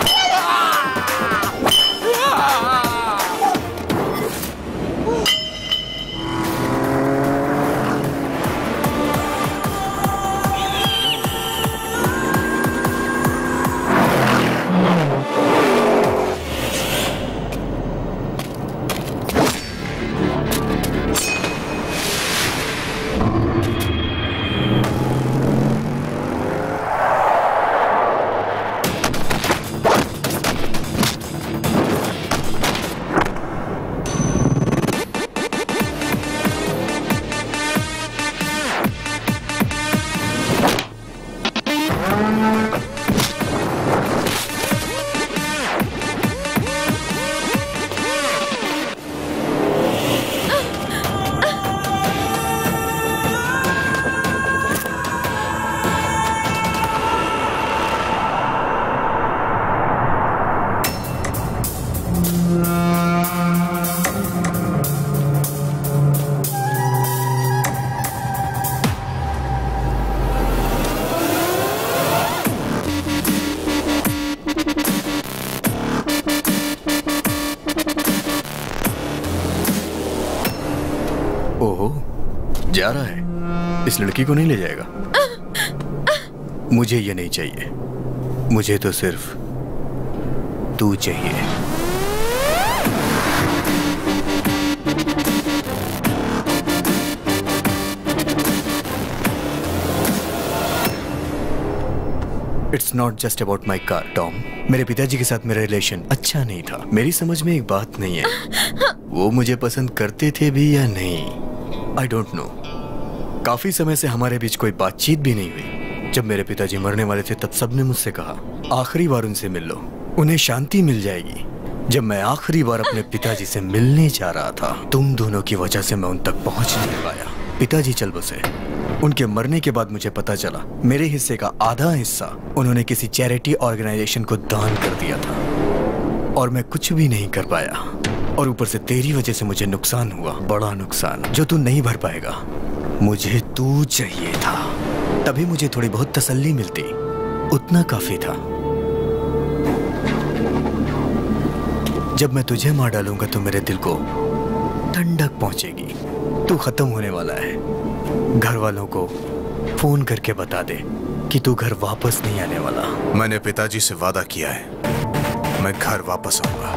जा रहा है, इस लड़की को नहीं ले जाएगा। मुझे ये नहीं चाहिए, मुझे तो सिर्फ तू चाहिए। It's not just about my car Tom. मेरे पिताजी के साथ मेरा रिलेशन अच्छा नहीं था। मेरी समझ में एक बात नहीं है, वो मुझे पसंद करते थे भी या नहीं, आई डोंट नो। काफी समय से हमारे बीच कोई बातचीत भी नहीं हुई। जब मेरे पिताजी मरने वाले थे तब सबने मुझसे कहा आखिरी बार उनसे मिल लो, उन्हें शांति मिल जाएगी। जब मैं आखिरी बार अपने पिताजी से मिलने जा रहा था, तुम दोनों की वजह से मैं उन तक पहुंच नहीं पाया। पिताजी चल बसे। उनके मरने के बाद मुझे पता चला मेरे हिस्से का आधा हिस्सा उन्होंने किसी चैरिटी ऑर्गेनाइजेशन को दान कर दिया था, और मैं कुछ भी नहीं कर पाया। और ऊपर से तेरी वजह से मुझे नुकसान हुआ, बड़ा नुकसान, जो तू नहीं भर पाएगा। मुझे तू चाहिए था, तभी मुझे थोड़ी बहुत तसल्ली मिलती, उतना काफी था। जब मैं तुझे मार डालूंगा तो मेरे दिल को ठंडक पहुंचेगी। तू खत्म होने वाला है। घर वालों को फोन करके बता दे कि तू घर वापस नहीं आने वाला। मैंने पिताजी से वादा किया है, मैं घर वापस आऊंगा।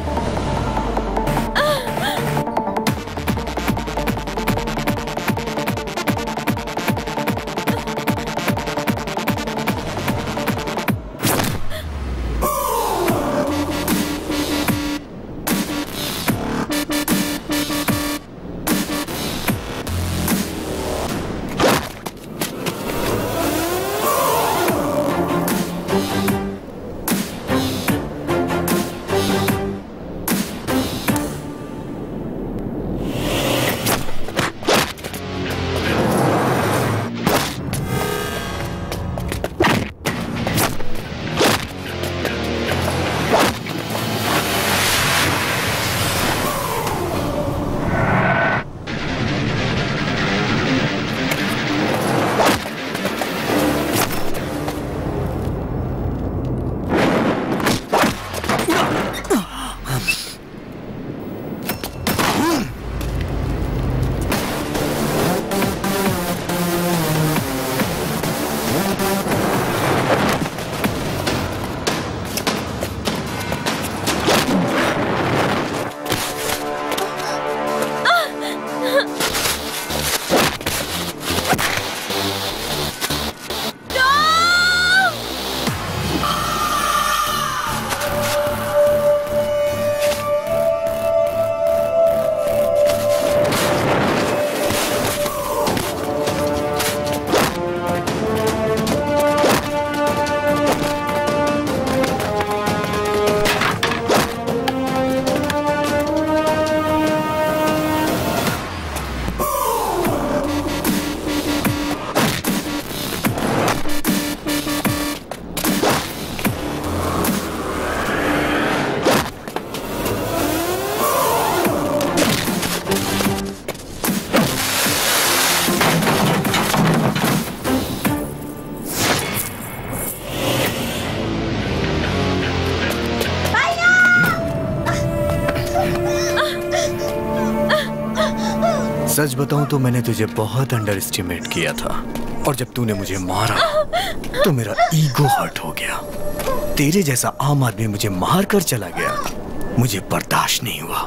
सच बताऊं तो मैंने तुझे बहुत अंडर एस्टिमेट किया था, और जब तूने मुझे मारा तो मेरा ईगो हर्ट हो गया। तेरे जैसा आम आदमी मुझे मार कर चला गया, मुझे बर्दाश्त नहीं हुआ।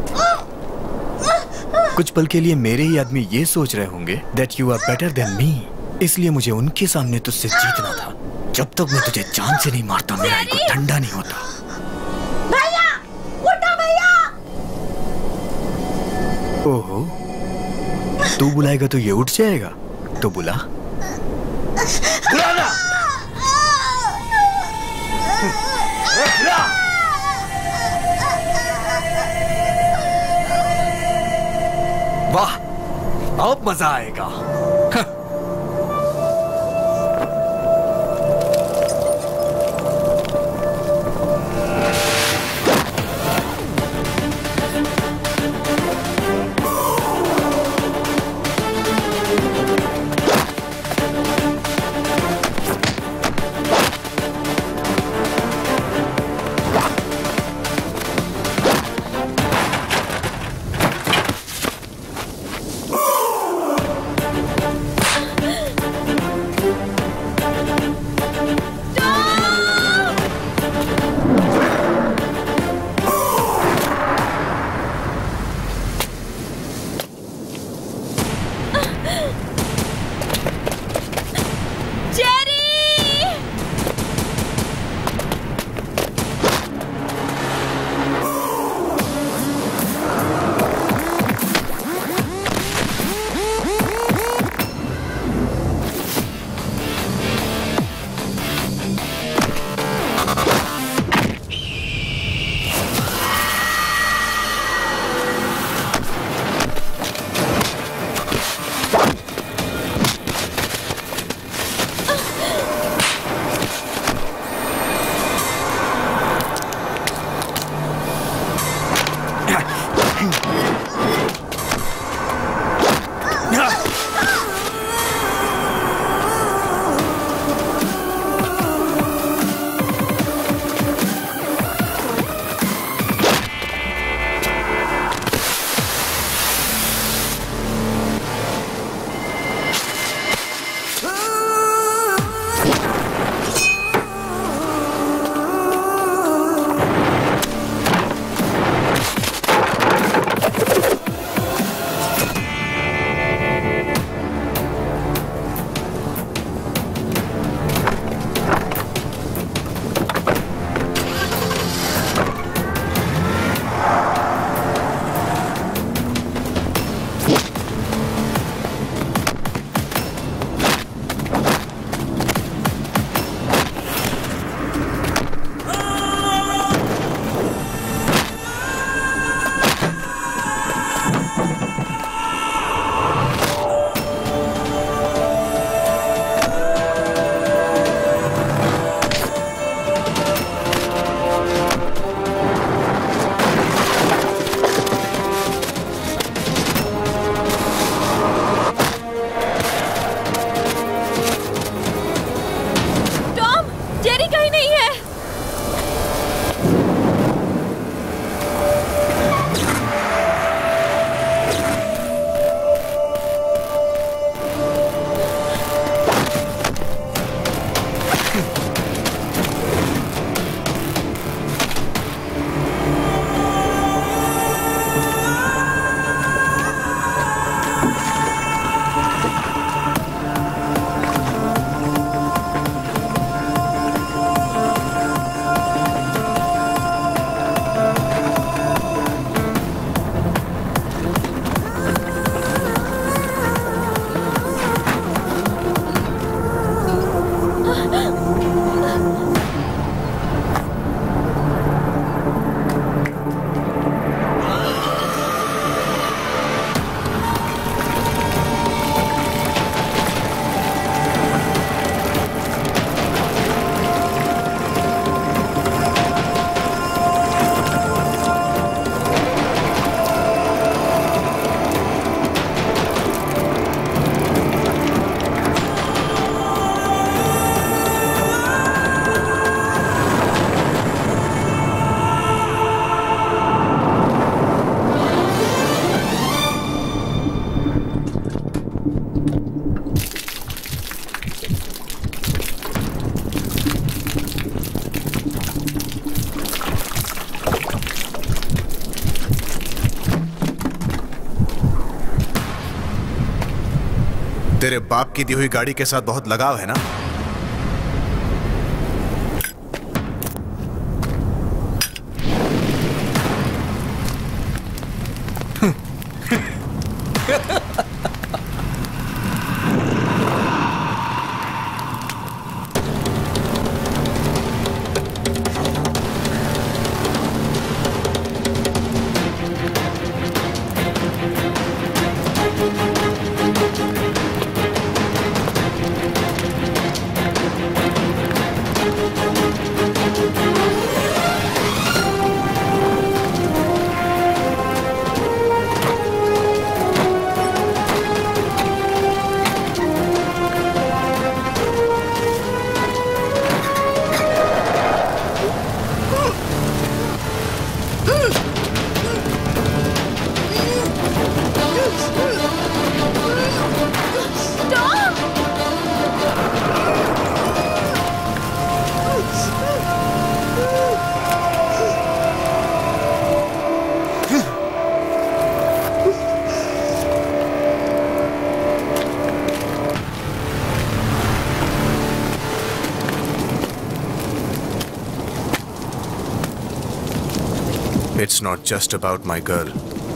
कुछ पल के लिए मेरे ही आदमी ये सोच रहे होंगे that you are better than me, इसलिए मुझे उनके सामने तुझसे जीतना था। जब तक मैं तुझे जान से नहीं मारता मेरा ईगो ठंडा नहीं होता। भैया, उठो भैया। ओहो, तू बुलाएगा तो ये उठ जाएगा, तो बुला। बुलाना। वाह, अब मजा आएगा। तेरे बाप की दी हुई गाड़ी के साथ बहुत लगाव है ना? It's not just about my girl.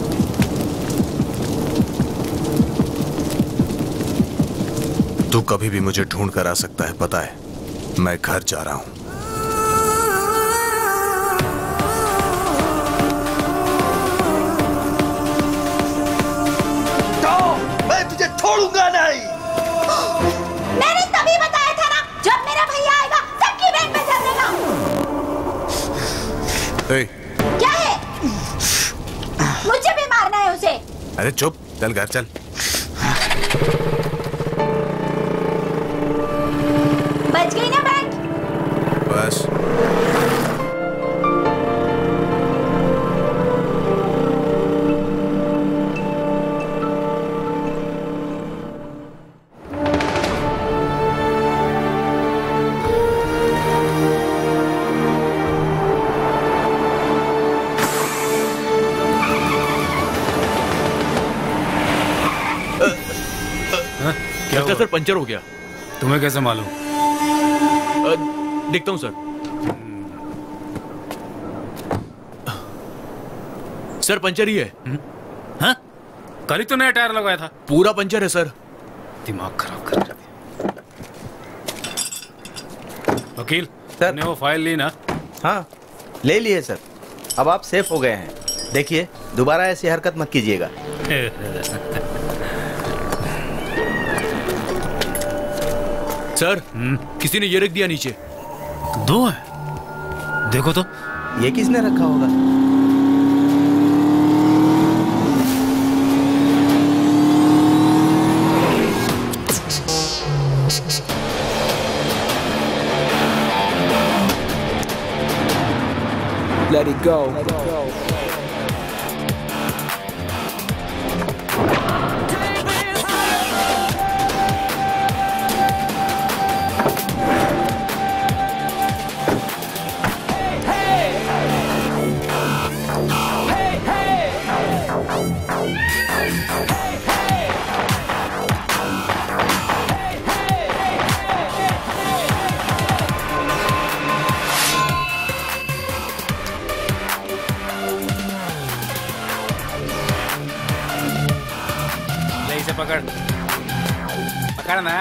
तू कभी भी मुझे ढूंढ कर आ सकता है, पता है? मैं घर जा रहा हूं। तो मैं तुझे छोड़ूंगा नहीं। मैंने तभी बताया था ना, जब मेरा भैया आएगा सबकी बैंड में चल देगा। hey. क्या है? मुझे भी मारना है उसे। अरे चुप, चल घर चल। बच गई ना बैंड? बस। क्या सर, पंचर हो गया। तुम्हें कैसे मालूम? देखता हूँ सर। सर पंचर ही है। हाँ? कल ही तो नया टायर लगवाया था। पूरा पंचर है सर। दिमाग खराब कर दिया। वकील सर ने वो फाइल ली ना? हाँ ले लिए सर। अब आप सेफ हो गए हैं। देखिए दोबारा ऐसी हरकत मत कीजिएगा। सर किसी ने ये रख दिया नीचे। दो है, देखो तो। ये किसने रखा होगा? Let it go. Let it go. पकड़ पकड़ ना।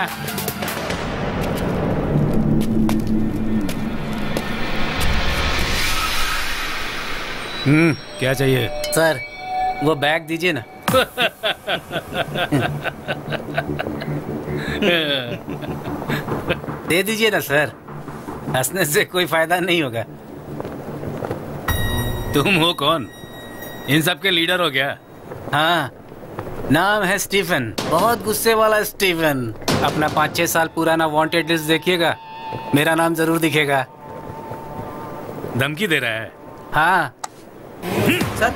हम्म क्या चाहिए सर? वो बैग दीजिए ना। दे दीजिए ना सर, हंसने से कोई फायदा नहीं होगा। तुम हो कौन? इन सब के लीडर हो क्या? हाँ नाम है स्टीफन, बहुत गुस्से वाला स्टीफन। अपना पाँच छह साल पुराना वांटेड लिस्ट देखिएगा, मेरा नाम जरूर दिखेगा। धमकी दे रहा है? हाँ सर।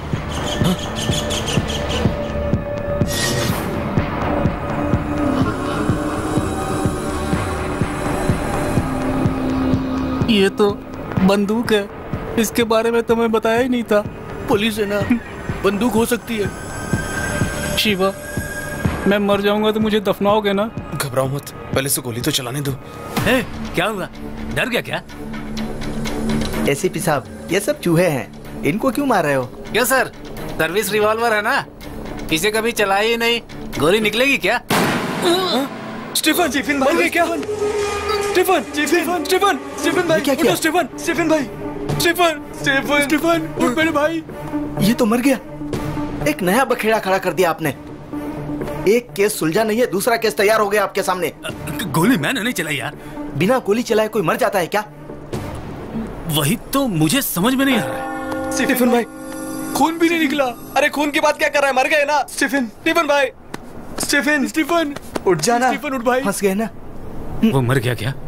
ये तो बंदूक है, इसके बारे में तो मैं बताया ही नहीं था। पुलिस है ना, बंदूक हो सकती है। शिवा मैं मर जाऊंगा तो मुझे दफनाओगे ना? घबराओ मत, पहले से गोली तो चलाने दो। ए, क्या हुआ? डर गया क्या? एसीपी साहब, ये सब चूहे हैं, इनको क्यों मार रहे हो? क्यों सर, सर्विस रिवॉल्वर है ना, इसे कभी चलाई ही नहीं, गोली निकलेगी क्या? स्टीफन, स्टीफन भाई क्या? स्टीफन, स्टीफन, स्टीफन, स्टीफन भाई क्या किया? स्टीफन, स्टीफन भाई, स्टीफन, स्टीफन, स्टीफन, उठ मेरे भाई। ये तो मर गया। एक नया बखेड़ा खड़ा कर दिया आपने। एक केस सुलझा नहीं है, दूसरा केस तैयार हो गया आपके सामने। गोली मैंने नहीं चलाई यार। बिना गोली चलाए कोई मर जाता है क्या? वही तो मुझे समझ में नहीं आ रहा है। स्टीफन भाई, खून भी नहीं निकला। अरे खून की बात क्या कर रहा है, मर गए ना। स्टीफन, स्टीफन भाई, स्टीफन, स्टीफन उठ जाना। स्टीफन उठ भाई। फंस गए ना। वो मर गया क्या?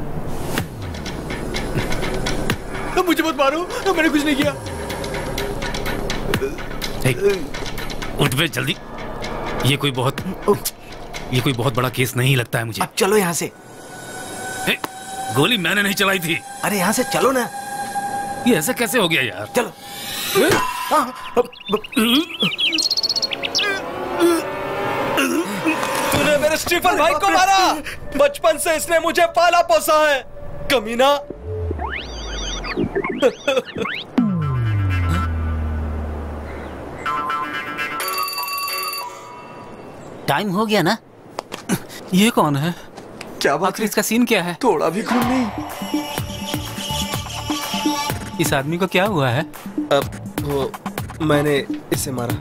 तो मुझे मत मारो, तो मैंने कुछ नहीं किया। उठ बे जल्दी। ये कोई बहुत ये कोई बहुत बड़ा केस नहीं लगता है मुझे। अब चलो यहाँ से। ए, गोली मैंने नहीं चलाई थी। अरे यहाँ से चलो ना। ये ऐसा कैसे हो गया यार? चलो। तूने मेरे स्टीफन भाई को मारा। बचपन से इसने मुझे पाला पोसा है, कमीना। टाइम हो गया ना? ये कौन है? क्या बात है? इसका सीन क्या है? थोड़ा भी खून नहीं। इस आदमी को क्या हुआ है? अब वो मैंने इसे मारा।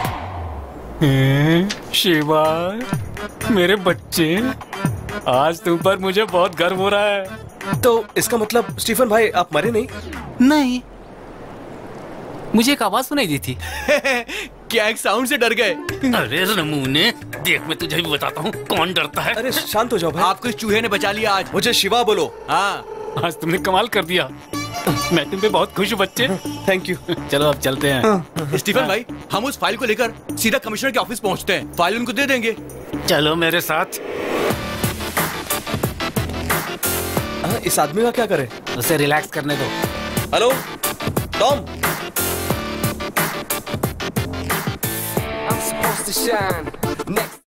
शिवा, मेरे बच्चे, आज तुम पर मुझे बहुत गर्व हो रहा है। तो इसका मतलब स्टीफन भाई आप मरे नहीं? नहीं, मुझे एक आवाज सुनाई दी थी। क्या एक साउंड से डर गए? अरे नमूने, देख मैं तुझे भी बताता हूँ कौन डरता है। अरे शांत हो जाओ भाई। आपको इस चूहे ने बचा लिया आज। मुझे शिवा बोलो। हाँ, आज तुमने कमाल कर दिया। मैं तुम पे बहुत खुश हूँ बच्चे। Thank you. चलो अब चलते हैं। स्टीफन भाई, हम उस फाइल को लेकर सीधा कमिश्नर के ऑफिस पहुंचते हैं। फाइल उनको दे देंगे। चलो मेरे साथ। आ, इस आदमी का क्या करें? उसे रिलैक्स करने दो। Hello Tom. I'm supposed to shine. Next